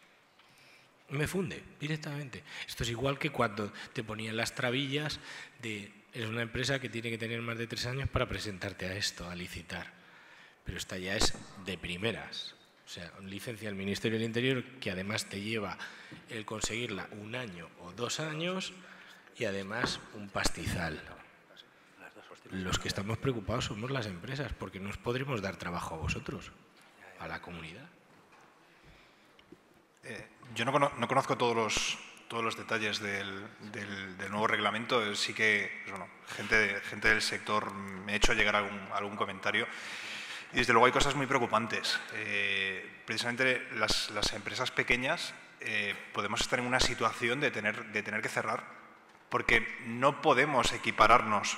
F: Me funde directamente. Esto es igual que cuando te ponían las trabillas de es una empresa que tiene que tener más de 3 años para presentarte a esto, a licitar. Pero esta ya es de primeras. O sea, licencia del Ministerio del Interior que además te lleva el conseguirla 1 año o 2 años y además un pastizal. Los que estamos preocupados somos las empresas, porque no os podremos dar trabajo a vosotros, a la comunidad.
D: Yo no conozco todos los detalles del nuevo reglamento. Sí que, pues bueno, gente del sector me ha hecho llegar algún comentario. Y desde luego hay cosas muy preocupantes. Precisamente las empresas pequeñas podemos estar en una situación de tener que cerrar, porque no podemos equipararnos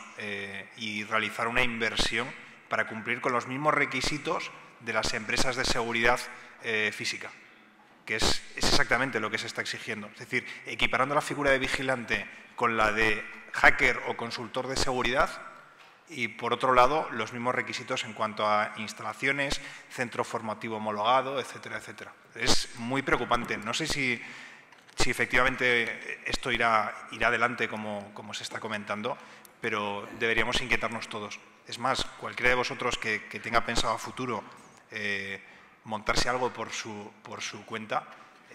D: y realizar una inversión para cumplir con los mismos requisitos de las empresas de seguridad física, que es exactamente lo que se está exigiendo. Es decir, equiparando la figura de vigilante con la de hacker o consultor de seguridad y, por otro lado, los mismos requisitos en cuanto a instalaciones, centro formativo homologado, etcétera, etcétera. Es muy preocupante. No sé si efectivamente esto irá adelante como se está comentando, pero deberíamos inquietarnos todos. Es más, cualquiera de vosotros que tenga pensado a futuro montarse algo por su cuenta,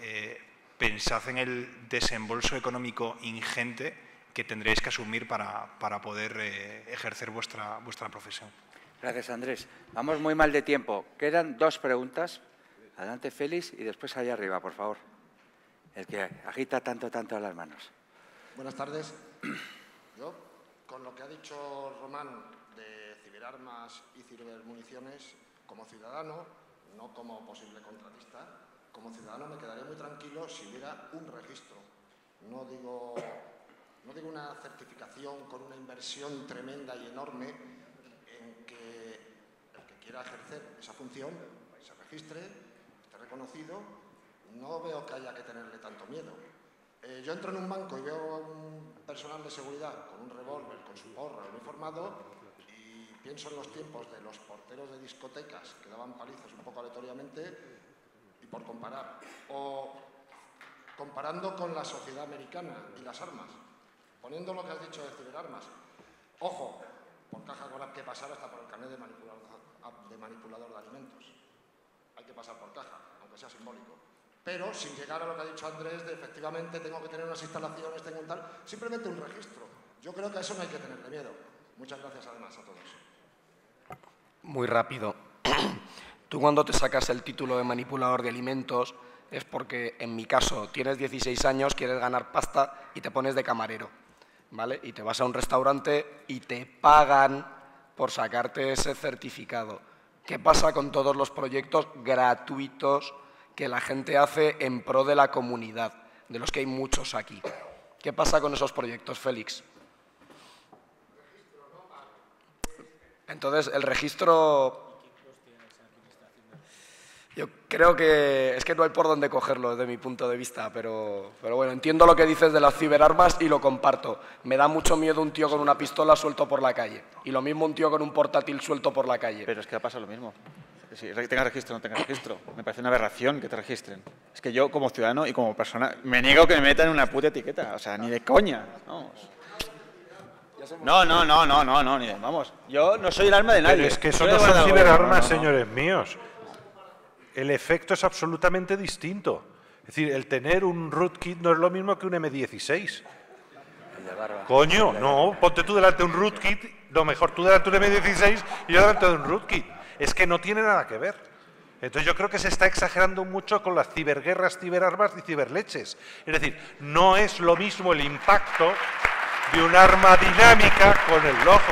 D: pensad en el desembolso económico ingente que tendréis que asumir para poder ejercer vuestra profesión.
A: Gracias, Andrés. Vamos muy mal de tiempo. Quedan 2 preguntas. Adelante, Félix, y después allá arriba, por favor. El que agita tanto las manos.
P: Buenas tardes. Yo, con lo que ha dicho Román de ciberarmas y cibermuniciones, como ciudadano, no como posible contratista, como ciudadano me quedaría muy tranquilo si hubiera un registro. No digo una certificación con una inversión tremenda y enorme en que el que quiera ejercer esa función se registre, esté reconocido. No veo que haya que tenerle tanto miedo. Yo entro en un banco y veo a un personal de seguridad con un revólver, con su porra, uniformado, y pienso en los tiempos de los porteros de discotecas que daban palizas un poco aleatoriamente, y por comparar. O comparando con la sociedad americana y las armas. Poniendo lo que has dicho de ciberarmas, ojo, por caja con que pasar hasta por el carnet de manipulador de alimentos. Hay que pasar por caja, aunque sea simbólico. Pero sin llegar a lo que ha dicho Andrés, de efectivamente tengo que tener unas instalaciones, tengo un tal, simplemente un registro. Yo creo que a eso no hay que tenerle miedo. Muchas gracias además a todos.
C: Muy rápido. Tú cuando te sacas el título de manipulador de alimentos es porque, en mi caso, tienes 16 años, quieres ganar pasta y te pones de camarero, ¿vale? Y te vas a un restaurante y te pagan por sacarte ese certificado. ¿Qué pasa con todos los proyectos gratuitos que la gente hace en pro de la comunidad, de los que hay muchos aquí? ¿Qué pasa con esos proyectos, Félix? Entonces, el registro... Yo creo que es que no hay por dónde cogerlo desde mi punto de vista, pero bueno, entiendo lo que dices de las ciberarmas y lo comparto. Me da mucho miedo un tío con una pistola suelto por la calle y lo mismo un tío con un portátil suelto por la calle.
N: Pero es que pasa lo mismo. Si tengas registro o no tengas registro, me parece una aberración que te registren. Es que yo, como ciudadano y como persona, me niego que me metan en una puta etiqueta. O sea, ni de coña. Vamos. No, ni de... Vamos, yo no soy el alma de nadie.
G: Pero es que eso no son ciberarmas, señores míos. El efecto es absolutamente distinto. Es decir, el tener un rootkit no es lo mismo que un M16. Coño, no, ponte tú delante de un rootkit, no, mejor tú delante de un M16 y yo delante de un rootkit. Es que no tiene nada que ver. Entonces yo creo que se está exagerando mucho con las ciberguerras, ciberarmas y ciberleches. Es decir, no es lo mismo el impacto de un arma dinámica con el ojo.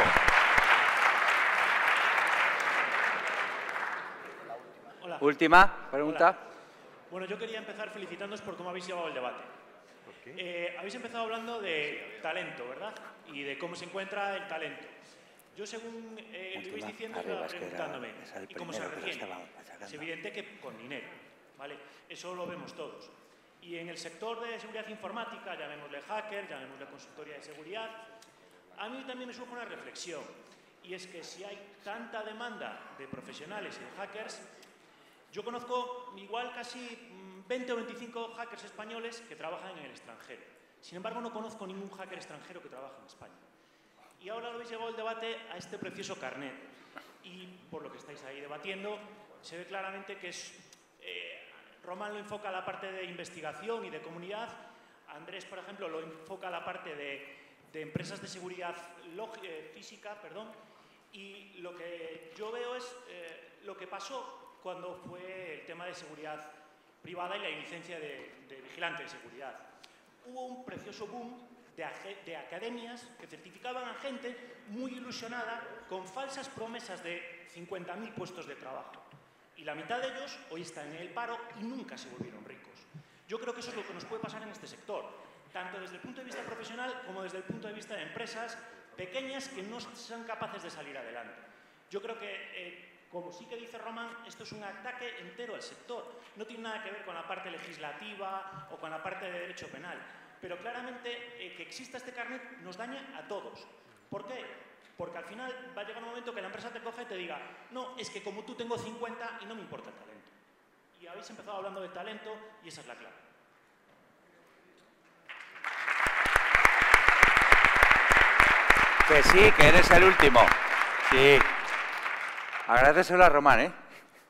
Q: Hola.
A: Última pregunta.
Q: Hola. Bueno, yo quería empezar felicitándoos por cómo habéis llevado el debate. Habéis empezado hablando de talento, ¿verdad? Y de cómo se encuentra el talento. Yo, según lo ibais diciendo, estaba preguntándome, ¿y cómo se retiene? Es evidente que con dinero, ¿vale? Eso lo vemos todos. Y en el sector de seguridad informática, llamémosle hacker, llamémosle consultoría de seguridad, a mí también me surge una reflexión. Y es que si hay tanta demanda de profesionales y de hackers, yo conozco igual casi 20 o 25 hackers españoles que trabajan en el extranjero. Sin embargo, no conozco ningún hacker extranjero que trabaje en España. Y ahora lo habéis llevado el debate a este precioso carnet. Y por lo que estáis ahí debatiendo, se ve claramente que es... Román lo enfoca a la parte de investigación y de comunidad. Andrés, por ejemplo, lo enfoca a la parte de empresas de seguridad física, perdón. Y lo que yo veo es lo que pasó cuando fue el tema de seguridad privada y la licencia de vigilante de seguridad. Hubo un precioso boom de academias que certificaban a gente muy ilusionada con falsas promesas de
R: 50.000 puestos de trabajo. Y la mitad de ellos hoy están en el paro y nunca se volvieron ricos. Yo creo que eso es lo que nos puede pasar en este sector, tanto desde el punto de vista profesional como desde el punto de vista de empresas pequeñas que no son capaces de salir adelante. Yo creo que, como sí que dice Román, esto es un ataque entero al sector. No tiene nada que ver con la parte legislativa o con la parte de derecho penal. Pero claramente que exista este carnet nos daña a todos. ¿Por qué? Porque al final va a llegar un momento que la empresa te coge y te diga no, es que como tú tengo 50 y no me importa el talento. Y habéis empezado hablando de talento y esa es la clave.
A: Que sí, que eres el último. Sí. Agradeceselo a Román, ¿eh?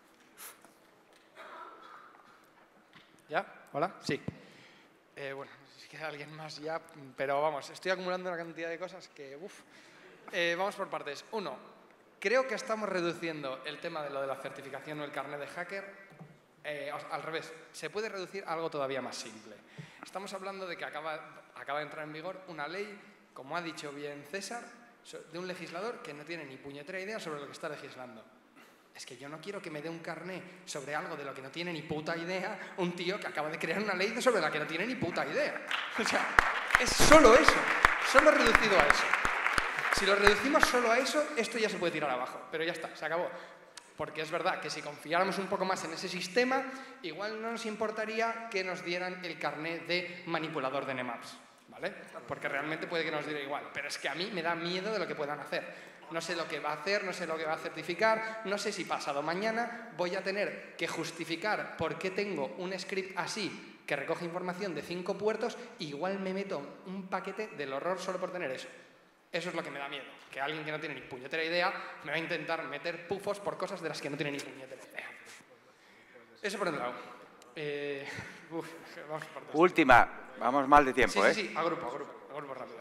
L: ¿Ya? ¿Hola? Sí. Bueno, si queda alguien más ya, pero vamos, estoy acumulando una cantidad de cosas que, uff. Vamos por partes. Uno, creo que estamos reduciendo el tema de lo de la certificación o el carnet de hacker al revés. Se puede reducir a algo todavía más simple. Estamos hablando de que acaba de entrar en vigor una ley, como ha dicho bien César, de un legislador que no tiene ni puñetera idea sobre lo que está legislando. Es que yo no quiero que me dé un carné sobre algo de lo que no tiene ni puta idea un tío que acaba de crear una ley sobre la que no tiene ni puta idea. O sea, es solo eso, solo reducido a eso. Si lo reducimos solo a eso, esto ya se puede tirar abajo, pero ya está, se acabó. Porque es verdad que si confiáramos un poco más en ese sistema, igual no nos importaría que nos dieran el carné de manipulador de Nemaps, ¿vale? Porque realmente puede que nos diera igual, pero es que a mí me da miedo de lo que puedan hacer. No sé lo que va a hacer, no sé lo que va a certificar, no sé si pasado mañana voy a tener que justificar por qué tengo un script así que recoge información de 5 puertos y igual me meto un paquete del horror solo por tener eso. Eso es lo que me da miedo, que alguien que no tiene ni puñetera idea me va a intentar meter pufos por cosas de las que no tiene ni puñetera idea. Eso por un lado. Vamos por partes.
A: Última, vamos mal de tiempo,
L: sí, sí, agrupo rápido.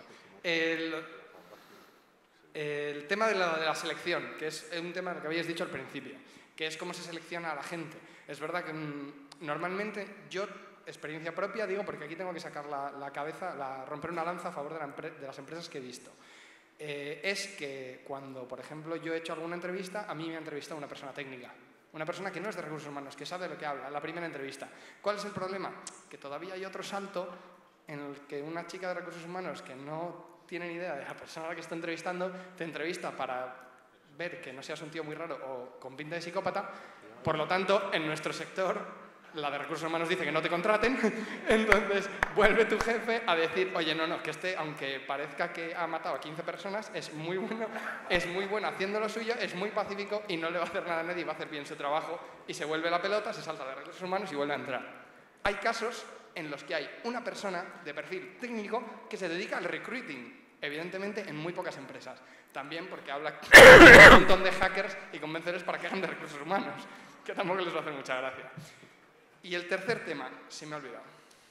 L: El tema de la selección, que es un tema que habíais dicho al principio, que es cómo se selecciona a la gente. Es verdad que normalmente yo, experiencia propia, digo, porque aquí tengo que sacar la cabeza, romper una lanza a favor de las empresas que he visto. Es que cuando, por ejemplo, yo he hecho alguna entrevista, a mí me ha entrevistado una persona técnica. Una persona que no es de recursos humanos, que sabe de lo que habla, la primera entrevista. ¿Cuál es el problema? Que todavía hay otro salto en el que una chica de recursos humanos que no tiene ni idea de la persona a la que está entrevistando, te entrevista para ver que no seas un tío muy raro o con pinta de psicópata. Por lo tanto, en nuestro sector, la de recursos humanos dice que no te contraten, entonces vuelve tu jefe a decir, oye, no, que este, aunque parezca que ha matado a 15 personas, es muy bueno haciendo lo suyo, es muy pacífico y no le va a hacer nada a nadie, va a hacer bien su trabajo y se vuelve la pelota, se salta de recursos humanos y vuelve a entrar. Hay casos en los que hay una persona de perfil técnico que se dedica al recruiting, evidentemente en muy pocas empresas. También porque habla con un montón de hackers y convencerles para que hagan de recursos humanos, que tampoco les va a hacer mucha gracia. Y el tercer tema, se me ha olvidado.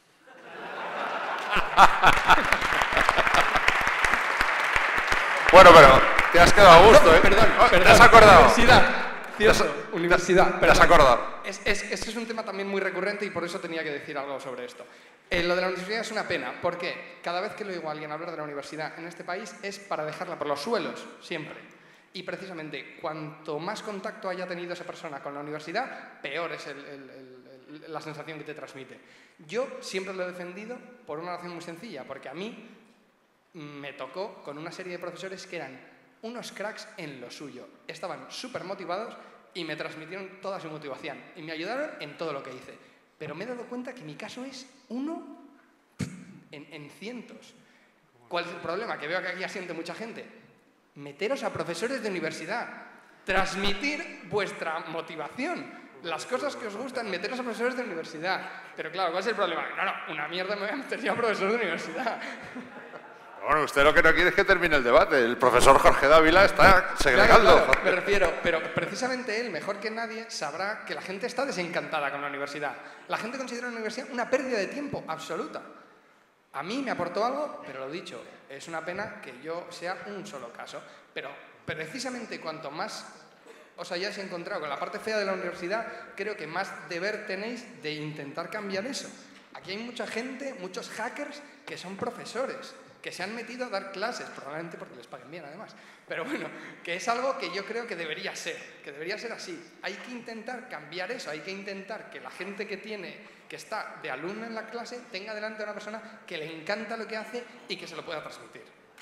B: Bueno, pero te has quedado a gusto, ¿eh?
L: Perdón.
B: ¿Te has acordado?
L: Universidad.
B: ¿Te has acordado?
L: Este es un tema también muy recurrente y por eso tenía que decir algo sobre esto. Lo de la universidad es una pena, porque cada vez que le oigo a alguien hablar de la universidad en este país es para dejarla por los suelos, siempre. Y precisamente, cuanto más contacto haya tenido esa persona con la universidad, peor es la sensación que te transmite. Yo siempre lo he defendido por una razón muy sencilla, porque a mí me tocó con una serie de profesores que eran unos cracks en lo suyo. Estaban súper motivados y me transmitieron toda su motivación y me ayudaron en todo lo que hice. Pero me he dado cuenta que mi caso es uno en cientos. ¿Cuál es el problema? Que veo que aquí asiente mucha gente. Meteros a profesores de universidad. Transmitir vuestra motivación. Las cosas que os gustan, meteros a profesores de universidad. Pero claro, ¿cuál es el problema? No, una mierda me voy a meter yo a profesor de universidad.
B: Bueno, usted lo que no quiere es que termine el debate. El profesor Jorge Dávila está segregando.
L: Claro, me refiero, pero precisamente él, mejor que nadie, sabrá que la gente está desencantada con la universidad. La gente considera la universidad una pérdida de tiempo absoluta. A mí me aportó algo, pero lo dicho, es una pena que yo sea un solo caso. Pero precisamente cuanto más os hayáis encontrado con la parte fea de la universidad, creo que más deber tenéis de intentar cambiar eso. Aquí hay mucha gente, muchos hackers que son profesores, que se han metido a dar clases, probablemente porque les paguen bien además, pero bueno, que es algo que yo creo que debería ser así. Hay que intentar cambiar eso, hay que intentar que la gente que está de alumno en la clase tenga delante a una persona que le encanta lo que hace y que se lo pueda transmitir.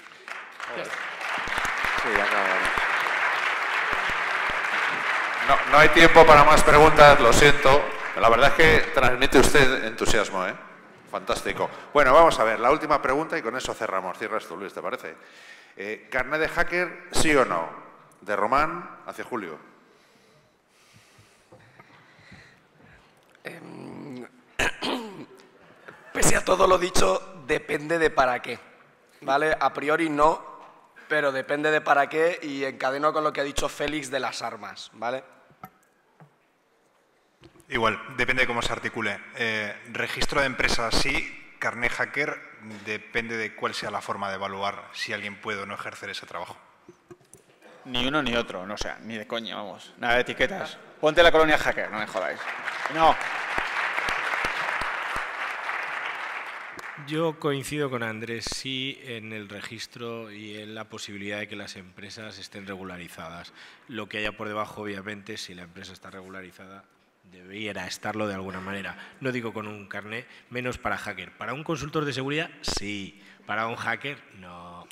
A: Sí, acabamos.
B: No hay tiempo para más preguntas, lo siento. La verdad es que transmite usted entusiasmo, ¿eh? Fantástico. Bueno, vamos a ver, la última pregunta y con eso cerramos. Cierras tú, Luis, ¿te parece? ¿Carné de hacker, sí o no? De Román hacia Julio.
C: Pese a todo lo dicho, depende de para qué, ¿vale? A priori no, pero depende de para qué y encadeno con lo que ha dicho Félix de las armas, ¿vale?
D: Igual, depende de cómo se articule. Registro de empresas sí, carné hacker depende de cuál sea la forma de evaluar si alguien puede o no ejercer ese trabajo.
N: Ni uno ni otro, no, o sea, ni de coña, vamos. Nada de etiquetas. Ponte la colonia hacker, no me jodáis. No.
F: Yo coincido con Andrés, sí, en el registro y en la posibilidad de que las empresas estén regularizadas. Lo que haya por debajo, obviamente, si la empresa está regularizada, debiera estarlo de alguna manera. No digo con un carné, menos para hacker. Para un consultor de seguridad, sí. Para un hacker, no.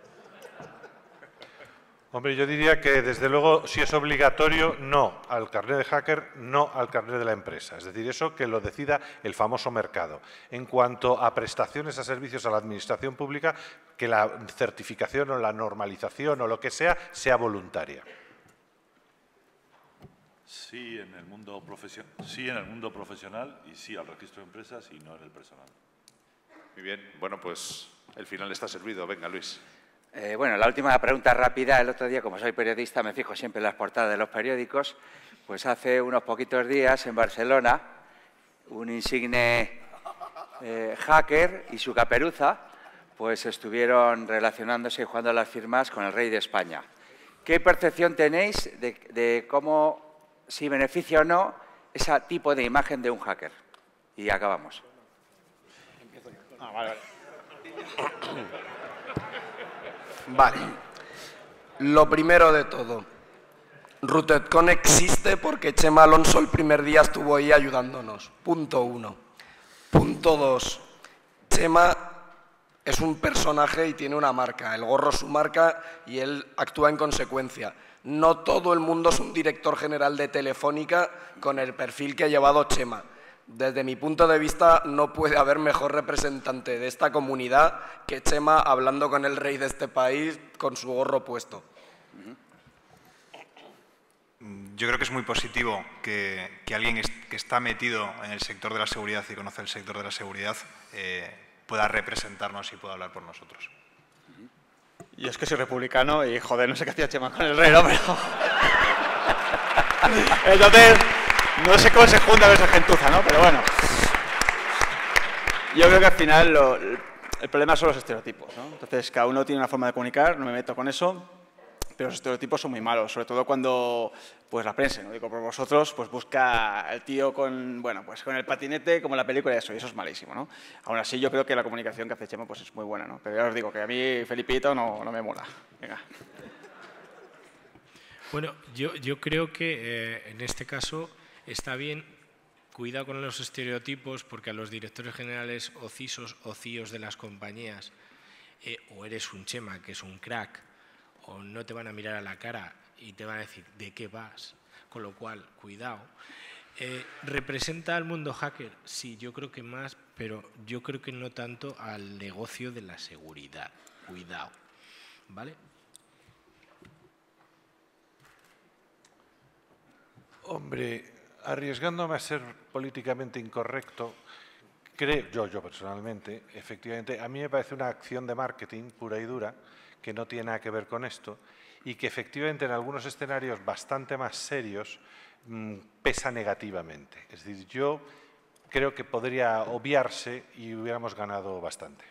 G: Hombre, yo diría que desde luego si es obligatorio, no al carné de hacker, no al carné de la empresa. Es decir, eso que lo decida el famoso mercado. En cuanto a prestaciones a servicios a la administración pública, que la certificación o la normalización o lo que sea voluntaria.
J: Sí en el mundo profesional y sí al registro de empresas y no en el personal.
B: Muy bien, bueno, pues el final está servido. Venga, Luis.
A: Bueno, la última pregunta rápida. El otro día, como soy periodista, me fijo siempre en las portadas de los periódicos. Pues hace unos poquitos días en Barcelona, un insigne hacker y su caperuza pues estuvieron relacionándose y jugando a las firmas con el rey de España. ¿Qué percepción tenéis de cómo, si beneficia o no, ese tipo de imagen de un hacker? Y acabamos.
N: Vale.
C: Vale. Lo primero de todo, RootedCon existe porque Chema Alonso el primer día estuvo ahí ayudándonos. Punto 1. Punto 2. Chema es un personaje y tiene una marca. El gorro es su marca y él actúa en consecuencia. No todo el mundo es un director general de Telefónica con el perfil que ha llevado Chema. Desde mi punto de vista, no puede haber mejor representante de esta comunidad que Chema hablando con el rey de este país con su gorro puesto.
D: Yo creo que es muy positivo que alguien que está metido en el sector de la seguridad y conoce el sector de la seguridad pueda representarnos y pueda hablar por nosotros.
N: Yo es que soy republicano y, joder, no sé qué hacía Chema con el rey, ¿no? Pero... Entonces, no sé cómo se junta con esa gentuza, ¿no? Pero bueno. Yo creo que al final el problema son los estereotipos, ¿no? Entonces, cada uno tiene una forma de comunicar, no me meto con eso, pero los estereotipos son muy malos, sobre todo cuando pues la prensa, no digo por vosotros, pues busca al tío con, bueno, pues con el patinete como en la película y eso es malísimo, ¿no? Aún así, yo creo que la comunicación que hace Chema pues es muy buena, ¿no? Pero ya os digo que a mí Felipito no me mola. Venga.
F: Bueno, yo creo que en este caso está bien, cuidado con los estereotipos, porque a los directores generales o CISOs o CIOs de las compañías, o eres un Chema, que es un crack, o no te van a mirar a la cara y te van a decir ¿de qué vas? Con lo cual, cuidado. ¿Representa al mundo hacker? Sí, yo creo que más, pero yo creo que no tanto al negocio de la seguridad. Cuidado, ¿vale?
G: Hombre, arriesgándome a ser políticamente incorrecto, creo, yo personalmente, efectivamente, a mí me parece una acción de marketing pura y dura que no tiene nada que ver con esto y que efectivamente en algunos escenarios bastante más serios pesa negativamente. Es decir, yo creo que podría obviarse y hubiéramos ganado bastante.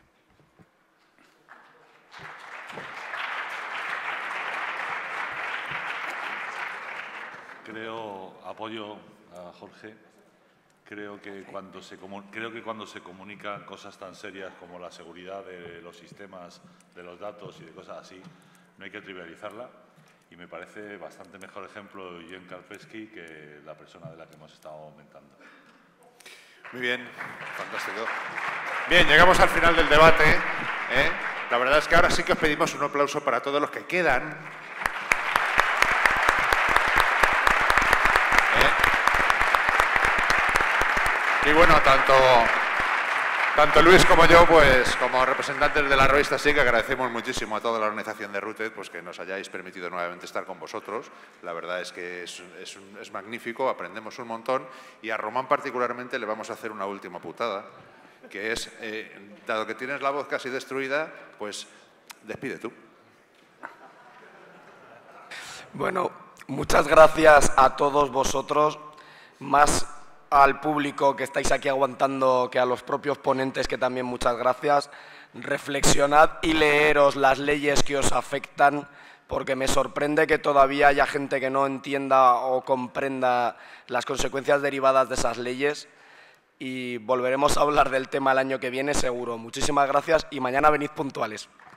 J: Apoyo a Jorge, creo que cuando se comunican cosas tan serias como la seguridad de los sistemas, de los datos y de cosas así, no hay que trivializarla. Y me parece bastante mejor ejemplo Jen Karpelski que la persona de la que hemos estado comentando.
B: Muy bien, fantástico. Bien, llegamos al final del debate. La verdad es que ahora sí que os pedimos un aplauso para todos los que quedan. Y bueno, tanto Luis como yo, pues como representantes de la revista SIC, agradecemos muchísimo a toda la organización de Rooted pues, que nos hayáis permitido nuevamente estar con vosotros. La verdad es que es magnífico, aprendemos un montón y a Román particularmente le vamos a hacer una última putada, que es, dado que tienes la voz casi destruida, pues despide tú.
C: Bueno, muchas gracias a todos vosotros, más al público que estáis aquí aguantando que a los propios ponentes, que también muchas gracias. Reflexionad y leeros las leyes que os afectan, porque me sorprende que todavía haya gente que no entienda o comprenda las consecuencias derivadas de esas leyes, y volveremos a hablar del tema el año que viene seguro. Muchísimas gracias y mañana venid puntuales.